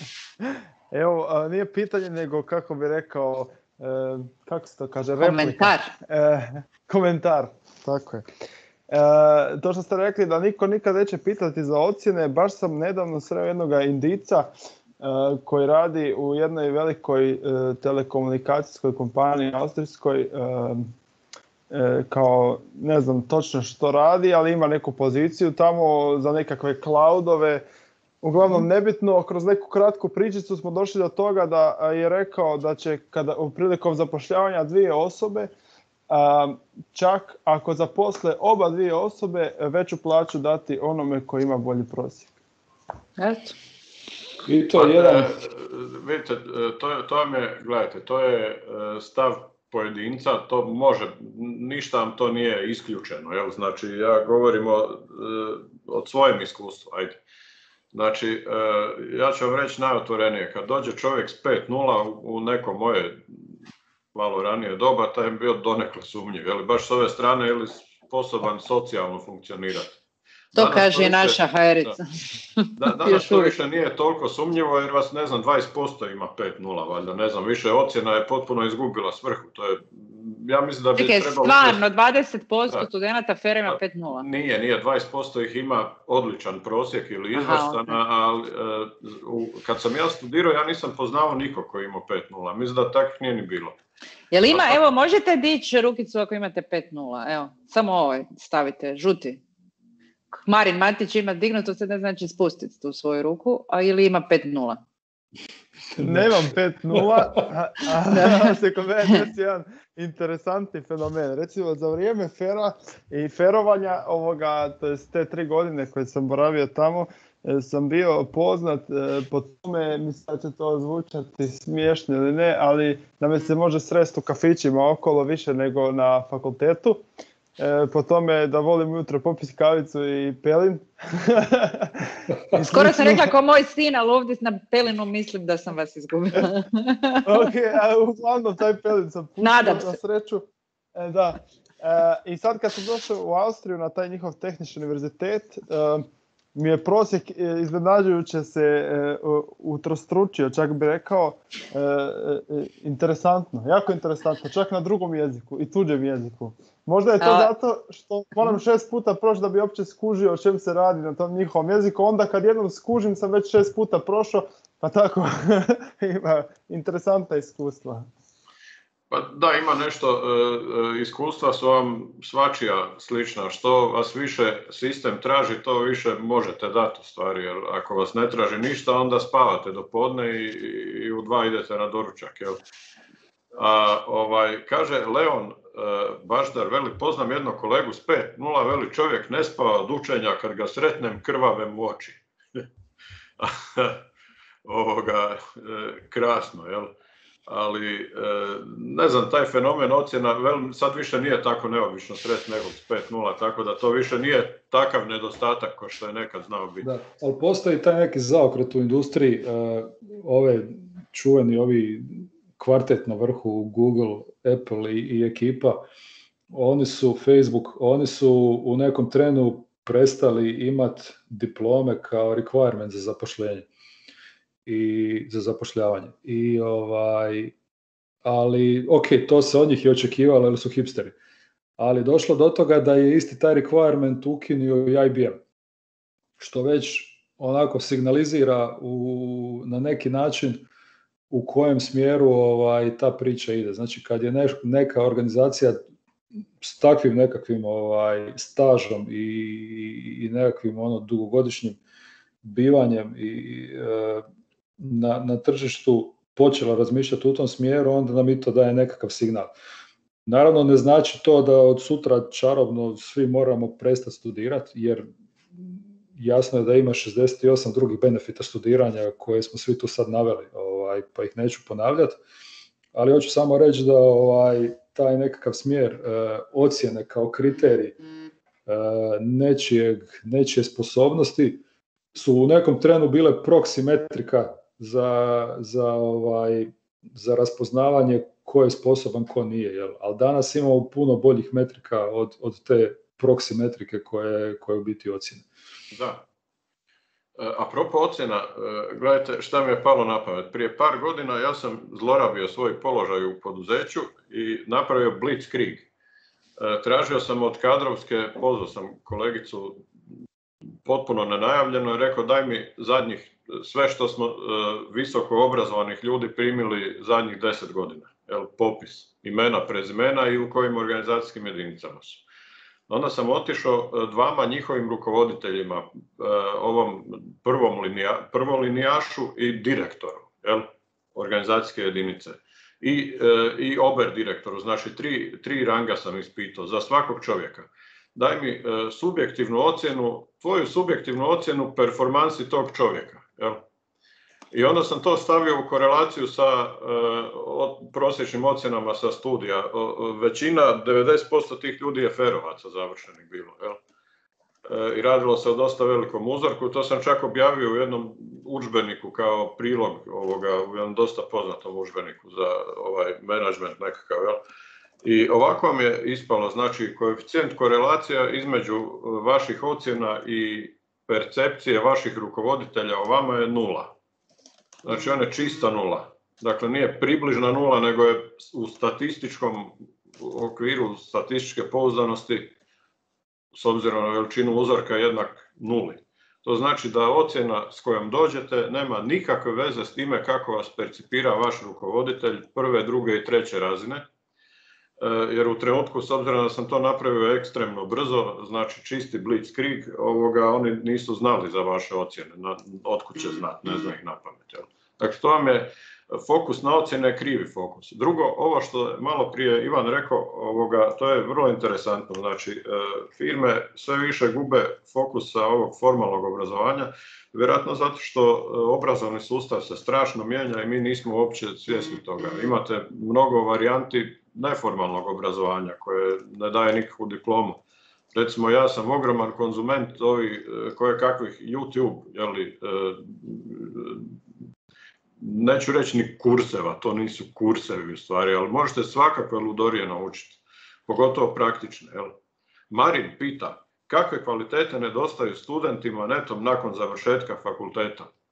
Evo, a nije pitanje, nego kako bi rekao, e, kako se to kaže, replika. Komentar. E, komentar, tako je. E, to što ste rekli da niko nikad neće pitati za ocjene, baš sam nedavno sreo jednog Indica e, koji radi u jednoj velikoj e, telekomunikacijskoj kompaniji austrijskoj, e, e, kao ne znam točno što radi, ali ima neku poziciju tamo za nekakve cloudove. Uglavnom nebitno, kroz neku kratku pričicu smo došli do toga da je rekao da će kada u prilikom zapošljavanja dvije osobe, a, čak ako zaposle oba dvije osobe, veću plaću dati onome koji ima bolji prosjek. Eto. I to je jedan... Vidite, to je, to je, gledajte, to je stav pojedinca, to može, ništa vam to nije isključeno, jel? Znači, ja govorim o, od svojem iskustvu, ajde. Znači, ja ću vam reći najotvorenije, kad dođe čovjek s pet nula u neko moje malo ranije doba, taj je bio donekle sumnjiv, je li baš s ove strane ili sposoban socijalno funkcionirati. To danas kaže to i naša hajerica. Da, da, danas to više nije toliko sumnjivo jer vas, ne znam, dvadeset posto ima pet nula, valjda, ne znam, više ocjena je potpuno izgubila svrhu. To je, ja mislim da bi Čekaj, trebalo... stvarno, dvadeset posto studenata F E R ima pet nula. Nije, nije, dvadeset posto ih ima odličan prosjek ili izvrstan, okay. Ali uh, kad sam ja studirao, ja nisam poznao nikog koji ima pet nula. Mislim da takvih nije ni bilo. Jel ima, evo, možete dići rukicu ako imate pet nula, evo, samo ovaj stavite, žuti. Marin Matić ima dignuto, to ne znači spustiti tu svoju ruku, a ili ima pet nula. Nemam pet nula, a, a se kod mene desi jedan interesantni fenomen. Recimo, za vrijeme fera i ferovanja ovoga, to je te tri godine koje sam boravio tamo, sam bio poznat po tome, mislim da će to zvučati smiješno ili ne, ali da me se može sresti u kafićima okolo više nego na fakultetu. E, po tome da volim ujutro popiti kavicu i pelin. Skoro sam rekla kao moj sin, ali ovdje na pelinu mislim da sam vas izgubila. Ok, a uglavnom taj pelin sam pustila na sreću. E, da. E, I sad kad sam došao u Austriju na taj njihov tehnički univerzitet, e, mi je prosjek iznenađujuće se e, utrostručio, čak bi rekao, e, e, interesantno, jako interesantno, čak na drugom jeziku i tuđem jeziku. Možda je to A... zato što moram šest puta proći da bi uopće skužio o čem se radi na tom njihovom jeziku. Onda kad jednom skužim sam već šest puta prošao, pa tako ima interesantna iskustva. Pa da, ima nešto, e, iskustva su vam svačija slična. Što vas više sistem traži, to više možete dati u stvari. Jer ako vas ne traži ništa, onda spavate do podne i, i u dva idete na doručak. Jel? A, ovaj, kaže Leon e, Baždar, veli, poznam jednog kolegu s pet nula, veli, čovjek ne spava od učenja, kad ga sretnem krvavem u oči. Ovoga, e, krasno, jel? Ali, e, ne znam, taj fenomen ocjena vel, sad više nije tako neobično sret nekog s pet nula, tako da to više nije takav nedostatak kao što je nekad znao biti. Da, ali postoji taj neki zaokret u industriji, e, ove čuveni, ovi kvartet na vrhu, Google, Apple i, i ekipa, oni su, Facebook, oni su u nekom trenu prestali imati diplome kao requirement za zapošljenje i za zapošljavanje. I ovaj, ali, ok, to se od njih i očekivalo, jer su hipsteri. Ali došlo do toga da je isti taj requirement ukinuo i I B M, što već onako signalizira u, na neki način u kojem smjeru ovaj, ta priča ide. Znači, kad je ne, neka organizacija s takvim nekakvim ovaj, stažom i, i nekakvim ono, dugogodišnjim bivanjem i e, na, na tržištu počela razmišljati u tom smjeru, onda nam i to daje nekakav signal. Naravno, ne znači to da od sutra čarobno svi moramo prestati studirati, jer jasno je da ima šezdeset osam drugih benefita studiranja koje smo svi tu sad naveli, ovaj, pa ih neću ponavljati, ali hoću samo reći da ovaj, taj nekakav smjer e, ocjene kao kriterij e, nečijeg, nečije sposobnosti su u nekom trenu bile proxy metrika za, za, ovaj, za raspoznavanje ko je sposoban, ko nije. Jel? Ali danas imamo puno boljih metrika od, od te proxy metrike koje, koje u biti ocjene. Da. A propos ocjena, gledajte šta mi je palo na pamet. Prije par godina ja sam zlorabio svoj položaj u poduzeću i napravio blitzkrieg. Tražio sam od kadrovske, pozvao sam kolegicu potpuno nenajavljeno i rekao daj mi zadnjih, sve što smo visoko obrazovanih ljudi primili zadnjih deset godina. Jel, popis imena, prezimena i u kojim organizacijskim jedinicama su. Onda sam otišao dvama njihovim rukovoditeljima, ovom prvom linija, prvolinijašu i direktoru, jel, organizacijske jedinice. I, i ober direktoru, znači tri, tri ranga sam ispitao za svakog čovjeka. Daj mi subjektivnu ocjenu, tvoju subjektivnu ocjenu performansi tog čovjeka. Jel? I onda sam to stavio u korelaciju sa uh, prosječnim ocjenama sa studija. Uh, većina, devedeset posto tih ljudi je ferovaca završenih bilo. Jel? Uh, I radilo se o dosta velikom uzorku. To sam čak objavio u jednom udžbeniku kao prilog ovoga, u jednom dosta poznatom udžbeniku za ovaj menadžment nekakav. Jel? I ovako vam je ispalo, znači koeficijent korelacija između vaših ocjena i percepcije vaših rukovoditelja o vama je nula. Znači on je čista nula. Dakle, nije približna nula, nego je u statističkom okviru statističke pouzdanosti s obzirom na veličinu uzorka jednak nuli. To znači da ocjena s kojom dođete nema nikakve veze s time kako vas percipira vaš rukovoditelj prve, druge i treće razine. Jer u trenutku, s obzirom da sam to napravio ekstremno brzo, znači čisti blitzkrieg, ovoga, oni nisu znali za vaše ocjene, otkud će znati, ne zna ih na pamet. Jel? Dakle, to vam je fokus na ocjene je krivi fokus. Drugo, ovo što je malo prije Ivan rekao, ovoga, to je vrlo interesantno. Znači, firme sve više gube fokus sa ovog formalnog obrazovanja, vjerojatno zato što obrazovni sustav se strašno mijenja i mi nismo uopće svjesni toga. Imate mnogo varijanti neformalnog obrazovanja koje ne daje nikakvu diplomu. Recimo, ja sam ogroman konzument ovih koje kakvih YouTube, jeli, neću reći ni kurseva, to nisu kursevi u stvari, ali možete svakakve ludorije naučiti, pogotovo praktične. Jel? Marin pita, kakve kvalitete nedostaju studentima netom nakon završetka fakulteta?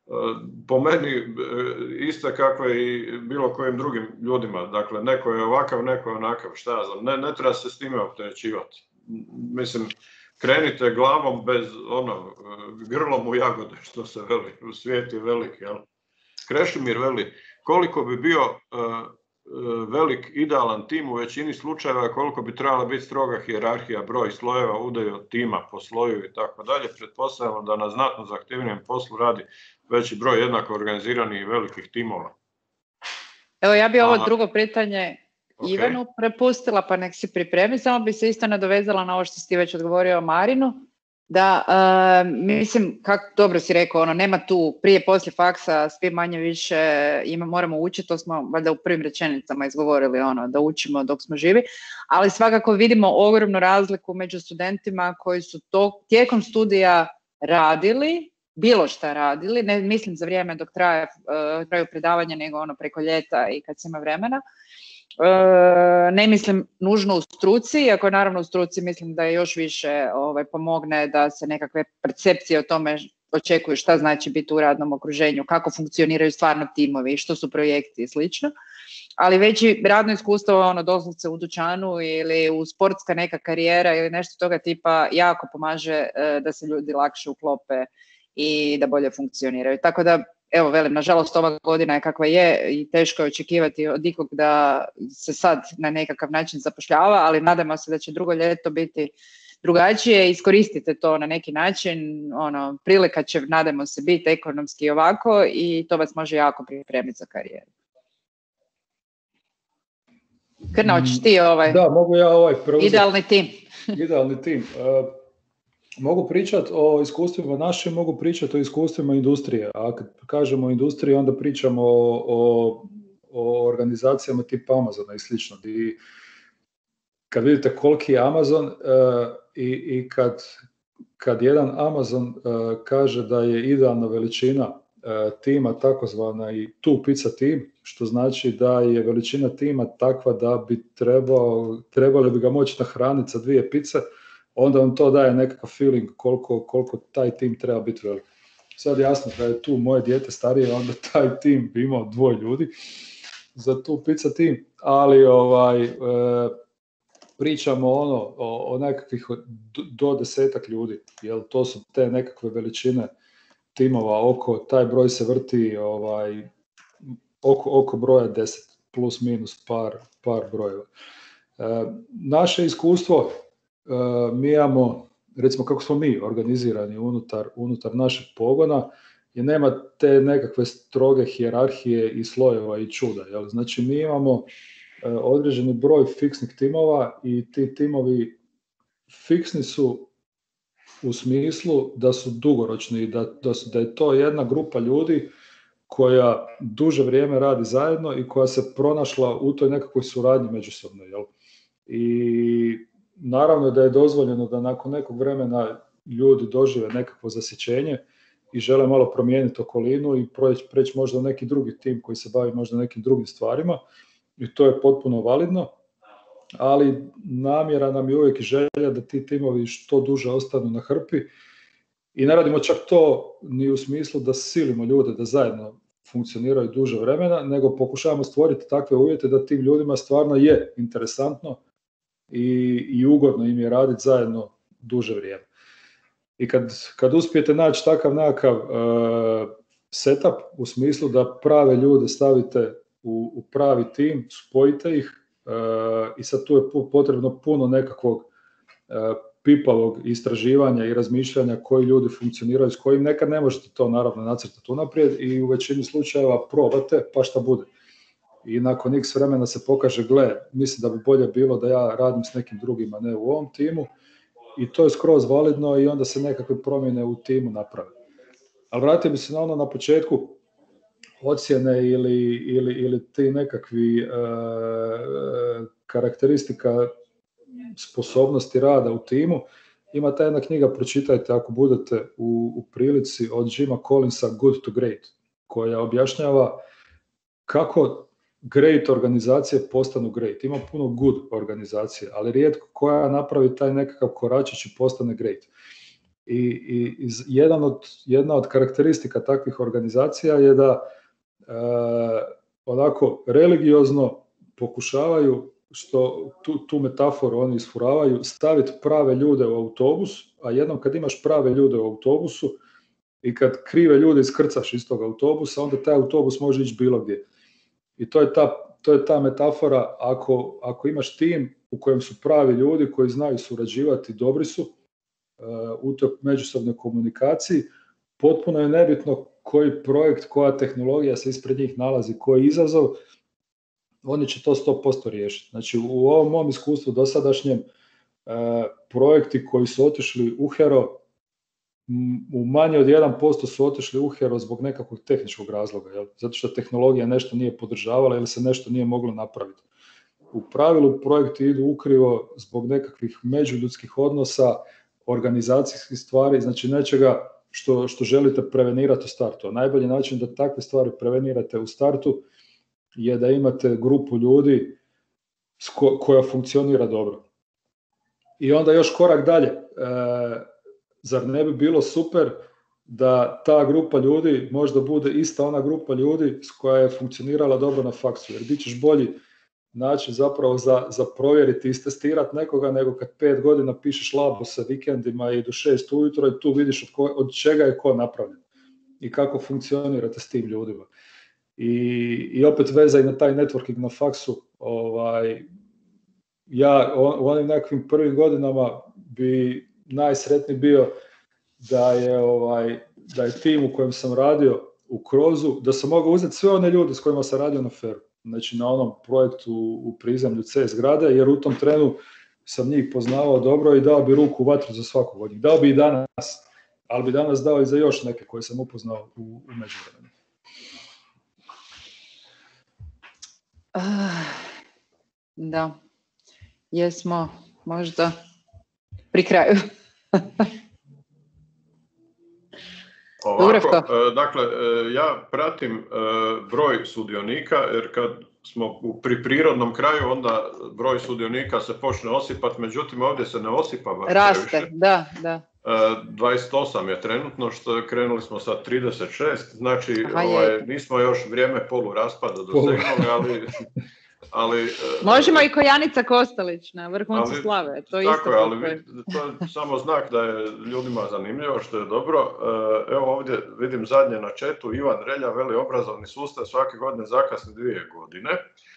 po meni iste kakve i bilo kojim drugim ljudima. Dakle, neko je ovakav, neko je onakav, šta ja znam. Ne, ne treba se s time opterećivati. Mislim, krenite glavom bez ono, grlom u jagode, što se veli. Svijet je velik, jel? Krešimir veli, koliko bi bio uh, velik, idealan tim u većini slučajeva, koliko bi trebala biti stroga hijerarhija, broj slojeva, udeo tima po sloju i tako dalje. Pretpostavljamo da na znatno zahtjevnijem poslu radi veći broj jednako organiziranih i velikih timova. Evo, ja bi ovo A, drugo pitanje okay. Ivanu prepustila, pa nek se pripremi. Samo bi se isto nadovezala na ovo što si ti već odgovorio o Marinu. Da, uh, mislim, kako dobro si rekao, ono, nema tu prije poslije faksa, svi manje više ima, moramo učiti, to smo valjda u prvim rečenicama izgovorili, ono, da učimo dok smo živi, ali svakako vidimo ogromnu razliku među studentima koji su to tijekom studija radili, bilo šta radili, ne mislim za vrijeme dok traje, uh, traju predavanja, nego ono preko ljeta i kad se ima vremena. E, ne mislim nužno u struci, iako naravno u struci mislim da je još više ovaj, pomogne da se nekakve percepcije o tome očekuju šta znači biti u radnom okruženju, kako funkcioniraju stvarno timovi, što su projekti i slično. Ali već i radno iskustvo, ono, doslovce u dućanu ili u sportska neka karijera ili nešto toga tipa jako pomaže e, da se ljudi lakše uklope i da bolje funkcioniraju. Tako da, evo, velim, nažalost ova godina je kakva je i teško je očekivati od ikog da se sad na nekakav način zapošljava, ali nadamo se da će drugo ljeto biti drugačije. Iskoristite to na neki način, ono, prilika će, nadamo se, biti ekonomski ovako i to vas može jako pripremiti za karijeru. Krna, hoćeš ti ovaj, da, mogu ja ovaj preuzeti. Idealni tim. Idealni tim. Uh, mogu pričati o iskustvima našim, mogu pričati o iskustvima industrije. A kad kažemo industriji, onda pričamo o, o, o organizacijama tipa Amazona i slično. I kad vidite koliki je Amazon uh, i, i kad, kad jedan Amazon uh, kaže da je idealna veličina uh, tima takozvana i two pizza tim, što znači da je veličina tima takva da bi trebao, trebali bi ga moći nahraniti sa dvije pice, onda vam to daje nekakav feeling koliko, koliko taj tim treba biti velik. Sad jasno da je tu moje dijete starije, onda taj tim bi imao dvoje ljudi za tu pizza tim, ali ovaj, e, pričamo ono, o, o nekakvih do desetak ljudi, jer to su te nekakve veličine timova, oko, taj broj se vrti ovaj, oko, oko broja deset, plus minus par, par brojeva. E, naše iskustvo, e, mi imamo, recimo kako smo mi organizirani unutar, unutar našeg pogona, je nema te nekakve stroge hijerarhije i slojeva i čuda. Jel? Znači mi imamo e, određeni broj fiksnih timova i ti timovi fiksni su u smislu da su dugoročni, da, da, su, da je to jedna grupa ljudi koja duže vrijeme radi zajedno i koja se pronašla u toj nekakvoj suradnji međusobno. Jel? I naravno da je dozvoljeno da nakon nekog vremena ljudi dožive nekakvo zasjećenje i žele malo promijeniti okolinu i preći možda neki drugi tim koji se bavi možda nekim drugim stvarima i to je potpuno validno, ali namjera nam je uvijek želja da ti timovi što duže ostanu na hrpi i ne radimo čak to ni u smislu da silimo ljude da zajedno funkcioniraju duže vremena, nego pokušavamo stvoriti takve uvjete da tim ljudima stvarno je interesantno i, i ugodno im je raditi zajedno duže vrijeme. I kad, kad uspijete naći takav nekakav uh, setup u smislu da prave ljude stavite u, u pravi tim, spojite ih uh, i sad tu je potrebno puno nekakvog uh, pipavog istraživanja i razmišljanja koji ljudi funkcioniraju, s kojim nekad ne možete to naravno nacrtati unaprijed i u većini slučajeva probate pa šta bude. I nakon x vremena se pokaže, gle, mislim da bi bolje bilo da ja radim s nekim drugim, a ne u ovom timu. I to je skroz validno i onda se nekakve promjene u timu naprave. Ali vratio bi se na ono na početku, ocjene ili, ili, ili ti nekakvi e, karakteristika sposobnosti rada u timu. Ima ta jedna knjiga, pročitajte ako budete u, u prilici, od Jima Collinsa, Good to Great, koja objašnjava kako great organizacije postanu great. Ima puno good organizacije, ali rijetko koja napravi taj nekakav koračić i postane great. I, i iz, jedan od, jedna od karakteristika takvih organizacija je da e, onako religiozno pokušavaju, što tu, tu metaforu oni isfuravaju, staviti prave ljude u autobus, a jednom kad imaš prave ljude u autobusu i kad krive ljude iskrcaš iz tog autobusa, onda taj autobus može ići bilo gdje. I to je ta, to je ta metafora, ako, ako imaš tim u kojem su pravi ljudi koji znaju surađivati, dobri su, u toj međusobnoj komunikaciji, potpuno je nebitno koji projekt, koja tehnologija se ispred njih nalazi, koji izazov, oni će to sto posto riješiti. Znači u ovom mom iskustvu dosadašnjem, projekti koji su otišli u hero, u manje od jedan posto su otišli u hero zbog nekakvog tehničkog razloga, jel? Zato što tehnologija nešto nije podržavala ili se nešto nije moglo napraviti. U pravilu projekti idu ukrivo zbog nekakvih međuljudskih odnosa, organizacijskih stvari, znači nečega što, što želite prevenirati u startu. A najbolji način da takve stvari prevenirate u startu je da imate grupu ljudi ko, koja funkcionira dobro. I onda još korak dalje. E, zar ne bi bilo super da ta grupa ljudi možda bude ista ona grupa ljudi s koja je funkcionirala dobro na faksu, jer bit ćeš bolji način zapravo za, za provjeriti i istestirati nekoga nego kad pet godina pišeš labo sa vikendima i do šest ujutro i tu vidiš od, ko, od čega je ko napravljen i kako funkcionirate s tim ljudima. I, i opet veza i na taj networking na faksu, ovaj, ja u onim nekakvim prvim godinama bi najsretniji bio da je, ovaj, da je tim u kojem sam radio u Krozu, da sam mogao uzeti sve one ljude s kojima sam radio na Feru, znači na onom projektu u prizemlju C zgrade, jer u tom trenu sam njih poznavao dobro i dao bi ruku u vatru za svakog od njih. Dao bi i danas, ali bi danas dao i za još neke koje sam upoznao u, u međuvremenu. Uh, da, jesmo možda pri kraju. Ovako, dakle, ja pratim broj sudionika, jer kad smo pri prirodnom kraju, onda broj sudionika se počne osipati, međutim ovdje se ne osipa baš raste, previše. Da, da. dvadeset osam je trenutno, što krenuli smo sa trideset šest, znači Aha, ovaj, nismo još vrijeme poluraspada dosegnuli, ali... ali možemo i ko Janica Kostelić na vrhuncu ali, slave, to tako isto. Je, ali vi, to je samo znak da je ljudima zanimljivo, što je dobro. Evo ovdje vidim zadnje na chatu, Ivan Relja, veli obrazovni sustav svake godine zakasni dvije godine.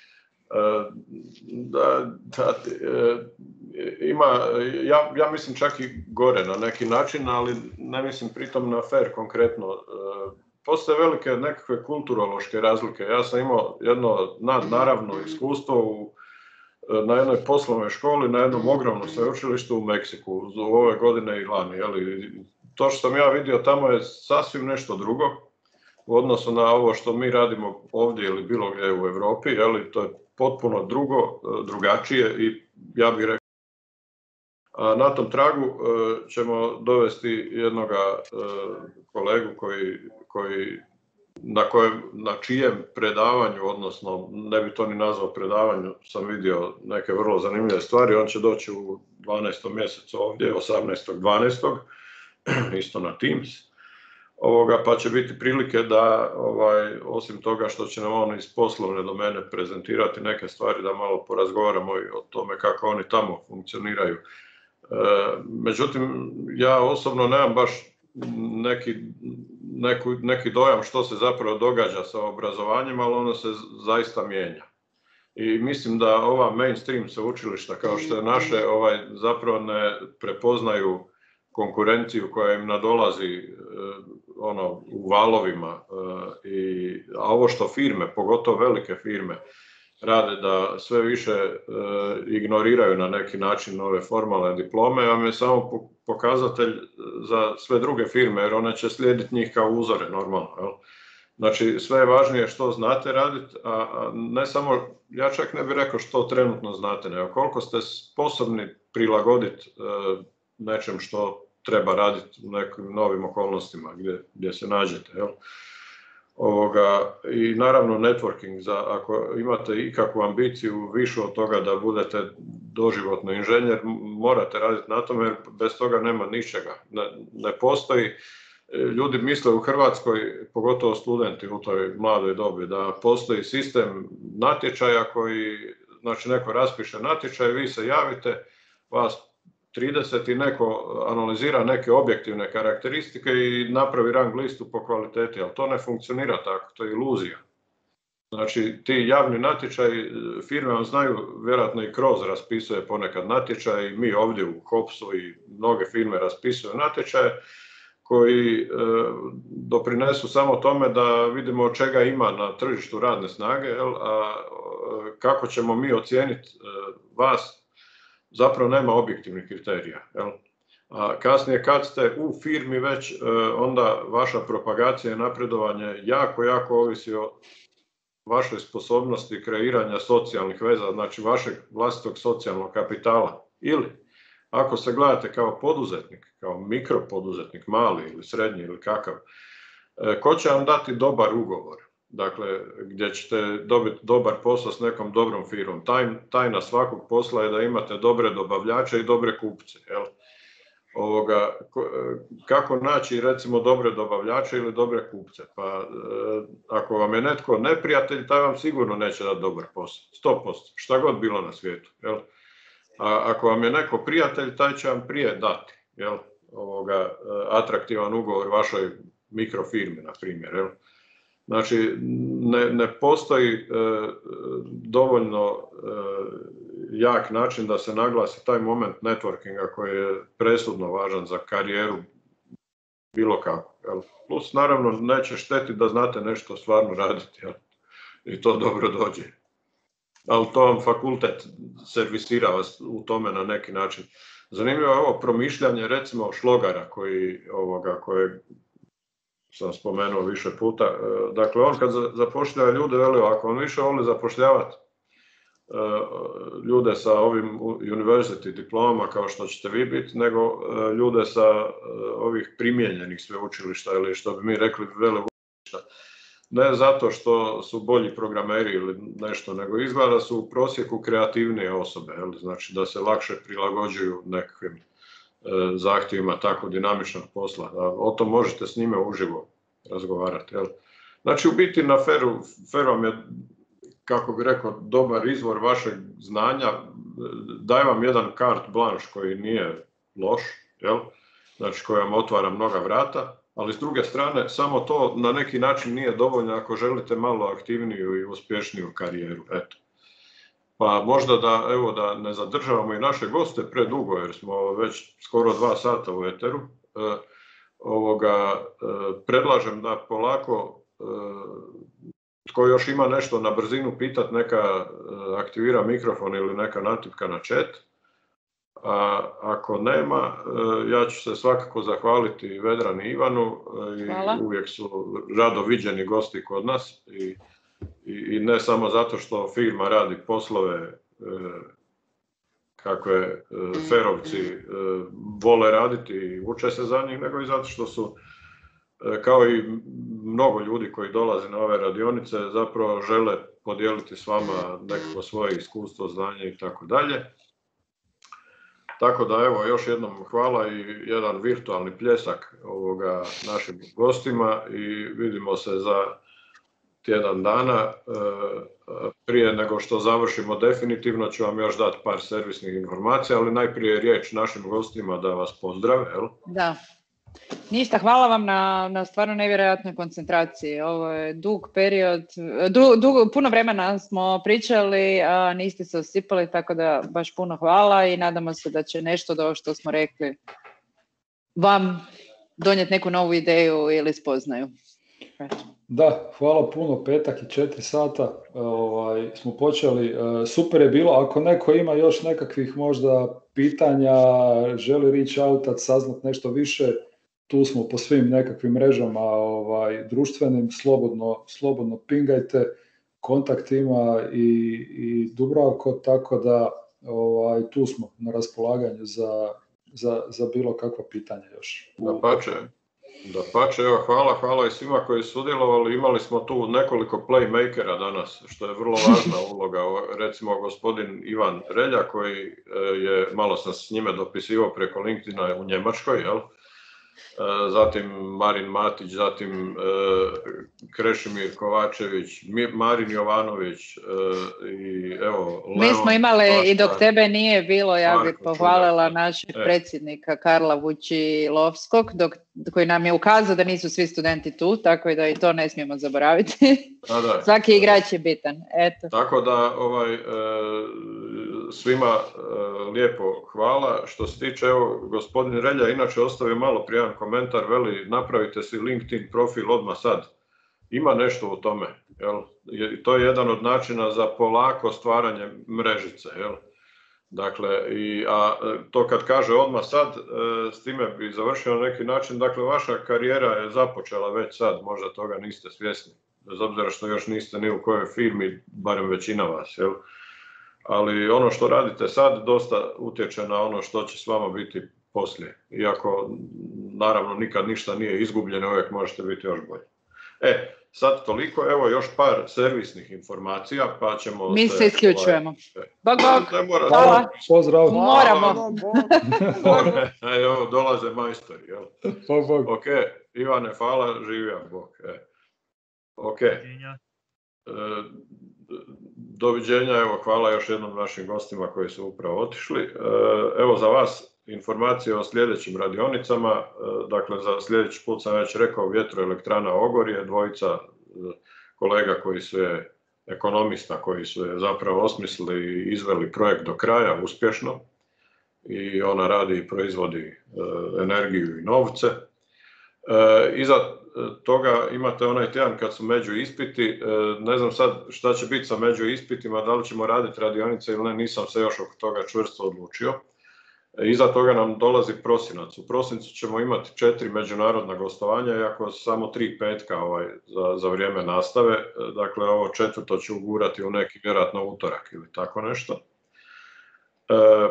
Da, da, ima, ja, ja mislim čak i gore na neki način, ali ne mislim pritom na Fer konkretno. Postoje velike nekakve kulturološke razlike. Ja sam imao jedno nadnaravno iskustvo u, na jednoj poslovnoj školi, na jednom ogromnom sveučilištu u Meksiku, u ove godine i lani. Jeli. To što sam ja vidio tamo je sasvim nešto drugo u odnosu na ovo što mi radimo ovdje ili bilo gdje u Europi. Jeli. To je potpuno drugo, drugačije i ja bih rekao. A na tom tragu ćemo dovesti jednog kolegu koji, koji, na, kojem, na čijem predavanju, odnosno ne bi to ni nazvao predavanju, sam vidio neke vrlo zanimljive stvari. On će doći u dvanaestom mjesecu ovdje, osamnaestog dvanaestog isto na Teams. Ovoga, pa će biti prilike da, ovaj, osim toga što će nam on iz poslovne domene prezentirati neke stvari, da malo porazgovaramo i o tome kako oni tamo funkcioniraju. Međutim, ja osobno nemam baš neki, neku, neki dojam što se zapravo događa sa obrazovanjem, ali ono se zaista mijenja. I mislim da ova mainstream sveučilišta kao što je naše ovaj, zapravo ne prepoznaju konkurenciju koja im nadolazi ono, u valovima. I, a ovo što firme, pogotovo velike firme, rade da sve više e, ignoriraju na neki način nove formalne diplome, a mi je samo pokazatelj za sve druge firme, jer one će slijediti njih kao uzore, normalno. Jel? Znači, sve je važnije što znate raditi, a, a ne samo, ja čak ne bih rekao što trenutno znate, nego koliko ste sposobni prilagoditi e, nečem što treba raditi u nekim novim okolnostima gdje, gdje se nađete. Jel? Ovoga, i naravno networking, za, ako imate ikakvu ambiciju višu od toga da budete doživotno inženjer, morate raditi na tome jer bez toga nema ničega. Ne, ne postoji, ljudi misle u Hrvatskoj, pogotovo studenti u toj mladoj dobi, da postoji sistem natječaja koji, znači neko raspiše natječaj, vi se javite, vas trideset i neko analizira neke objektivne karakteristike i napravi rang listu po kvaliteti, ali to ne funkcionira tako, to je iluzija. Znači, ti javni natječaj, firme vam znaju, vjerojatno i Kroz raspisuje ponekad natječaj, i mi ovdje u Hopsu i mnoge firme raspisuju natječaje koji e, doprinesu samo tome da vidimo čega ima na tržištu radne snage, jel, a kako ćemo mi ocijeniti e, vas, zapravo nema objektivnih kriterija. Jel? A kasnije kad ste u firmi već, onda vaša propagacija i napredovanje jako, jako ovisi o vašoj sposobnosti kreiranja socijalnih veza, znači vašeg vlastitog socijalnog kapitala. Ili, ako se gledate kao poduzetnik, kao mikropoduzetnik, mali ili srednji ili kakav, ko će vam dati dobar ugovor? Dakle, gdje ćete dobiti dobar posao s nekom dobrom firmom. Taj, tajna svakog posla je da imate dobre dobavljače i dobre kupce. Jel? Ovoga, kako naći recimo dobre dobavljače ili dobre kupce? Pa e, ako vam je netko neprijatelj, taj vam sigurno neće dati dobar posao. sto posto. Šta god bilo na svijetu. Jel? A ako vam je neko prijatelj, taj će vam prije dati. Jel? Ovoga, atraktivan ugovor vašoj mikrofirmi, na primjer. Jel? Znači, ne, ne postoji e, dovoljno e, jak način da se naglasi taj moment networkinga koji je presudno važan za karijeru bilo kako. Jel? Plus, naravno, neće štetiti da znate nešto stvarno raditi, jel? I to dobro dođe. Ali to vam fakultet servisira vas u tome na neki način. Zanimljivo je ovo promišljanje, recimo, Šlogara koji, ovoga, koje sam spomenuo više puta. Dakle, on kad zapošljava ljude, veli, ako on više voli zapošljavati ljude sa ovim university diplomama kao što ćete vi biti, nego ljude sa ovih primijenjenih sveučilišta ili što bi mi rekli veleučilišta. Ne zato što su bolji programeri ili nešto, nego izgleda da su u prosjeku kreativnije osobe, jel? Znači da se lakše prilagođuju nekakvim zahtjevima tako dinamičnog posla. O tom možete s njime uživo razgovarati. Jel? Znači u biti na Feru, Feru vam je, kako bi rekao, dobar izvor vašeg znanja, daje vam jedan carte blanche koji nije loš, jel? Znači koji vam otvara mnoga vrata, ali s druge strane samo to na neki način nije dovoljno ako želite malo aktivniju i uspješniju karijeru. Eto. Pa možda da, evo, da ne zadržavamo i naše goste predugo, jer smo već skoro dva sata u eteru. E, ovoga, e, predlažem da polako, e, tko još ima nešto na brzinu pitat, neka e, aktivira mikrofon ili neka natipka na chat. A ako nema, e, ja ću se svakako zahvaliti Vedrani i Ivanu. E, i uvijek su rado viđeni gosti kod nas. I, I ne samo zato što firma radi poslove e, kakve e, ferovci e, vole raditi i uče se za njih, nego i zato što su, e, kao i mnogo ljudi koji dolaze na ove radionice, zapravo žele podijeliti s vama nekako svoje iskustvo, znanje i tako dalje. Tako da evo, još jednom hvala i jedan virtualni pljesak ovoga našim gostima i vidimo se za tjedan dana. Prije nego što završimo definitivno ću vam još dati par servisnih informacija, ali najprije riječ našim gostima da vas pozdrave. Jel? Da. Ništa, hvala vam na, na stvarno nevjerojatnoj koncentraciji. Ovo je dug period, du, dug, puno vremena smo pričali, a niste se osipali, tako da baš puno hvala i nadamo se da će nešto do što smo rekli vam donijeti neku novu ideju ili spoznaju. Da, hvala puno, petak i četiri sata ovaj, smo počeli, super je bilo. Ako neko ima još nekakvih možda pitanja, želi reach outat, saznat nešto više, tu smo po svim nekakvim mrežama ovaj, društvenim, slobodno, slobodno pingajte, kontakt ima i, i Dubravko, tako da ovaj, tu smo na raspolaganju za, za, za bilo kakva pitanja još. Da pače. Dapače, evo, hvala, hvala i svima koji su sudjelovali. Imali smo tu nekoliko playmakera danas, što je vrlo važna uloga. Recimo, gospodin Ivan Relja, koji je, malo sam s njime dopisivao preko LinkedIna u Njemačkoj, jel? Zatim Marin Matić, zatim Krešimir Kovačević, Marin Jovanović i evo Leon. Mi smo imali Pašta, i dok tebe nije bilo, ja bih pohvalila Čudak. našeg E. predsjednika Karla Vučilovskog, dok, koji nam je ukazao da nisu svi studenti tu, tako da i to ne smijemo zaboraviti. Da, da. Svaki igrač je bitan. Eto. Tako da ovaj, e, svima e, lijepo hvala. Što se tiče, evo, gospodin Relja inače ostavio malo prije jedan komentar, veli napravite si LinkedIn profil odmah sad. Ima nešto u tome, jel? To je jedan od načina za polako stvaranje mrežice, jel? Dakle, i, a to kad kaže odmah sad, e, s time bi završio na neki način, dakle, vaša karijera je započela već sad, možda toga niste svjesni, bez obzira što još niste ni u kojoj firmi, barem većina vas, jel? Ali ono što radite sad dosta utječe na ono što će s vama biti poslije, iako naravno nikad ništa nije izgubljeno, uvijek možete biti još bolji. E, sad toliko, evo još par servisnih informacija, pa ćemo... Mi se isključujemo. Ovaj, bog, bog, mora, hvala. Pozdrav. Moramo. Evo, dolaze majstori, jel? Bog, bog. Ok, Ivane, hvala, živio, bog. E. Ok. E, doviđenja, evo, hvala još jednom našim gostima koji su upravo otišli. E, evo za vas informacije o sljedećim radionicama, dakle za sljedeći put sam već rekao vjetroelektrana Ogorje, dvojica kolega koji su je, ekonomista koji su je zapravo osmislili i izveli projekt do kraja uspješno i ona radi i proizvodi energiju i novce. Iza toga imate onaj tjedan kad su među ispiti, ne znam sad šta će biti sa među ispitima, da li ćemo raditi radionice ili ne, nisam se još oko toga čvrsto odlučio. Iza toga nam dolazi prosinac. U prosincu ćemo imati četiri međunarodna gostovanja, iako samo tri petka ovaj, za, za vrijeme nastave. Dakle, ovo četvrto ću ugurati u neki vjerojatno utorak ili tako nešto. E,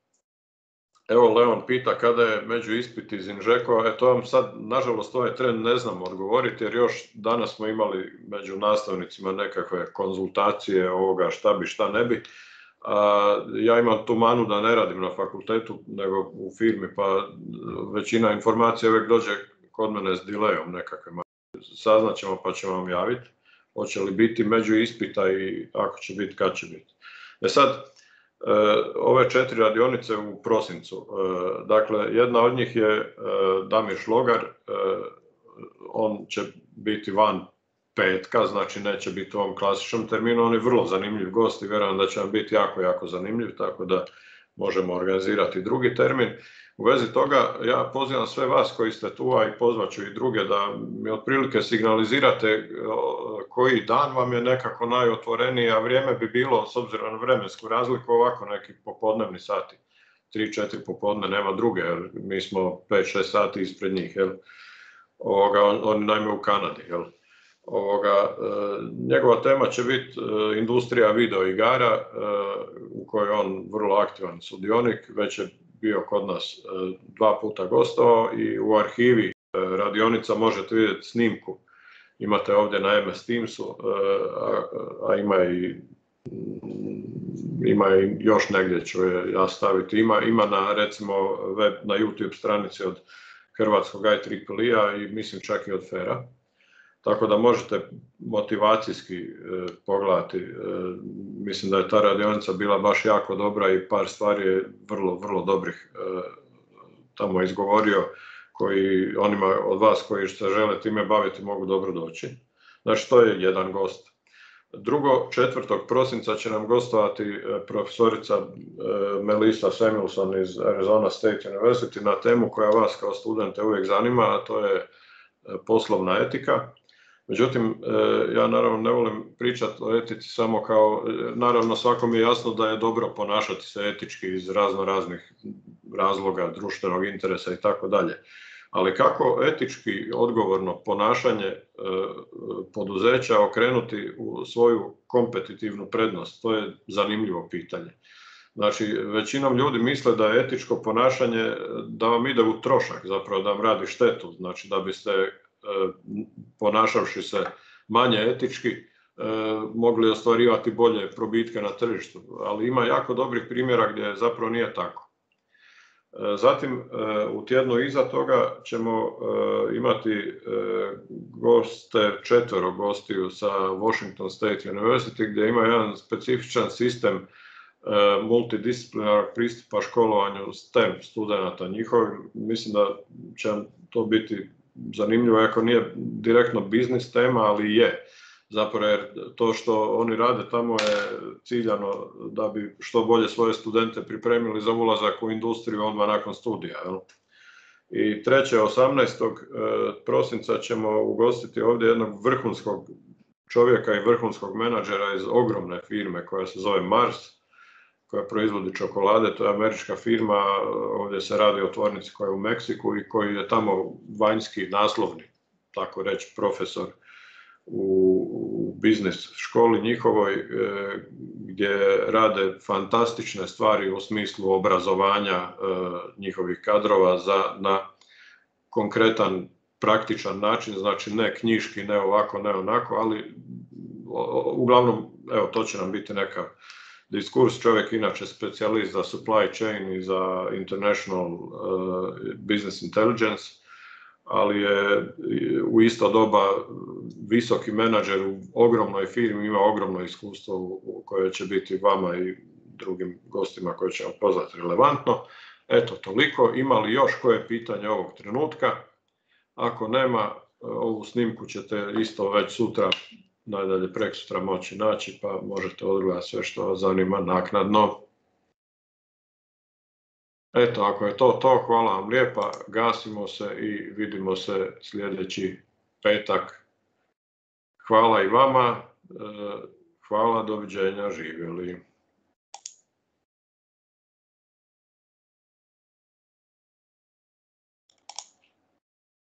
evo, Leon pita kada je među ispit iz Inžekova. E, to vam sad, nažalost, ovaj tren ne znam odgovoriti, jer još danas smo imali među nastavnicima nekakve konzultacije ovoga šta bi, šta ne bi. A, ja imam tu manu da ne radim na fakultetu, nego u firmi, pa većina informacija uvijek dođe kod mene s delayom nekakvim. Saznat ćemo pa ćemo vam javiti. Hoće li biti među ispita i ako će biti, kad će biti. E sad, e, ove četiri radionice u prosincu. E, dakle, jedna od njih je e, Damir Šlogar. E, on će biti van petka, znači neće biti u ovom klasičnom terminu, on je vrlo zanimljiv gost i vjerujem da će vam biti jako, jako zanimljiv, tako da možemo organizirati drugi termin. U vezi toga ja pozivam sve vas koji ste tu, a i pozvat ću i druge da mi otprilike signalizirate koji dan vam je nekako najotvoreniji, a vrijeme bi bilo, s obzirom na vremensku razliku, ovako neki popodnevni sati. tri četiri popodne, nema druge, jer mi smo pet šest sati ispred njih, jel? Ovoga, on, on naime u Kanadi, jel? Ovoga, e, njegova tema će biti e, industrija video igara, e, u kojoj je on vrlo aktivan sudionik, već je bio kod nas e, dva puta gostovao i u arhivi e, radionica možete vidjeti snimku. Imate ovdje na M S Teamsu, e, a, a ima i ima i još negdje ću je ja staviti. Ima, ima na recimo web, na YouTube stranici od Hrvatskog I triple E-a i mislim čak i od Fera. Tako da možete motivacijski e, pogledati. E, mislim da je ta radionica bila baš jako dobra i par stvari je vrlo, vrlo dobrih e, tamo izgovorio, koji onima od vas koji se žele time baviti mogu dobro doći. Znači, to je jedan gost. Drugo, četvrtog prosinca će nam gostovati profesorica e, Melissa Samuelson iz Arizona State University na temu koja vas kao studente uvijek zanima, a to je poslovna etika. Međutim, ja naravno ne volim pričati o etici samo kao, naravno svakom je jasno da je dobro ponašati se etički iz razno raznih razloga, društvenog interesa i tako dalje. Ali kako etički odgovorno ponašanje poduzeća okrenuti u svoju kompetitivnu prednost, to je zanimljivo pitanje. Znači, većinom ljudi misle da je etičko ponašanje da vam ide u trošak, zapravo da vam radi štetu. Znači, da biste ponašavši se manje etički mogli ostvarivati bolje probitke na tržištu. Ali ima jako dobrih primjera gdje zapravo nije tako. Zatim, u tjednu iza toga ćemo imati goste, četvero gostiju sa Washington State University, gdje ima jedan specifičan sistem multidisciplinarnog pristupa školovanju STEM studenata njihovim. Mislim da će to biti zanimljivo, ako nije direktno biznis tema, ali je. Zapravo jer to što oni rade tamo je ciljano da bi što bolje svoje studente pripremili za ulazak u industriju odmah nakon studija. Jel? I treće, osamnaestog prosinca ćemo ugostiti ovdje jednog vrhunskog čovjeka i vrhunskog menadžera iz ogromne firme koja se zove Mars, koja proizvodi čokolade. To je američka firma, ovdje se radi o tvornici koja je u Meksiku i koji je tamo vanjski naslovni, tako reći, profesor u biznis školi njihovoj, gdje rade fantastične stvari u smislu obrazovanja njihovih kadrova za, na konkretan, praktičan način, znači ne knjiški, ne ovako, ne onako, ali uglavnom, evo, to će nam biti neka diskurs. Čovjek inače specijalist za supply chain i za international uh, business intelligence, ali je u isto doba visoki menadžer u ogromnoj firmi, ima ogromno iskustvo u koje će biti vama i drugim gostima koje ćemo pozvati relevantno. Eto, toliko. Ima li još koje pitanje ovog trenutka? Ako nema, ovu snimku ćete isto već sutra, najdalje preksutra moći naći, pa možete odgledati sve što vas zanima naknadno. Eto, ako je to to, hvala vam lijepa, gasimo se i vidimo se sljedeći petak. Hvala i vama, hvala, doviđenja, živjeli.